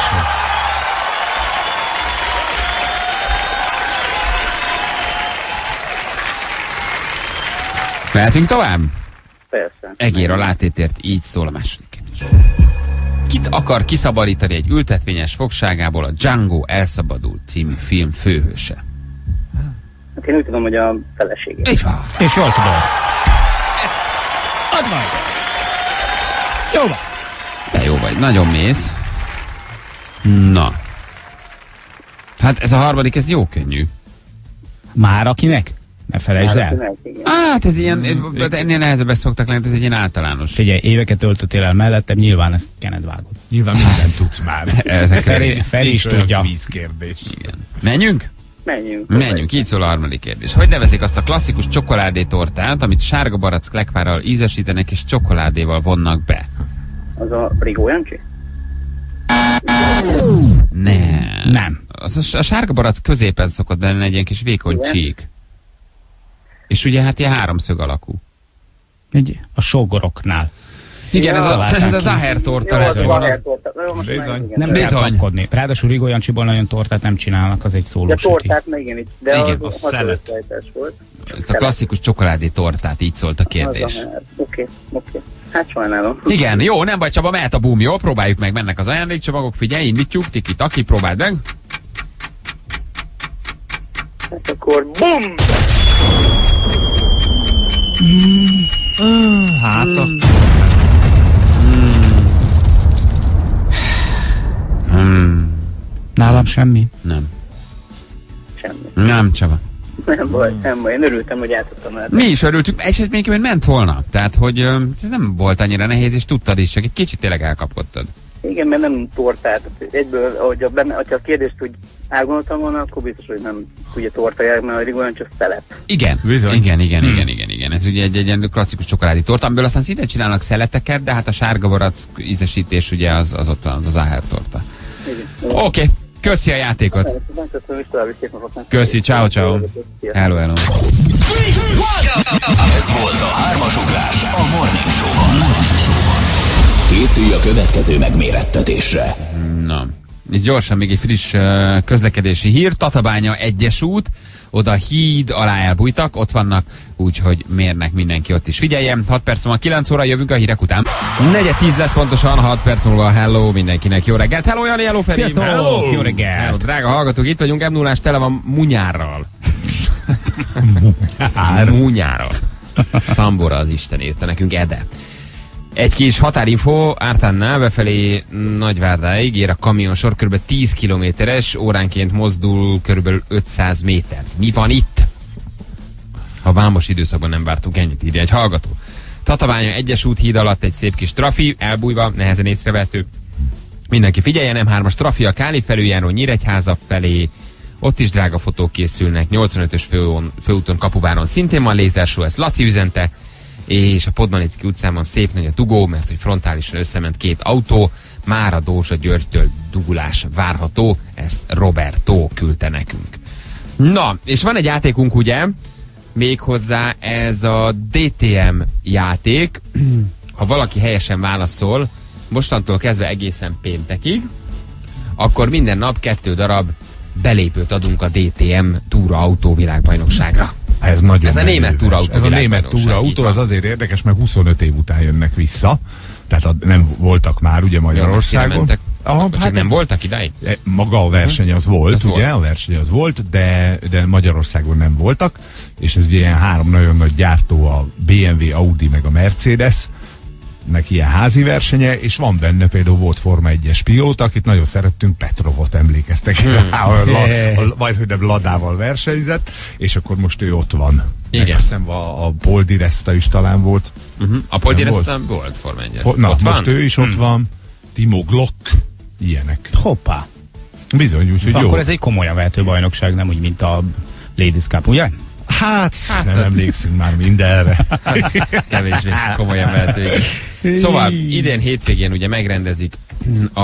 Mehetünk tovább? Persze. Egér a látétért, így szól a második kérdés. Kit akar kiszabadítani egy ültetvényes fogságából a Django elszabadult című film főhőse? Hát én úgy tudom, hogy a feleségét. Így van. És jól tudod. Add majd! Jó van. De jó vagy, nagyon mész. Na. Hát ez a harmadik, ez jó könnyű. Már akinek? Ne felejtsd el. Hát, igen. Hát ez ilyen, de ennél nehezebb szoktak lenni, ez egy ilyen általános. Figyelj, éveket töltöttél el mellettem, nyilván ezt kened vágod. Nyilván mindent tudsz már. Ezekre. Feri, Feri is Nincs olyan tudja. kvízkérdés. Igen. Menjünk? Menjünk. Menjünk, így szól a harmadik kérdés. Hogy nevezik azt a klasszikus csokoládétortát, amit sárga barack lekvárral ízesítenek és csokoládéval vonnak be? Az a Rigó Jancsi? Nem. Nem. Az a, a sárga barack középen szokott benne egy ilyen kis vékony Igen. csík. És ugye hát ilyen háromszög alakú. Egy, a sógoroknál. Igen, ez, a, találták ez az ki. Aher torta Jó, lesz az a volna. Aher-torta. Jó, most Bizony. már igen. Nem Bizony. kell kapkodni. Ráadásul Rigó Jancsiból nagyon tortát nem csinálnak, az egy De szólós süti. tortát meg igen, de Igen, az, a az szelet. hasonló volt. Ez a klasszikus csokoládé tortát, így szólt a kérdés. Az a Aher. Oké, oké. Hát sajnálom. Igen, jó, nem baj Csaba, mehet a boom, jó? Próbáljuk meg, mennek az ajándékcsomagok, figyelj, indítjuk, tiki taki, próbáld meg. Hát akkor BUM! Hát a... Nálam semmi. Nem, Semmi. nem Csaba. Nem baj, nem baj. Én örültem, hogy átadtam el. Mi is örültünk, és még ment volna. Tehát, hogy ö, ez nem volt annyira nehéz, és tudtad is, csak egy kicsit tényleg elkapkodtad. Igen, mert nem tortát. Egyből, ahogy a, benne, hogyha a kérdést úgy elgondoltam volna, akkor biztos, hogy nem ugye tortaják, mert a Rigó Jancsi csak szelet. Igen, Bizony. igen, igen, igen, igen, igen. Ez ugye egy, egy ilyen klasszikus csokoládé torta, amiből aztán szintén csinálnak szeleteket, de hát a sárga barack ízesítés ugye az az, ott az, az Aher torta. Igen. Oké, okay. Köszi a játékot. Köszönöm, és további szép napot. Köszi, ciao, ciao. Hello, hello. Ez volt a hármas ugrás a Morning Show-ban. Készülj a következő megmérettetésre. Na, így gyorsan még egy friss uh, közlekedési hír. Tatabánya egyes út, oda híd alá elbújtak, ott vannak, úgyhogy mérnek mindenki ott is. Figyeljen, hat perc múlva kilenc óra, jövünk a hírek után. negyed tíz lesz pontosan, hat perc múlva, hello mindenkinek, jó reggelt. Hello Jani, hello Feri. Sziasztok, Hello. jó reggelt. Hello, drága hallgatók, itt vagyunk, em nullás tele van munyárral. Munyárral. Szambora az Isten írta nekünk, Ede. Egy kis határinfo, Ártánnál befelé Nagyvárdáig ér a kamionsor, kb. tíz kilométeres, óránként mozdul kb. ötszáz métert. Mi van itt? Ha vámos időszakban nem vártunk ennyit, írja egy hallgató. Tatabánya egyes úthíd alatt egy szép kis trafi, elbújva, nehezen észrevehető. Mindenki figyeljen, M hármas trafi a Káli felüljáró Nyíregyháza felé. Ott is drága fotók készülnek. nyolcvanötös főúton, főúton Kapuváron szintén van lézershow, ezt Laci üzente. És a Podmanicki utcában szép nagy a dugó, mert hogy frontálisan összement két autó. Már a Dózsa Györgytől dugulás várható. Ezt Roberto küldte nekünk. Na, és van egy játékunk, ugye? Méghozzá ez a dé té em játék. Ha valaki helyesen válaszol, mostantól kezdve egészen péntekig, akkor minden nap kettő darab belépőt adunk a dé té em túraautó világbajnokságra. Ez nagyon Ez a német túraautó. Ez a német túraautó az azért érdekes, mert huszonöt év után jönnek vissza. Tehát a, nem voltak már ugye Magyarországon. Aha, csak hát nem voltak idáig? Maga a verseny az volt, az ugye, volt. a verseny az volt, de, de Magyarországon nem voltak, és ez ugye ilyen három nagyon nagy gyártó, a bé em vé, Audi meg a Mercedes, nek ilyen házi versenye, és van benne például volt Forma egyes pilóta, akit nagyon szerettünk, Petrovot emlékeztek, hmm. majd hogy nem Ladával versenyzett, és akkor most ő ott van. Igen. Azt hiszem a, a Paul Di Resta is talán volt. Uh-huh. A Paul Di Resta volt? volt Forma egyes. For, na, ott most van? ő is hmm. ott van. Timo Glock, ilyenek. Hoppá. Bizony, úgyhogy jó. Akkor ez egy komolyan vehető bajnokság, nem úgy, mint a Ladies Cup, ugye? Hát, hát nem emlékszünk már mindenre. Kevésbé komolyan vehető. Szóval idén hétvégén ugye megrendezik a,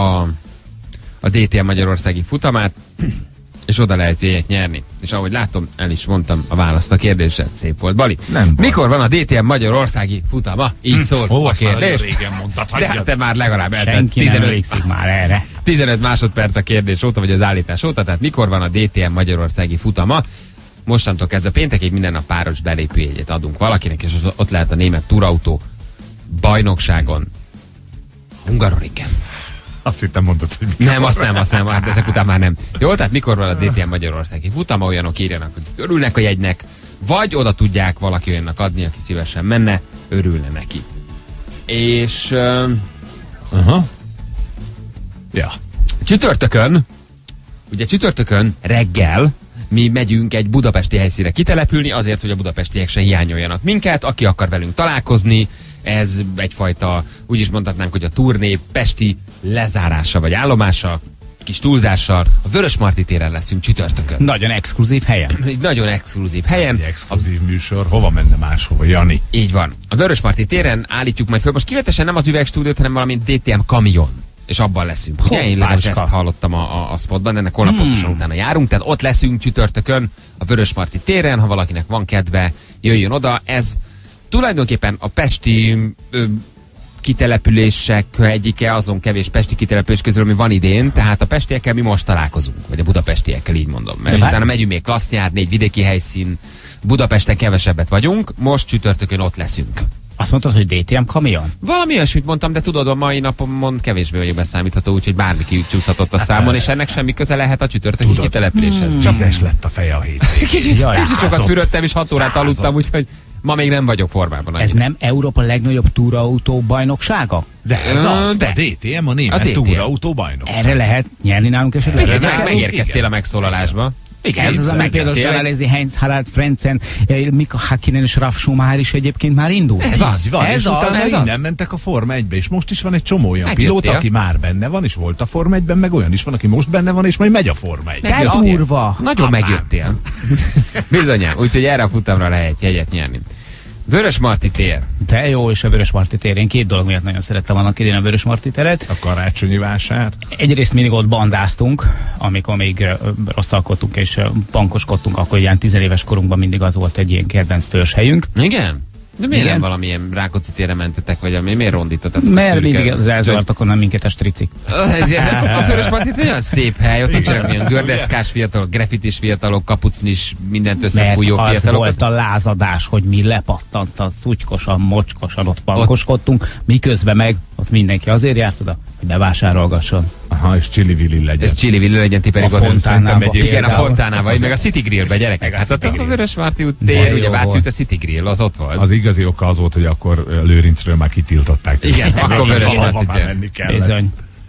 a dé té em Magyarországi futamát, és oda lehet jegyet nyerni. És ahogy látom, el is mondtam a választ a kérdésre. Szép volt, Bali. Nem Mikor van a dé té em Magyarországi futama? Így hm, szól ó, a kérdés. Régen mondtad, de hát te már legalább eltelt tizenöt már erre. tizenöt másodperc a kérdés óta, vagy az állítás óta. Tehát mikor van a dé té em Magyarországi futama? Mostantól kezdve péntekig minden nap páros belépőjegyet adunk valakinek, és ott lehet a német túrautó bajnokságon. Hungaroringen. Azt hittem mondtad, hogy mikor. Nem, azt nem, azt nem, hát ezek után már nem. Jó, tehát mikor van a dé té em Magyarországi futama, olyanok írjanak, hogy örülnek a jegynek, vagy oda tudják valaki olyannak adni, aki szívesen menne, örülne neki. És... Uh, Aha. Ja. Csütörtökön, ugye csütörtökön reggel mi megyünk egy budapesti helyszínre kitelepülni, azért, hogy a budapestiek se hiányoljanak minket, aki akar velünk találkozni. Ez egyfajta, úgy is mondhatnánk, hogy a turné pesti lezárása vagy állomása, kis túlzással. A Vörösmarty téren leszünk csütörtökön. Nagyon exkluzív helyen. Egy nagyon exkluzív helyen. Egy exkluzív műsor. Hova menne máshova, Jani? Így van. A Vörösmarty téren állítjuk majd föl. Most kivetesen nem az üvegstúdiót, hanem valami dé té em kamion. És abban leszünk. Ugye? Én legalábbis ezt hallottam a, a, a spotban, ennek holnap hmm. pontosan utána járunk, tehát ott leszünk csütörtökön a Vörösmarty téren, ha valakinek van kedve, jöjjön oda. Ez tulajdonképpen a pesti ö, kitelepülések egyike, azon kevés pesti kitelepülés közül, ami van idén, tehát a pestiekkel mi most találkozunk, vagy a budapestiekkel, így mondom. Mert utána megyünk még klassz nyár, négy vidéki helyszín, Budapesten kevesebbet vagyunk, most csütörtökön ott leszünk. Azt mondtad, hogy dé té em kamion? Valami olyasmit mondtam, de tudod, a mai napon kevésbé vagyok beszámítható, úgyhogy bármi kicsúszhatott a számon, és ennek semmi köze lehet a csütörtöki kitelepüléshez. Hmm. Vizes lett a feje a hétvégén. Kicsit, kicsit sokat fürödtem, és hat órát aludtam, úgyhogy ma még nem vagyok formában. Ez nem Európa legnagyobb túrautó bajnoksága? De ez az, de a dé té em a német túrautó bajnokság. Erre lehet nyerni nálunk esetleg? Meg, meg, megérkeztél a megszólalásba. Igen, ez az, ami például Charles Heinz Harald Frentzen, Mika Häkkinen és Ralf Schumacher is egyébként már indul. Ez az, van, ez és az, utána ez innen az. mentek a Forma egybe, és most is van egy csomó olyan pilóta, aki már benne van, és volt a Forma egyben, meg olyan is van, aki most benne van, és majd megy a Forma egybe. Te durva! Nagyon megjöttél. Bizonyám, úgyhogy erre a futamra lehet jegyet nyerni. Vörösmarty tér. De jó, és a Vörösmarty tér. Én két dolog miatt nagyon szerettem annak idén a Vörösmarty teret. A karácsonyi vásár. Egyrészt mindig ott bandáztunk, amikor még rosszalkodtunk és bankoskodtunk, akkor ilyen tizenéves korunkban mindig az volt egy ilyen kedvenc törzshelyünk. Igen? De miért Igen? nem valamilyen Rákóczi térre mentetek, vagy ami, miért rondítottatok? Mert mindig az elzavartak onnan minket a stricik. A Vörösmarty olyan szép hely, ott nincsenek olyan gördeszkás fiatalok, grafitis fiatalok, kapucnis, mindent összefújó fiatalok. Mert az fiatalok. volt a lázadás, hogy mi lepattantan, szutykosan, mocskosan ott bankoskodtunk, miközben meg ott mindenki azért járt oda, hogy bevásárolgasson. Aha, és csili-vili legyen. Ez csili-vili legyen, ti pedig a Fontánába. Igen, a Fontánába, meg a City Grillbe, gyerekek. Hát ott a Vörösmarty út tér, ugye Váci utca City Grill, az ott volt. Az igazi oka az volt, hogy akkor Lőrincről már kitiltották. Igen, akkor Vörösmarty tér. Bizony.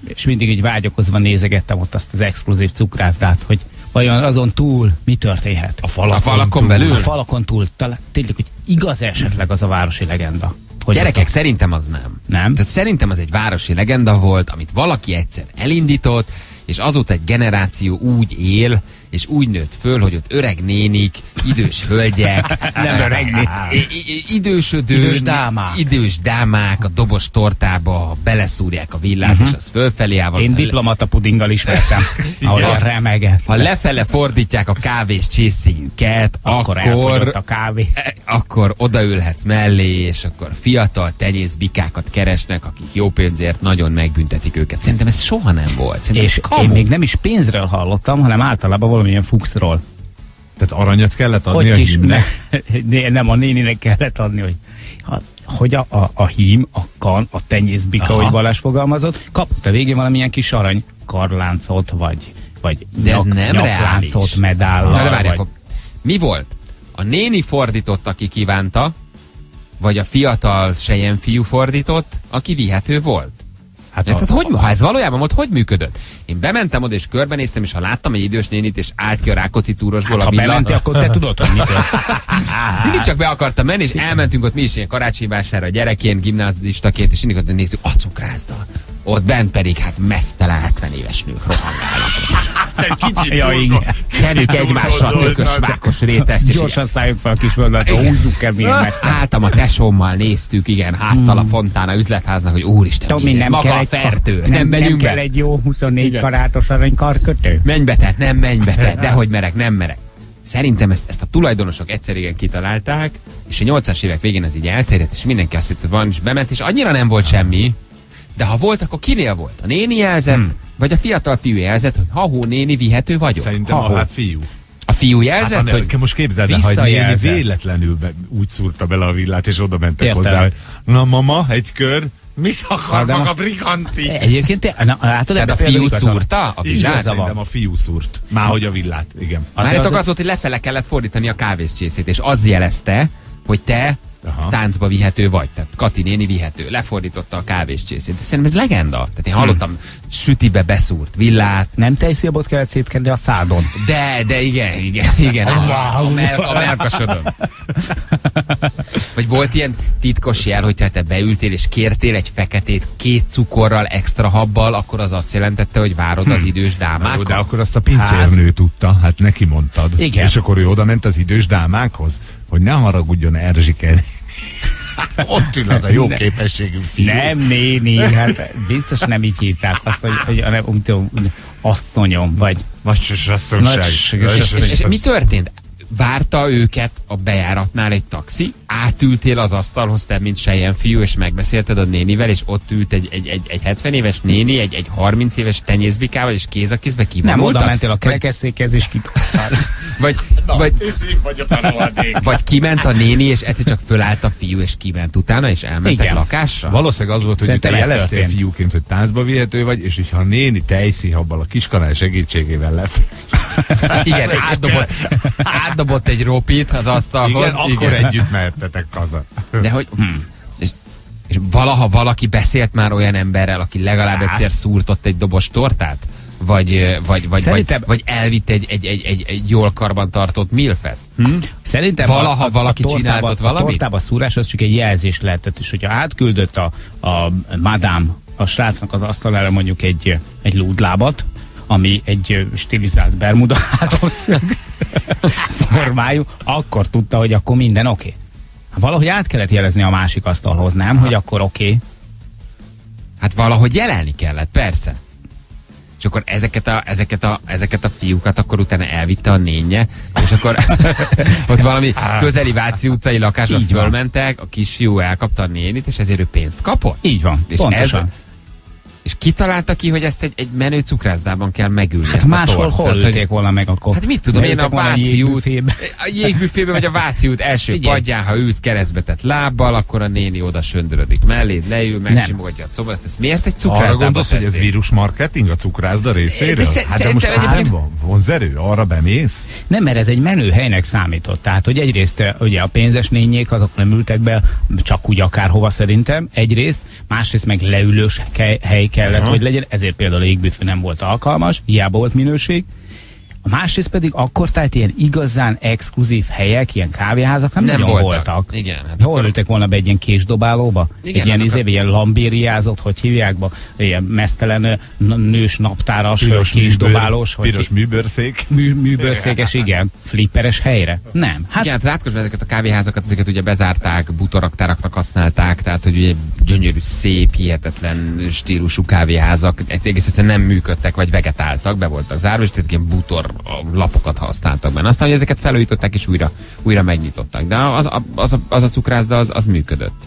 és mindig így vágyakozva nézegettem ott azt az exkluzív cukrászdát, hogy vajon azon túl mi történhet. A falakon, a falakon belül? A falakon túl. Talán tényleg, hogy igaz esetleg az a városi legenda. Hogy Gyerekek, a... szerintem az nem. Nem? Tehát szerintem az egy városi legenda volt, amit valaki egyszer elindított, és azóta egy generáció úgy él, és úgy nőtt föl, hogy ott öreg nénik, idős hölgyek, nem öreg nénik. idősödő, idős dámák. idős dámák a dobos tortába beleszúrják a villát, uh-huh. és az fölfelé áll. Én diplomata pudinggal ismertem, ahol a remeget. Ha lefele fordítják a kávés csészéjüket, akkor, akkor a kávé. Akkor odaülhetsz mellé, és akkor fiatal tenyészbikákat keresnek, akik jó pénzért nagyon megbüntetik őket. Szerintem ez soha nem volt. Szerintem és én még nem is pénzről hallottam, hanem általában valamilyen fuxról. Tehát aranyat kellett adni hogy a kis, hímnek? Ne, nem, a néninek kellett adni, hogy, hogy a, a, a hím, a kan, a tenyészbika, hogy Balázs fogalmazott, kapott a végén valamilyen kis arany karláncot, vagy, vagy de ez nyak, nem nyakláncot, medállal. Na, de várják, vagy... mi volt? A néni fordított, aki kívánta, vagy a fiatal selyemfiú fordított, aki vihető volt? Hát a, tehát, hogy, ha ez valójában volt, hogy működött? Én bementem oda és körbenéztem, és ha láttam egy idős nénit, és állt ki a Rákóczi túrosból hát, a ha bementél, akkor te tudod, hogy mit mindig csak be akartam menni, és elmentünk ott mi is ilyen karácsonyvásárra gyerekként, gimnázistaként, és mindig ott nézzük, a cukrászda. Ott bent pedig hát mesztelen hetven éves nők rohangálnak. Ja, igen. Kerik egymásra tökös, vákos rétest. Gyorsan szálljuk fel a kis völgyet, húzzuk el milyen messze. Álltam a tesómmal, néztük, igen, háttal a Fontána üzletháznak, hogy úristen, Tomi, ez nem maga kell a fertő. Nem, Nem, nem megyünk kell be. egy jó huszonnégy karátos arany karkötő? Menj be, tehát nem menj be, tehát dehogy merek, nem merek. Szerintem ezt, ezt a tulajdonosok egyszer igen kitalálták, és a nyolcvanas évek végén ez így elterjedt, és mindenki azt hitt, hogy van, és bement, és annyira nem volt semmi. De ha volt, akkor kinél volt? A néni jelzett, hmm. vagy a fiatal fiú jelzett, hogy ha-hó néni, vihető vagyok? Szerintem ha-hó. a hát fiú. A fiú jelzett, hát, hogy... Most képzeld el, hogy néni véletlenül be, úgy szúrta bele a villát, és oda mentek Értem. hozzá, hogy na mama, egy kör, mit akar de maga most... briganti? Egyébként, na, látod, tehát a fiú szúrta a villát? Igen, szerintem a fiú szúrt. Máhogy a villát, igen. Várjátok, az volt, hogy lefele kellett fordítani a kávéscsészét, és az jelezte, hogy te Aha. táncba vihető vagy. Tehát Kati néni vihető. Lefordította a kávéscsészét. De szerintem ez legenda. Tehát én hallottam, hmm. sütibe beszúrt villát. Nem tejszilabot kellett szétkenni a szádon. De, de igen, igen, igen. A, a, mel, a melkasodon. Vagy volt ilyen titkos jel, hogyha te beültél és kértél egy feketét két cukorral, extra habbal, akkor az azt jelentette, hogy várod hmm. az idős dámákat. De akkor azt a pincérnő hát... tudta, hát neki mondtad. Igen. És akkor ő oda ment az idős dámákhoz, hogy ne haragudjon Erzsike. Ott ül az a jó képességű fiú. Nem néni, hát biztos nem így hívták azt, hogy, hogy nem, tudom, asszonyom, vagy... Macsos asszonyság. És, és mi történt? Várta őket a bejáratnál egy taxi, átültél az asztalhoz, te mint selyemfiú, és megbeszélted a nénivel, és ott ült egy, egy, egy, egy hetven éves néni, egy, egy harminc éves tenyészbikával, és kéz a kézbe kivonultak? Nem, oda mentél a kerekesszékhez, és kikaptál. Vagy, Na, vagy, vagy, a vagy kiment a néni, és egyszer csak fölállt a fiú, és kiment utána, és elmentek igen. lakásra? Valószínűleg az volt, hogy te jeleztél fiúként, hogy táncba vihető vagy, és hogyha a néni tejszínhabbal a kiskanál segítségével lef. Igen, átdobott, átdobott egy ropit az asztalhoz. Igen, akkor igen. Együtt mehettetek haza. De hogy... Hmm. És, és valaha valaki beszélt már olyan emberrel, aki legalább egyszer szúrtott egy dobos tortát? Vagy, vagy, vagy, Szerintem... vagy, vagy elvitt egy, egy, egy, egy, egy jól karban tartott milfet? Hm? Szerintem valaha a, a, valaki a tortába, csináltott valamit? A tortába szúrás az csak egy jelzés lehetett, és hogyha átküldött a, a madame a srácnak az asztalára mondjuk egy, egy lúdlábat, ami egy stilizált bermuda háromszög formájú, akkor tudta, hogy akkor minden oké. Okay. Valahogy át kellett jelezni a másik asztalhoz, nem? Hogy akkor oké. Okay. Hát valahogy jelenni kellett, persze. És akkor ezeket a, ezeket, a, ezeket a fiúkat akkor utána elvitte a nénye, és akkor ott valami közeli Váci utcai lakásra fölmentek, a kisfiú elkapta a nénit, és ezért ő pénzt kapott. Így van, és pontosan. Ez, és kitalálta ki, hogy ezt egy, egy menő cukrászdában kell megülni. Hát ezt máshol a hol ülték volna meg akkor? Hát mit tudom én, a Váci út, a jégbüfébe vagy a Váci út első Figyelj. padján, ha ülsz keresztbe tett lábbal, akkor a néni oda söndörödik melléd, leül, megsimogatja a combot. Ez miért egy cukrászdában? Arra gondolsz, hogy ez vírusmarketing a cukrászda részéről? De hát de most árban vonzerő, arra bemész? Nem, mert ez egy menő helynek számított. Tehát, hogy egyrészt ugye a pénzes nényék, azok nem ültek be, csak úgy akárhova szerintem, egyrészt, másrészt meg leülős hely kell kellett, Aha. hogy legyen, ezért például a jégbüfé nem volt alkalmas, hiába volt minőség. A másrészt pedig akkor tehát ilyen igazán exkluzív helyek, ilyen kávéházak nem, Nem nagyon voltak. voltak. Igen, hát Hol akkor- ültek volna be egy ilyen késdobálóba? Igen, egy ilyen, azokat- izé, ilyen lambériázott, hogy hívják be? Ilyen mesztelen ö, n- nős naptáras, Piros késdobálós, műbőr- piros hogy műbőrszék. mű, műbőrszékes, igen, flipperes helyre. Nem. Hát Igen, hát átkosban ezeket a kávéházakat, ezeket ugye bezárták, bútoraktáraknak használták, tehát hogy ugye gyönyörű, szép, hihetetlen stílusú kávéházak egész egyszerűen nem működtek, vagy vegetáltak, be voltak zárva, és tehát ilyen bútor lapokat használtak benne. Aztán, hogy ezeket felújították, és újra, újra megnyitottak. De az, a- az, a, az a cukrászda, az, az működött.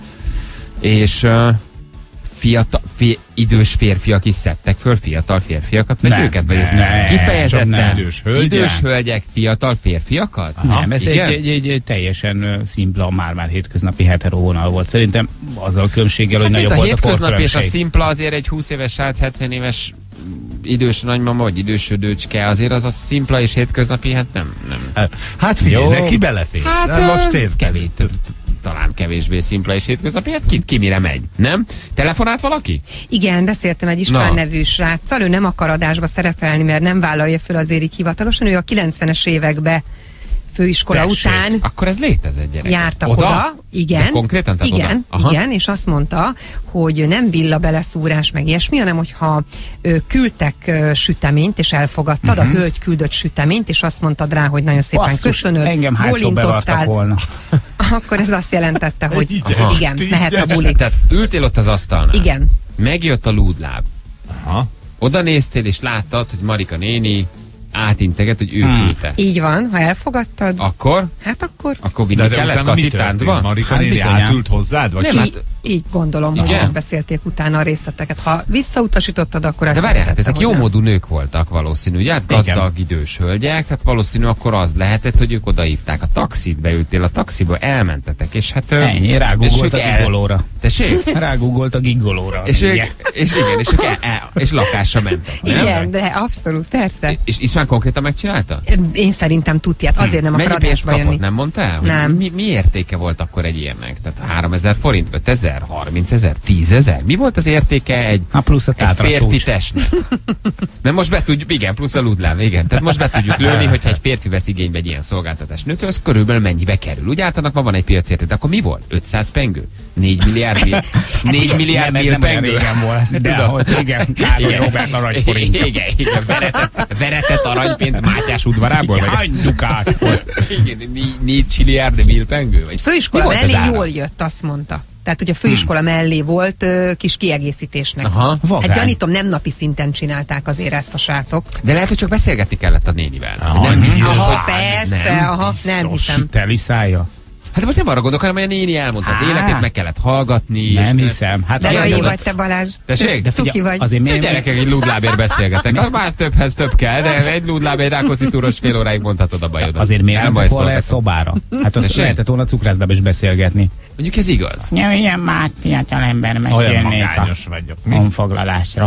És uh, fiatal, fi, idős férfiak is szedtek föl fiatal férfiakat, vagy Nem, őket? Vagy ez nem, kifejezetten csak nem. Idős hölgyek. idős hölgyek, fiatal férfiakat? nem, ez egy, igen? egy, egy, egy teljesen ö, szimpla, már-már hétköznapi hetero vonal volt. Szerintem azzal a különbséggel, hogy Hát ez nagyobb a volt a hétköznap és a korkülönbség. szimpla azért egy húsz éves srác, hetven éves idős nagymama, vagy idősödőcske, azért az a szimpla és hétköznapi, hát nem, nem. Hát figyelj, Jó. neki belefér. Hát Hát, most ö, érted. kevés, t- t- talán kevésbé szimpla és hétköznapi, hát ki, ki mire megy, nem? Telefonált valaki? Igen, beszéltem egy István Na. nevű sráccal, ő nem akar adásba szerepelni, mert nem vállalja föl azért így hivatalosan, ő a kilencvenes évekbe főiskola Tessék. után Akkor ez létezett, gyerek. jártak oda, oda igen, De konkrétan? Tehát igen, oda? Aha. igen, és azt mondta, hogy nem villa beleszúrás meg ilyesmi, hanem hogyha ö, küldtek ö, süteményt, és elfogadtad, uh-huh. a hölgy küldött süteményt, és azt mondtad rá, hogy nagyon szépen Basszus, köszönöd, engem hányszor bevartak volna. akkor ez azt jelentette, hogy Ügyes, igen, ügyes. mehet a buli. Tehát ültél ott az asztalnál. Igen. Megjött a lúdláb. Aha. Oda néztél, és láttad, hogy Marika néni átinteget, hogy ő Hmm. küldte. Így van, ha elfogadtad, Akkor? hát akkor Akkor vinni De, de kellett utána mi Kati történt? táncba? Marika Hát néni bizony, átült hozzád? Vagy Nem, csak- hát- így, így gondolom, hogy Igen? megbeszélték utána a részleteket. Ha visszautasítottad, akkor azt De várjál, hát jelentette, ezek hogy jó nem. módú nők voltak valószínű, ugye? Hát gazdag idős hölgyek, tehát valószínű akkor az lehetett, hogy ők odahívták a taxit, beültél a taxiba, elmentetek, és hát... ö, Ennyi, és rágoogolt ők a el- gigolóra. Tessék? Rágoogolt a gigolóra. És ők, Igen. és igen, és ők el, el, és lakásra mentek. nem? Igen, de abszolút, persze. És István konkrétan megcsinálta? Én szerintem tudják, azért nem akar Mennyi pénzt adásba kapott, jönni. nem mondtál? Hogy Nem. Mi, mi értéke volt akkor egy ilyennek? Tehát háromezer forint, ötezer, harmincezer, tízezer? Mi volt az értéke egy, Hát plusz a egy tátra férfi csúcs. testnek? Nem, most be tudjuk, igen, plusz a ludlám, igen. Tehát most be tudjuk lőni, hogyha egy férfi vesz igénybe egy ilyen szolgáltatás nőtől, az körülbelül mennyibe kerül. Úgy általában ma van egy piacérték, de akkor mi volt? ötszáz pengő? négy milliárd mil, négy milliárd Nem, ez mil nem olyan pengő? régen volt. De Tudom. hogy igen, Károly Robert aranyforintja. Igen, igen, veretett, veretett aranypénz Mátyás udvarából? Vagy? Hány dukát volt? Igen, né- négy milliárd mil pengő? Vagy? Főiskola Mi volt az mellé ára? jól jött, azt mondta. Tehát, hogy a főiskola hmm. mellé volt ö, kis kiegészítésnek. Aha. Vagány. Hát gyanítom, nem napi szinten csinálták azért ezt a srácok. De lehet, hogy csak beszélgetni kellett a nénivel. Aha, nem biztos, Aha, hogy... persze, nem, aha, nem hiszem. Teli szája. Hát most nem arra gondolok, hanem hogy a néni elmondta az Á. életét, meg kellett hallgatni. Nem és hiszem. Hát De Igen, nagy de- vagy te, Balázs. Tessék? De Cuki figyelj, vagy. azért A miért, gyerekek egy ludlábért beszélgetek. Az már többhez több kell, de egy ludláb, egy Rákóczi túros fél óráig mondhatod a bajodat. azért miért nem volna le Elbajszolgatod. szobára? Hát azt Tessék? lehetett volna cukrászdába is beszélgetni. Mondjuk ez igaz. Ja, ilyen már fiatal ember Olyan mesélnék a magányos vagyok. Mi? honfoglalásra.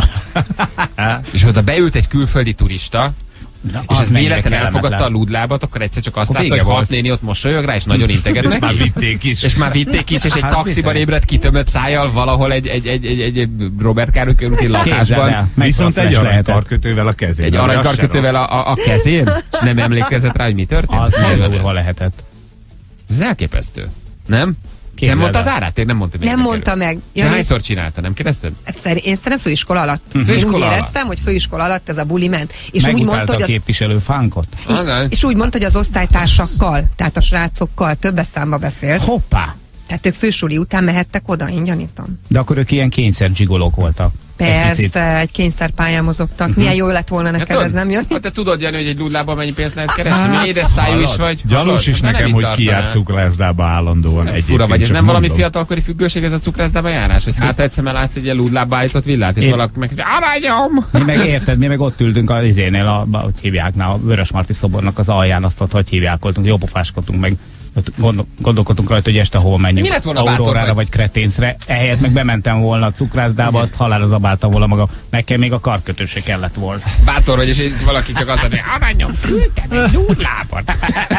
És oda beült egy külföldi turista, Na, és ez mennyire véletlenül elfogadta a kellemetlen. ludlábat, akkor egyszer csak azt Akkor látta, hogy vége hat volt. néni ott mosolyog rá, és nagyon integet És már neki. vitték is. És már vitték is, és egy Hát taxiban bizony. ébredt kitömött szájjal valahol egy, egy, egy, egy, egy, egy Robert Károly körúti Képzeld lakásban. el, Viszont egy megflash lehetett. aranykarkötővel a kezében. Egy Az se aranykarkötővel rossz. a, a, a kezén, és nem emlékezett rá, hogy mi történt? Az nagyon Ez- durva lehetett. Ez elképesztő. Nem? Te Képzeld mondta az el. árát? Én nem mondtam. Nem mondta meg. Ja, Jani, hányszor csinálta, nem kérdezted? Szer- én szerintem főiskola alatt. Én Főiskola úgy alatt. éreztem, hogy főiskola alatt ez a buli ment. És úgy mondta, Megutálta hogy a az, képviselő fánkot. Azaz. és úgy mondta, hogy az osztálytársakkal, tehát a srácokkal többes számba beszélt. Hoppá! Tehát ők fősuli után mehettek oda, én gyanítom. De akkor ők ilyen kényszer zsigolók voltak. Egy picit. Persze, egy kényszerpályán mozogtak. Milyen jó lett volna neked, ez nem jön? Hát te tudod, Jani, hogy egy ludlában mennyi pénzt lehet keresni? Mi édes szájú is vagy? Gyanús is Na, nem nekem, itt hogy tartanál. kijár cukrászdába állandóan. Fura Egyébként vagy, ez csak nem valami mondom. fiatalkori függőség ez a cukrászdába járás? Hogy hát egyszer már látsz egy ilyen ludlába állított villát, és Én- valaki meg aranyom! Mi meg érted, mi meg ott ültünk az izénél, a, a, hogy hívják, na, a Vörösmarty szobornak az alján, azt ott, hogy hívják, voltunk, jópofáskodtunk meg. Ott gondol, gondolkodtunk rajta, hogy este hova menjünk. Mi lett volna bátor Aurórára vagy? vagy Kreténzre. Ehelyett meg bementem volna a cukrászdába, azt halálra zabáltam volna maga. Nekem még a karkötő se kellett volna. Bátor vagy, és így valaki csak azt mondja, hogy aranyom, küldtem egy ludlábat.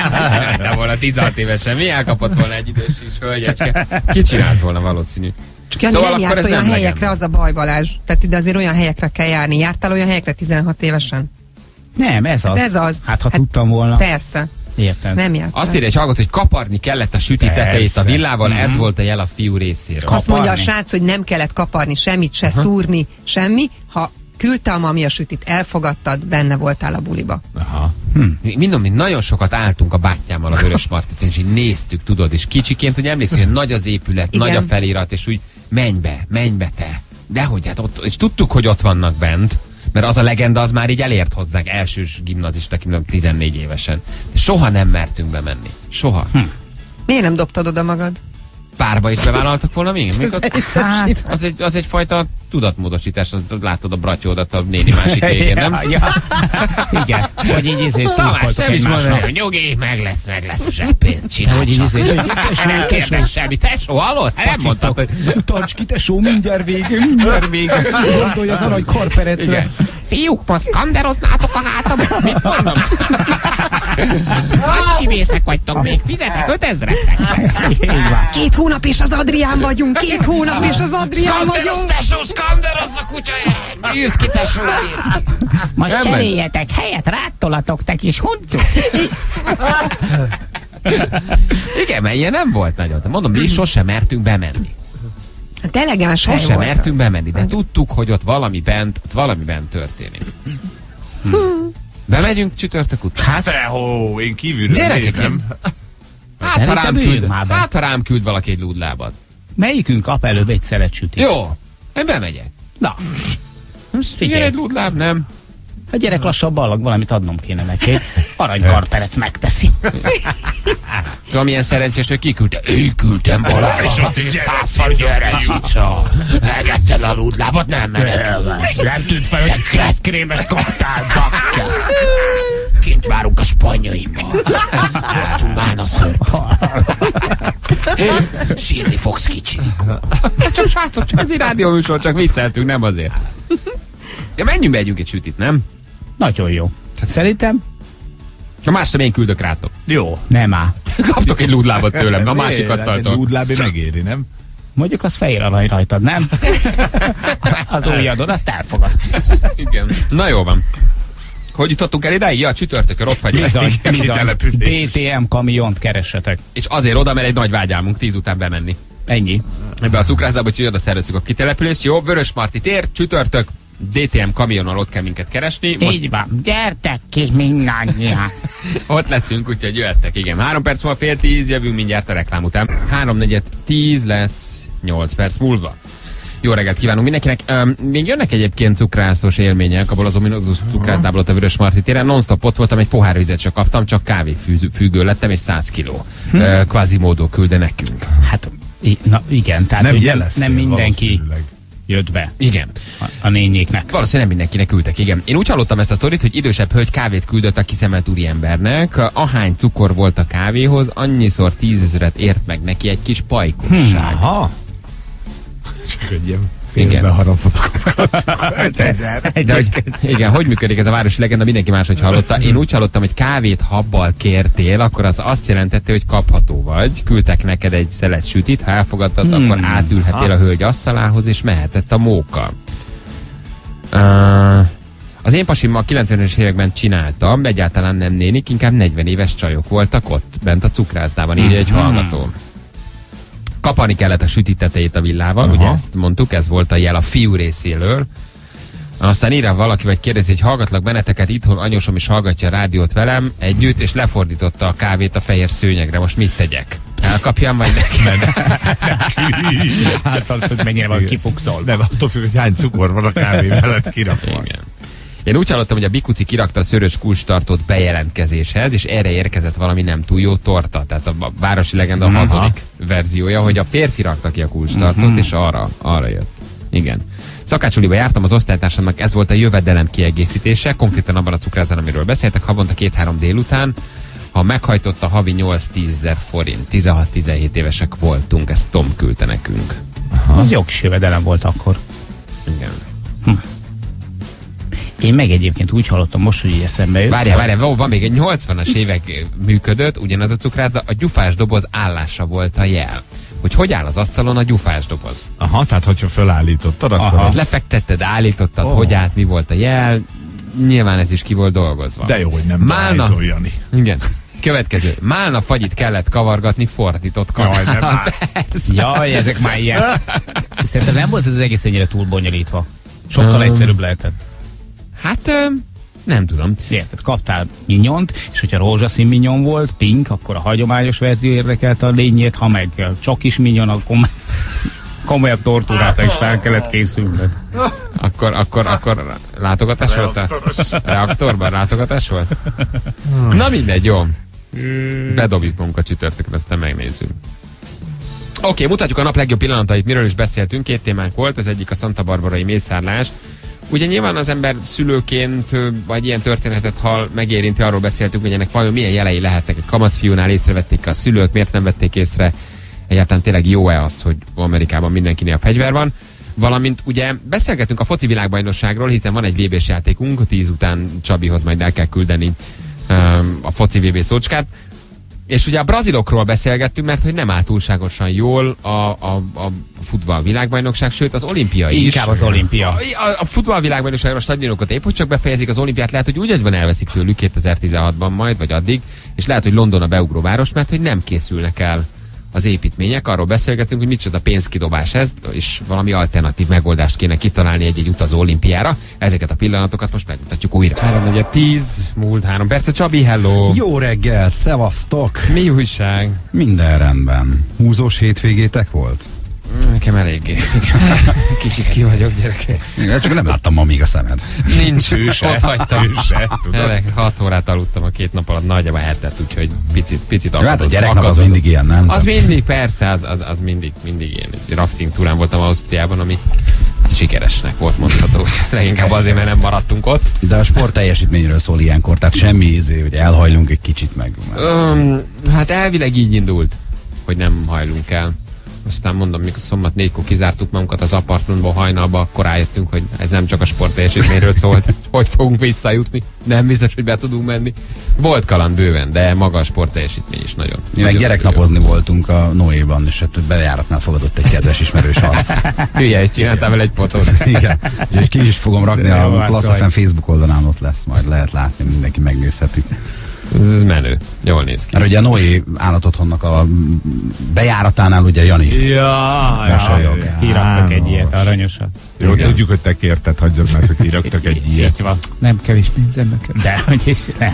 Te volna tizenhat évesen, mi elkapott volna egy idős is hölgyecske? Ki csinált volna valószínű? Csak szóval nem járt olyan helyekre, legyen. Az a baj, Balázs. Tehát ide azért olyan helyekre kell járni. Jártál olyan helyekre tizenhat évesen? Nem, ez az. Hát ez az. Hát ha hát, tudtam volna. Persze. Értem. Nem jártál. Azt írja egy hallgató, hogy kaparni kellett a süti tetejét a villával, mm-hmm. ez volt a jel a fiú részéről. Kaparni. Azt mondja a srác, hogy nem kellett kaparni semmit, se uh-huh. szúrni, semmi. Ha küldte a mami a sütit, elfogadtad, benne voltál a buliba. Aha. Hm. Mindom, mi nagyon sokat álltunk a bátyámmal a Vörösmarty-n, és így néztük, tudod, és kicsiként, hogy emlékszik, hogy nagy az épület, igen. Nagy a felirat, és úgy menj be, menj be te. Dehogy, hát ott, és tudtuk, hogy ott vannak bent, mert az a legenda az már így elért hozzánk, elsős gimnazista, tizennégy évesen. De soha nem mertünk bemenni. Soha. Hm. Miért nem dobtad oda magad? Párba is bevállaltak volna még? még ott, hát, az, egy, az egyfajta tudatmódosítás, látod a bratyódat a néni másik végén, nem? Ja, ja. Igen, vagy így izét színkoltok egymásnak. Hogy nyugi, meg lesz, meg lesz a zseppénzt, csinálj csak. Nem kérdez semmi, tesó, hallod? Nem mondtad, hogy... Tarts ki, tesó, mindjárt vége, mindjárt vége. Gondolj az arany karperecre. Fiúk, most skanderoznátok a hátamon, mit mondom? Nagy csibészek vagytok még, fizetek ötezret. Két hónap és az Adrián vagyunk, két hónap és az Adrián vagyunk. Tesó, skanderoz a kutya, írd ki, tesó, írd ki. Most cseréljetek helyet, ráttolatok te kis huncuk. Igen, mert ilyen nem volt nagyon. Mondom, mi sosem mertünk bemenni. Hát elegáns hely sosem volt mertünk az. bemenni, de tudtuk, hogy ott valami bent, ott valami bent történik. Hm. Bemegyünk csütörtök után? Hát, hó, én kívülről nézem. Hát ha, rám küld, hát, ha rám küld valaki egy lúdlábat. Melyikünk kap előbb egy szelet sütit? Jó, én bemegyek. Na. Figyelj, egy lúdláb, nem? Hát gyerek lassabban, valamit adnom kéne neki. Aranykarperec megteszi. Tudom, milyen szerencsés, hogy kiküldte. Én küldtem Balázsot, és százszor gyere, cica. Elgetted a lúdlábat, nem menekülsz. Nem tűnt fel, hogy kresszkrémes kaptál, bakja. Kint várunk a spanyaimmal. Hoztunk már a szörpet. Sírni fogsz, kicsi Nikó. Csak srácok, csak az rádióműsor, csak vicceltünk, nem azért. De menjünk be, együnk egy sütit, nem? Nagyon jó. Szerintem? A másra én küldök rátok. Jó. Nem áll. Kaptok egy lúdlábat tőlem, a másik asztaltól. Egy lúdlábé megéri, nem? Mondjuk az fehér arany rajtad, nem? Az ujjadon, azt elfogad. Igen. Na jó van. Hogy jutottunk el idáig? Ja, csütörtökön ott vagy. Bizony, bizony. dé té em kamiont keressetek. És azért oda, mert egy nagy vágyálmunk tíz után bemenni. Ennyi. Ebbe a cukrászdába, hogy oda szervezzük a kitelepülést. Jó, Vörösmarty tér, csütörtök, dé té em kamionnal ott kell minket keresni. Most... Így van, gyertek ki mindannyian. Ott leszünk, úgyhogy jöttek, igen. Három perc múlva fél tíz, jövünk mindjárt a reklám után. Háromnegyed tíz lesz nyolc perc múlva. Jó reggelt kívánunk mindenkinek. Um, még jönnek egyébként cukrászos élmények, abból az ominózus cukrászdából ott a Vörösmarty téren. Non-stop ott voltam, egy pohár vizet csak kaptam, csak kávéfüggő lettem, és száz kiló. Hm. Uh, Quasimodo küldte nekünk. Hát, na igen, tehát nem, nem, nem mindenki jött be. Igen. A, a nényéknek. Valószínűleg nem mindenkinek küldtek, igen. Én úgy hallottam ezt a sztorit, hogy idősebb hölgy kávét küldött a kiszemelt úriembernek. Ahány cukor volt a kávéhoz, annyiszor tízezret ért meg neki egy kis pajkosság. Hmm, aha. Csak egy ilyen félbeharapott ötezer. De hogy, igen, hogy működik ez a városi legenda, mindenki máshogy hallotta. Én úgy hallottam, hogy kávét habbal kértél, akkor az azt jelentette, hogy kapható vagy. Küldtek neked egy szelet sütit, ha elfogadtad, hmm. akkor átülhetél a hölgy asztalához, és mehetett a móka. Uh, az én pasimmal a kilencvenes években csináltam, egyáltalán nem nénik, inkább negyven éves csajok voltak ott, bent a cukrászdában, írja egy hallgató. Kaparni kellett a süti tetejét a villával, ugye ezt mondtuk, ez volt a jel a fiú részéről. Aztán írja valaki, vagy kérdezi, hogy hallgatlak benneteket, itthon anyósom is hallgatja a rádiót velem együtt, és lefordította a kávét a fehér szőnyegre. Most mit tegyek? Elkapjam, vagy neki? Hát az, hogy mennyire van kifukszol. Nem, attól függ, hogy hány cukor van a kávé mellett kirakva. Igen. Én úgy hallottam, hogy a Bikuci kirakta a szörös kulcstartót bejelentkezéshez, és erre érkezett valami nem túl jó torta. Tehát a városi legenda a hatodik verziója, hogy a férfi rakta ki a kulcstartót, uh-huh. és arra, arra jött. Igen. Szakácsuliba jártam, az osztálytársamnak ez volt a jövedelem kiegészítése, konkrétan abban a cukrázán, amiről beszéltek, havonta két-három délután, ha meghajtotta havi nyolc-tízezer forint. tizenhat-tizenhét évesek voltunk, ezt Tom küldte nekünk. Aha. Az jó kis jövedelem volt akkor. Igen. Hm. Én meg egyébként úgy hallottam most, hogy így eszembe jött. Várjál, várjál, van még egy nyolcvanas évek működött, ugyanaz a cukrászda, a gyufás doboz állása volt a jel. hogy hogy áll az asztalon a gyufás doboz. Aha, tehát hogyha fölállítottad, akkor Aha. az... Lefektetted, állítottad, Oh. hogy állt, mi volt a jel, nyilván ez is ki volt dolgozva. De jó, hogy nem Málna, tájzoljani. igen. Következő. Málna fagyit kellett kavargatni fordított kanál. Jaj, ezek már ilyen. Szerintem nem volt ez az egész ennyire túl bonyolítva. Sokkal Um. egyszerűbb lehetett. Hát öm, nem tudom. Érted, kaptál minyont, és hogyha rózsaszín minyon volt, pink, akkor a hagyományos verzió érdekelte a lényét, ha meg csokis minyon, akkor komolyabb tortúrára is fel kellett készülnöd. Akkor, akkor, akkor látogatás volt? A reaktorban látogatás volt? Na mindegy, jó. Bedobjuk magunkat csütörtökön, aztán megnézzük. Oké, okay, mutatjuk a nap legjobb pillanatait, miről is beszéltünk. Két témánk volt, az egyik a Santa Barbarai mészárlás. Ugye nyilván az ember szülőként, vagy ilyen történetet hall, megérinti, arról beszéltünk, hogy ennek vajon milyen jelei lehetnek. Egy kamaszfiúnál észrevették a szülők, miért nem vették észre? Egyáltalán tényleg jó-e az, hogy Amerikában mindenkinél fegyver van? Valamint ugye beszélgetünk a foci világbajnokságról, hiszen van egy vé bés játékunk, tíz után Csabihoz majd el kell küldeni um, a foci vé bé szócskát. És ugye a brazilokról beszélgettünk, mert hogy nem áll túlságosan jól a, a, a futball világbajnokság, sőt az olimpia is. Inkább az olimpia. A, a, a futball világbajnokságra a stadionokat épp hogy csak befejezik, az olimpiát lehet, hogy úgy van elveszik tőlük kétezer-tizenhatban majd, vagy addig, és lehet, hogy London a beugróváros, mert hogy nem készülnek el az építmények. Arról beszélgetünk, hogy micsoda pénzkidobás ez, és valami alternatív megoldást kéne kitalálni egy-egy utazó olimpiára. Ezeket a pillanatokat most megmutatjuk újra. három tíz, múlt három perc. Csabi, hello! Jó reggelt, szevasztok! Mi újság? Minden rendben. Húzós hétvégétek volt? Nekem eléggé. Kicsit ki vagyok, gyerekek. Igen, csak nem láttam ma még a szemed. Nincs, ő se. Ott hagytam. Ő se, tudod. Hat órát aludtam a két nap alatt, nagyjából hetet, úgyhogy picit, picit Hát a akadoz, gyereknap az akadozom. mindig ilyen, nem? Az mindig, persze, az, az, az mindig, mindig ilyen. Egy rafting túrán voltam Ausztriában, ami sikeresnek volt mondható. Leginkább azért, mert nem maradtunk ott. De a sport teljesítményről szól ilyenkor, tehát semmi ízé, hogy elhajlunk egy kicsit meg. Um, hát elvileg így indult, hogy nem hajlunk el. Aztán mondom, mikor szombat négykor kizártuk magunkat az apartmanból hajnalba, akkor rájöttünk, hogy ez nem csak a sport teljesítményről szólt, hogy fogunk visszajutni. Nem biztos, hogy be tudunk menni. Volt kaland bőven, de maga a sport teljesítmény is nagyon. Mi meg gyereknapozni voltunk a Noéban, és hát bejáratnál fogadott egy kedves ismerős arc. Hülye, és csináltál vele egy fotót. Igen. Úgyhogy ki is fogom rakni, Jó, a hát Class szóval- ef em Facebook oldalán ott lesz, majd lehet látni, mindenki megnézheti. Ez menő. Jól néz ki. Mert ugye a Noé állatotthonnak a bejáratánál ugye Jani Ja, mosolyog. Kiraktak egy ilyet, aranyosat. Jó, Igen. tudjuk, hogy te kérted, hagyjad már, hogy kiraktak egy ilyet. Így van. Nem kevés pénzem neked. De, hogy is ne.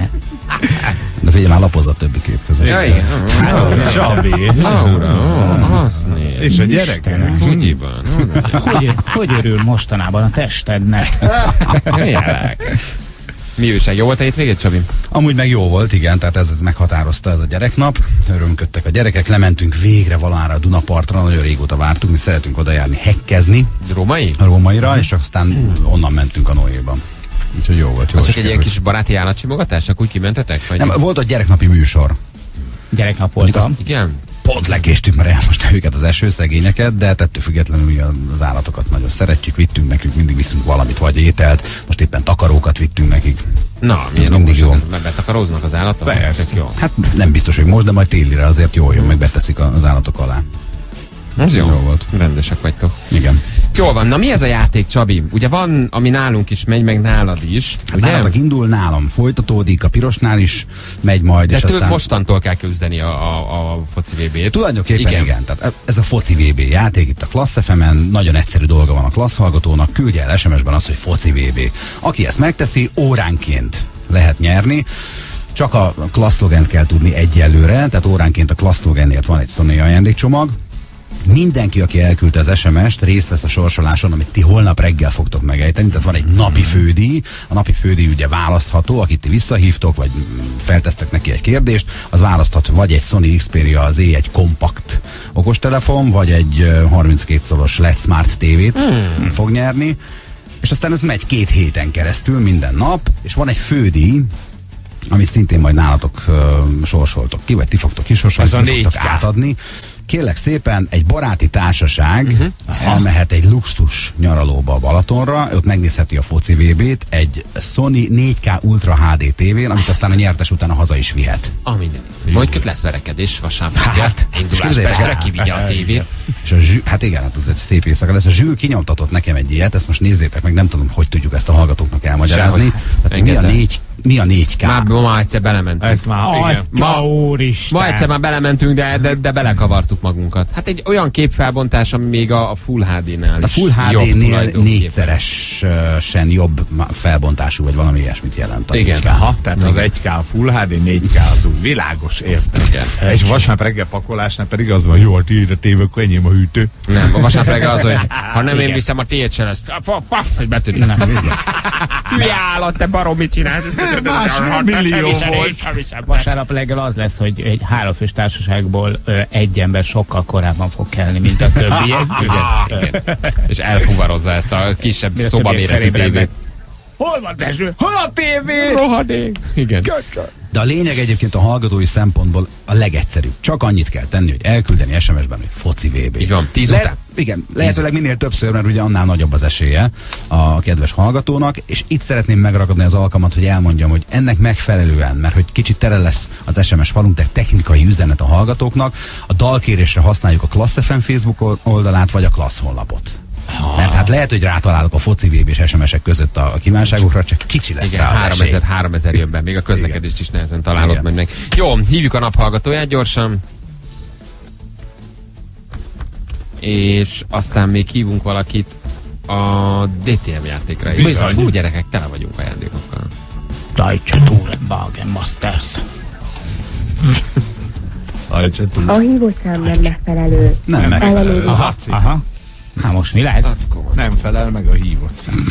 De figyelj, már lapozza a többi kép között. Ja, igen. Csabi. Laura, ó, azt néz. És a gyerekek. Úgy van. Hogy, hogy örül mostanában a testednek? Milyenek? Mi újság? Jó volt a hétvégét, Csabi? Amúgy meg jó volt, igen, tehát ez, ez meghatározta ez a gyereknap. Örömködtek a gyerekek, lementünk végre valahára a Dunapartra, nagyon régóta vártunk, mi szeretünk oda járni hekkezni Római? a Rómaira, és aztán onnan mentünk a Noéban. Úgyhogy jó volt, jó. Az csak egy ilyen kis baráti állatsimogatás, csak úgy kimentetek? Vagy Nem, volt a gyereknapi műsor. Gyereknap Mondjuk voltam. igen? Pont lekéstünk, mert elmosták őket az eső szegényeket, de ettől függetlenül ugye az állatokat nagyon szeretjük, vittünk nekik, mindig viszünk valamit, vagy ételt, most éppen takarókat vittünk nekik. Na, milyen mindig okos jó. ez, mert betakaróznak az állatok? Ez Persze. tök jó. Hát nem biztos, hogy most, de majd télire azért jól jön, meg beteszik az állatok alá. Az jó. Jó volt. Rendesek vagytok. Igen. Jó van, na mi ez a játék, Csabi? Ugye van, ami nálunk is megy, meg nálad is. Hát Ugye? nálatok indul, nálam folytatódik, a pirosnál is megy majd, De és tőlük aztán... mostantól kell küzdeni a, a, a foci vé bét. Tulajdonképpen igen. igen. Tehát ez a foci vé bé játék itt a Class ef emen, nagyon egyszerű dolga van a Class hallgatónak, küldje el es em es-ben azt, hogy foci vé bé. Aki ezt megteszi, óránként lehet nyerni. Csak a Class szlogent kell tudni egyelőre, tehát óránként a Class szlogenért van egy Sony ajándékcsomag. Mindenki, aki elküldte az es em es-t, részt vesz a sorsoláson, amit ti holnap reggel fogtok megejteni, tehát van egy napi fődíj, a napi fődíj ugye választható, akit ti visszahívtok, vagy feltesztek neki egy kérdést, az választhat vagy egy Sony Xperia zé egy kompakt okostelefon, vagy egy harminckét szolos el é dé Smart tévét hmm. fog nyerni, és aztán ez megy két héten keresztül minden nap, és van egy fődíj, amit szintén majd nálatok uh, sorsoltok ki, vagy ti fogtok kisorsolni, Ez a ti fogtok négy ká. átadni. kérlek szépen, egy baráti társaság uh-huh. elmehet egy luxus nyaralóba a Balatonra, ott megnézheti a foci vé bét egy Sony négy ká Ultra há dé tévén, amit aztán a nyertes után a haza is vihet. A mindenit. Mondjuk lesz verekedés vasárnap. Hát, indulás Pestre kivigye a tévét. És a zsű, hát igen, hát ez egy szép éjszaka lesz. A Zsül kinyomtatott nekem egy ilyet, ezt most nézzétek meg, nem tudom, hogy tudjuk ezt a hallgatóknak elmagyarázni. Tehát mi a négy Mi a négy ká? Már ma egyszer belementünk. Ez már, igen. Ma, ma egyszer már belementünk, de, de, de belekavartuk magunkat. Hát egy olyan képfelbontás, ami még a, a Full há dé-nál a Full há dé-nél négyszeresen jobb felbontású, vagy valami ilyesmit jelent a igen, négy ká. Aha, tehát igen. Az egy ká a Full há dé, négy ká az úgy világos, értem. Igen. És vasárnap reggel pakolásnál pedig az van, jó, a tiéd a tévé, akkor enyém a hűtő. Nem, a vasárnap reggel az, hogy ha nem igen. én viszem, a tiéd se lesz. Paff, hogy betörik. Hülye állat, te barom, mit csinálsz? Másfél millió volt. Vasárnap reggel az lesz, hogy egy háromfős társaságból ö, egy ember sokkal korábban fog kelni, mint a többiek. Igen, igen. És elfuvarozza ezt a kisebb szobaméretű tévét. Hol van Dezső? Hol a tévé? Rohadék. Igen. De a lényeg egyébként a hallgatói szempontból a legegyszerűbb. Csak annyit kell tenni, hogy elküldeni es em es-ben, hogy foci vé bé. Így van, tíz Le- után. Igen, lehetőleg minél többször, mert ugye annál nagyobb az esélye a kedves hallgatónak, és itt szeretném megragadni az alkalmat, hogy elmondjam, hogy ennek megfelelően, mert hogy kicsit tere lesz az es em es falunk, de technikai üzenet a hallgatóknak, a dalkérésre használjuk a Klassz ef em Facebook oldalát, vagy a Klassz honlapot. Ha. Mert hát lehet, hogy rátalálok a foci vé bés es em es-ek között a kívánságokra, csak kicsi lesz igen, rá az háromezer, háromezer jön be, még a közlekedést is nehezen találod igen. meg meg. Jó, hívjuk a naphallgatóját gyorsan. És aztán még hívunk valakit a dé té em játékra is. Bizony. Fú, gyerekek, tele vagyunk ajándékokkal. Deutsche Tourenwagen Masters. A hívószám nem megfelelő. Nem megfelelő. Aha, aha. Hát most mi lesz? Acko, acko. Nem felel meg a hívott szám.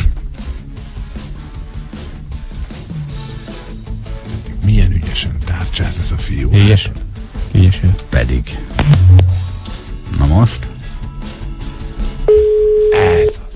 Milyen ügyesen tárcsáz ez a fiú. Ügyes. Ügyes. Pedig. Na most. Ez az.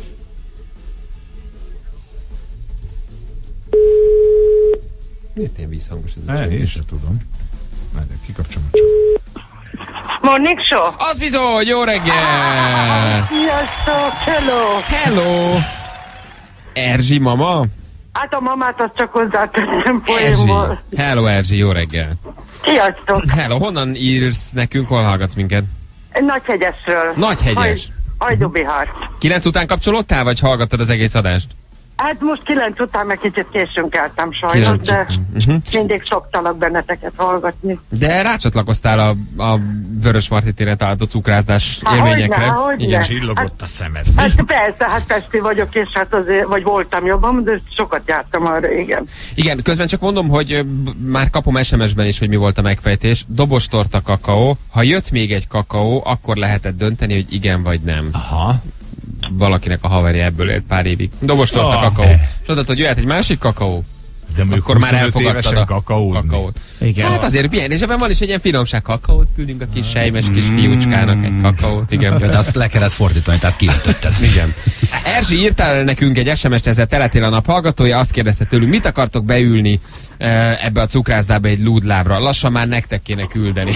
Miért ilyen vízhangos ez a csönd? Én sem tudom. Már kikapcsolom a csönd. Morning show. Az bizony, jó reggel! Sziasztok, hello! Hello! Erzsi mama? Hát a mamát azt csak hozzáteszem poénból. Hello Erzsi, jó reggel! Sziasztok! Hello, honnan írsz nekünk, hol hallgatsz minket? Nagyhegyesről. Nagyhegyes? Hajdubihar. Kilenc után kapcsolódtál, vagy hallgattad az egész adást? Hát most kilenc után meg kicsit későn keltem sajnos, de uh-huh. mindig szoktalak benneteket hallgatni. De rácsatlakoztál a, a Vörösmarty téren található cukrázdás Há, élményekre. Hogyne, hogyne. Igen, csillogott a szemed. Hát persze, hát pesti vagyok, és hát azért, vagy voltam jobban, de sokat jártam arra, igen. Igen, közben csak mondom, hogy már kapom es em es-ben is, hogy mi volt a megfejtés. Dobostorta kakaó. Ha jött még egy kakaó, akkor lehetett dönteni, hogy igen vagy nem. Aha. Valakinek a haverja ebből élt pár évig. Dobostorta oh, kakaó. És oda, hogy jöhet egy másik kakaó. De akkor már elfogadtad a kakaózni. kakaót. Igen. Hát azért milyen, és ebben van is egy ilyen finomság. Kakaót küldünk a kis sejmes kis fiúcskának egy kakaót. Igen. De azt le kellett fordítani, tehát kiöntötted. Igen. Erzsi, írtál nekünk egy es em es-t, ezzel teletél a nap hallgatója, azt kérdezte tőlünk, mit akartok beülni ebbe a cukrászdába egy lúdlábra? Lassan már nektek kéne küldeni.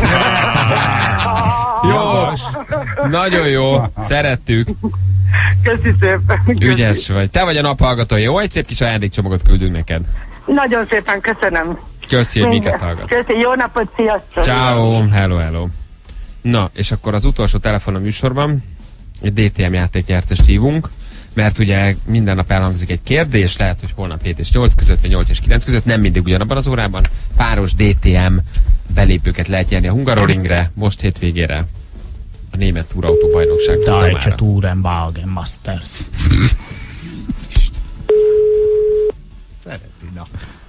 Jó, nagyon jó, szerettük. Köszi szépen. Köszi. Ügyes vagy. Te vagy a naphallgatója. Jó, egy szép kis ajándékcsomagot küldünk neked. Nagyon szépen köszönöm. Köszi, hogy minket hallgatsz. Köszi, jó napot, sziasztok. Ciao, hello, hello. Na, és akkor az utolsó telefon a műsorban, egy dé té em játéknyertest hívunk, mert ugye minden nap elhangzik egy kérdés, lehet, hogy holnap hét és nyolc között, vagy nyolc és kilenc között, nem mindig ugyanabban az órában. Páros dé té em belépőket lehet nyerni a Hungaroringre, most hétvégére a német túrautóbajnokság futamára. Deutsche Tourenwagen Masters. Szereti, na.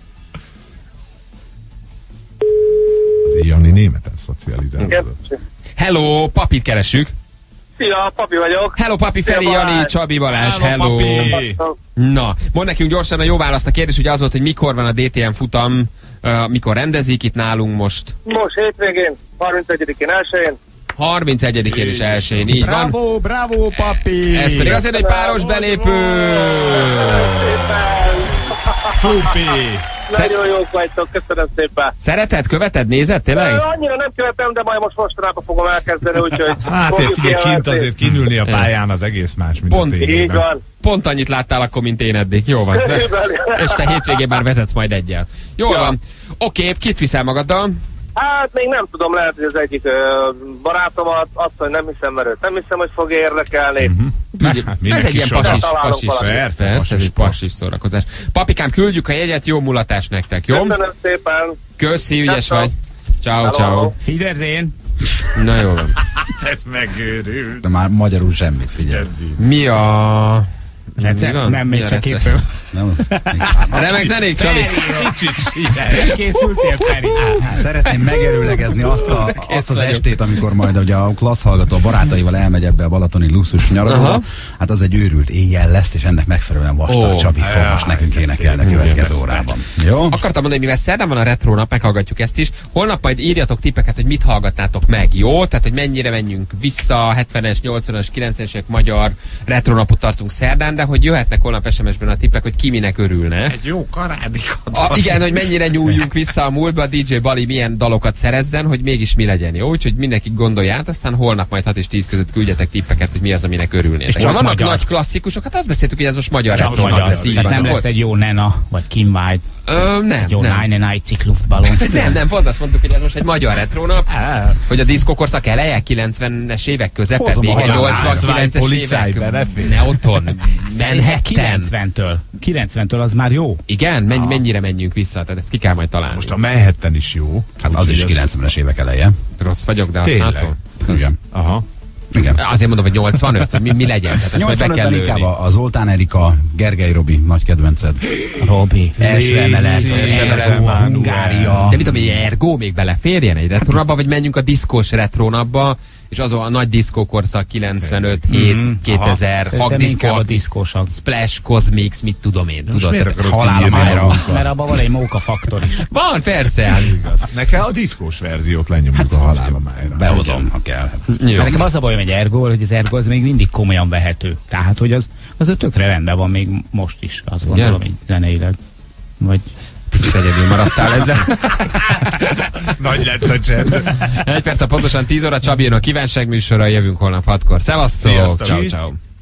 Azért Jani németen szocializálódott. Hello, Papit keresünk. Szia, Papi vagyok. Hello, Papi, Feri, Jani, Csabi, Balázs. Hello. Hello. Na, mondd nekünk gyorsan a jó választ. A kérdés ugye az volt, hogy mikor van a dé té em futam, uh, mikor rendezik itt nálunk most. Most hétvégén, harmincegyedikén elsőjén. harmincegyedikén és elsőjén, így bravo, van. Bravo, bravo, Papi! Ez pedig azért egy páros belépő! Szupi! Nagyon jók vagytok, köszönöm szépen. Szereted, követed, nézed tényleg? Ö, annyira nem követem, de majd most mostanában fogom elkezdeni, úgyhogy... Hát én figyelj, kint azért kinülni a pályán az egész más, mint Pont, a tévében. Így van. Pont annyit láttál akkor, mint én eddig. Jó van. És te hétvégén már vezetsz majd egyel. Jól ja. van. Oké, kit viszel magaddal? Hát még nem tudom, lehet, hogy az egyik ö, barátomat, azt, hogy nem hiszem, mert őt nem hiszem, hogy fog érdekelni. Uh-huh. Hát, ez egy ilyen pasis, pasis, persze, persze, ez egy pasis szórakozás. Papikám, küldjük a jegyet, jó mulatást nektek, jó? Köszönöm szépen. Köszi, ügyes vagy. Ciao, Hello. ciao. Figyelzén! Na jó van. Ez megőrült. De már magyarul semmit, figyelj. Mi a... Recept? Nem, még csak képről. Remek zenék, Csali. Készültél, Feri? Szeretném megerőlegezni azt, a, azt az estét, amikor majd ugye a klasszhallgató a barátaival elmegy ebbe a balatoni luxus nyaralóba. Hát az egy őrült éjjel lesz, és ennek megfelelően vastag oh, Csabi fog most nekünk énekelni a következő órában. Jó? Akartam mondani, mivel szerdán van a retro nap, meghallgatjuk ezt is. Holnap majd írjatok tippeket, hogy mit hallgatnátok meg, jó? Tehát, hogy mennyire menjünk vissza, hetvenes, nyolcvanas, kilencvenesek magyar retro napot tartunk szerdán, de hogy jöhetnek holnap es em es-ben a tippek, hogy ki minek örülne. Egy jó karádikat. A, igen, hogy mennyire nyúljunk vissza a múltba, a dé dzsé Bali milyen dalokat szerezzen, hogy mégis mi legyen, jó? Úgyhogy mindenki gondolja át, aztán holnap majd hat és tíz között küldjetek tippeket, hogy mi az, aminek örülnétek. És vannak magyar. Nagy klasszikusok, hát azt beszéltük, hogy ez most magyar retro nap lesz. Így van, nem lesz egy jó Nena, vagy Kim White. Ö, nem, egy jó nem. Nine Night Luftballon. Nem, nem, pont azt mondtuk, hogy ez most egy magyar retro nap, hogy a diszkókorszak eleje, kilencvenes évek közepe, még egy nyolcvankilences évek. Neoton, kilencventől. kilencventől az már jó. Igen? Men- mennyire menjünk vissza? Tehát ezt ki kell majd találni. Most a Manhattan is jó. Hát az is kilencvenes évek eleje. Rossz vagyok, de azt látom. Igen. Aha. Igen. Azért mondom, hogy nyolcvanöt, hogy mi, mi legyen. Tehát ezt majd be kell lőni. inkább a Zoltán Erika, Gergely Robi, nagy kedvenced. Robi. Első emelet, Hungária. De mit tudom, hogy Ergo még beleférjen egy retrónapba, vagy menjünk a diszkós retrónapba, és az a nagy diszkókorszak kilencvenöt, hét, kétezer, hagdiszkó, Splash, Cosmix, mit tudom én, tudod? Halálomára. Mert abban van egy móka faktor is. Van, persze. Nekem a diszkós verziót lenyomjuk a halálomára. Behozom, ha kell. Mert nekem az a bajom egy Ergo, hogy az Ergo az még mindig komolyan vehető. Tehát, hogy az, az tökre rendben van még most is, azt gondolom, így zeneileg. Vagy picit egyedül maradtál ezzel. Nagy lett a csend. Egy perc, pontosan tíz óra, Csabi jön a kívánság műsorra, jövünk holnap hatkor. Szevasztok! Sziasztok! Ciao, ciao.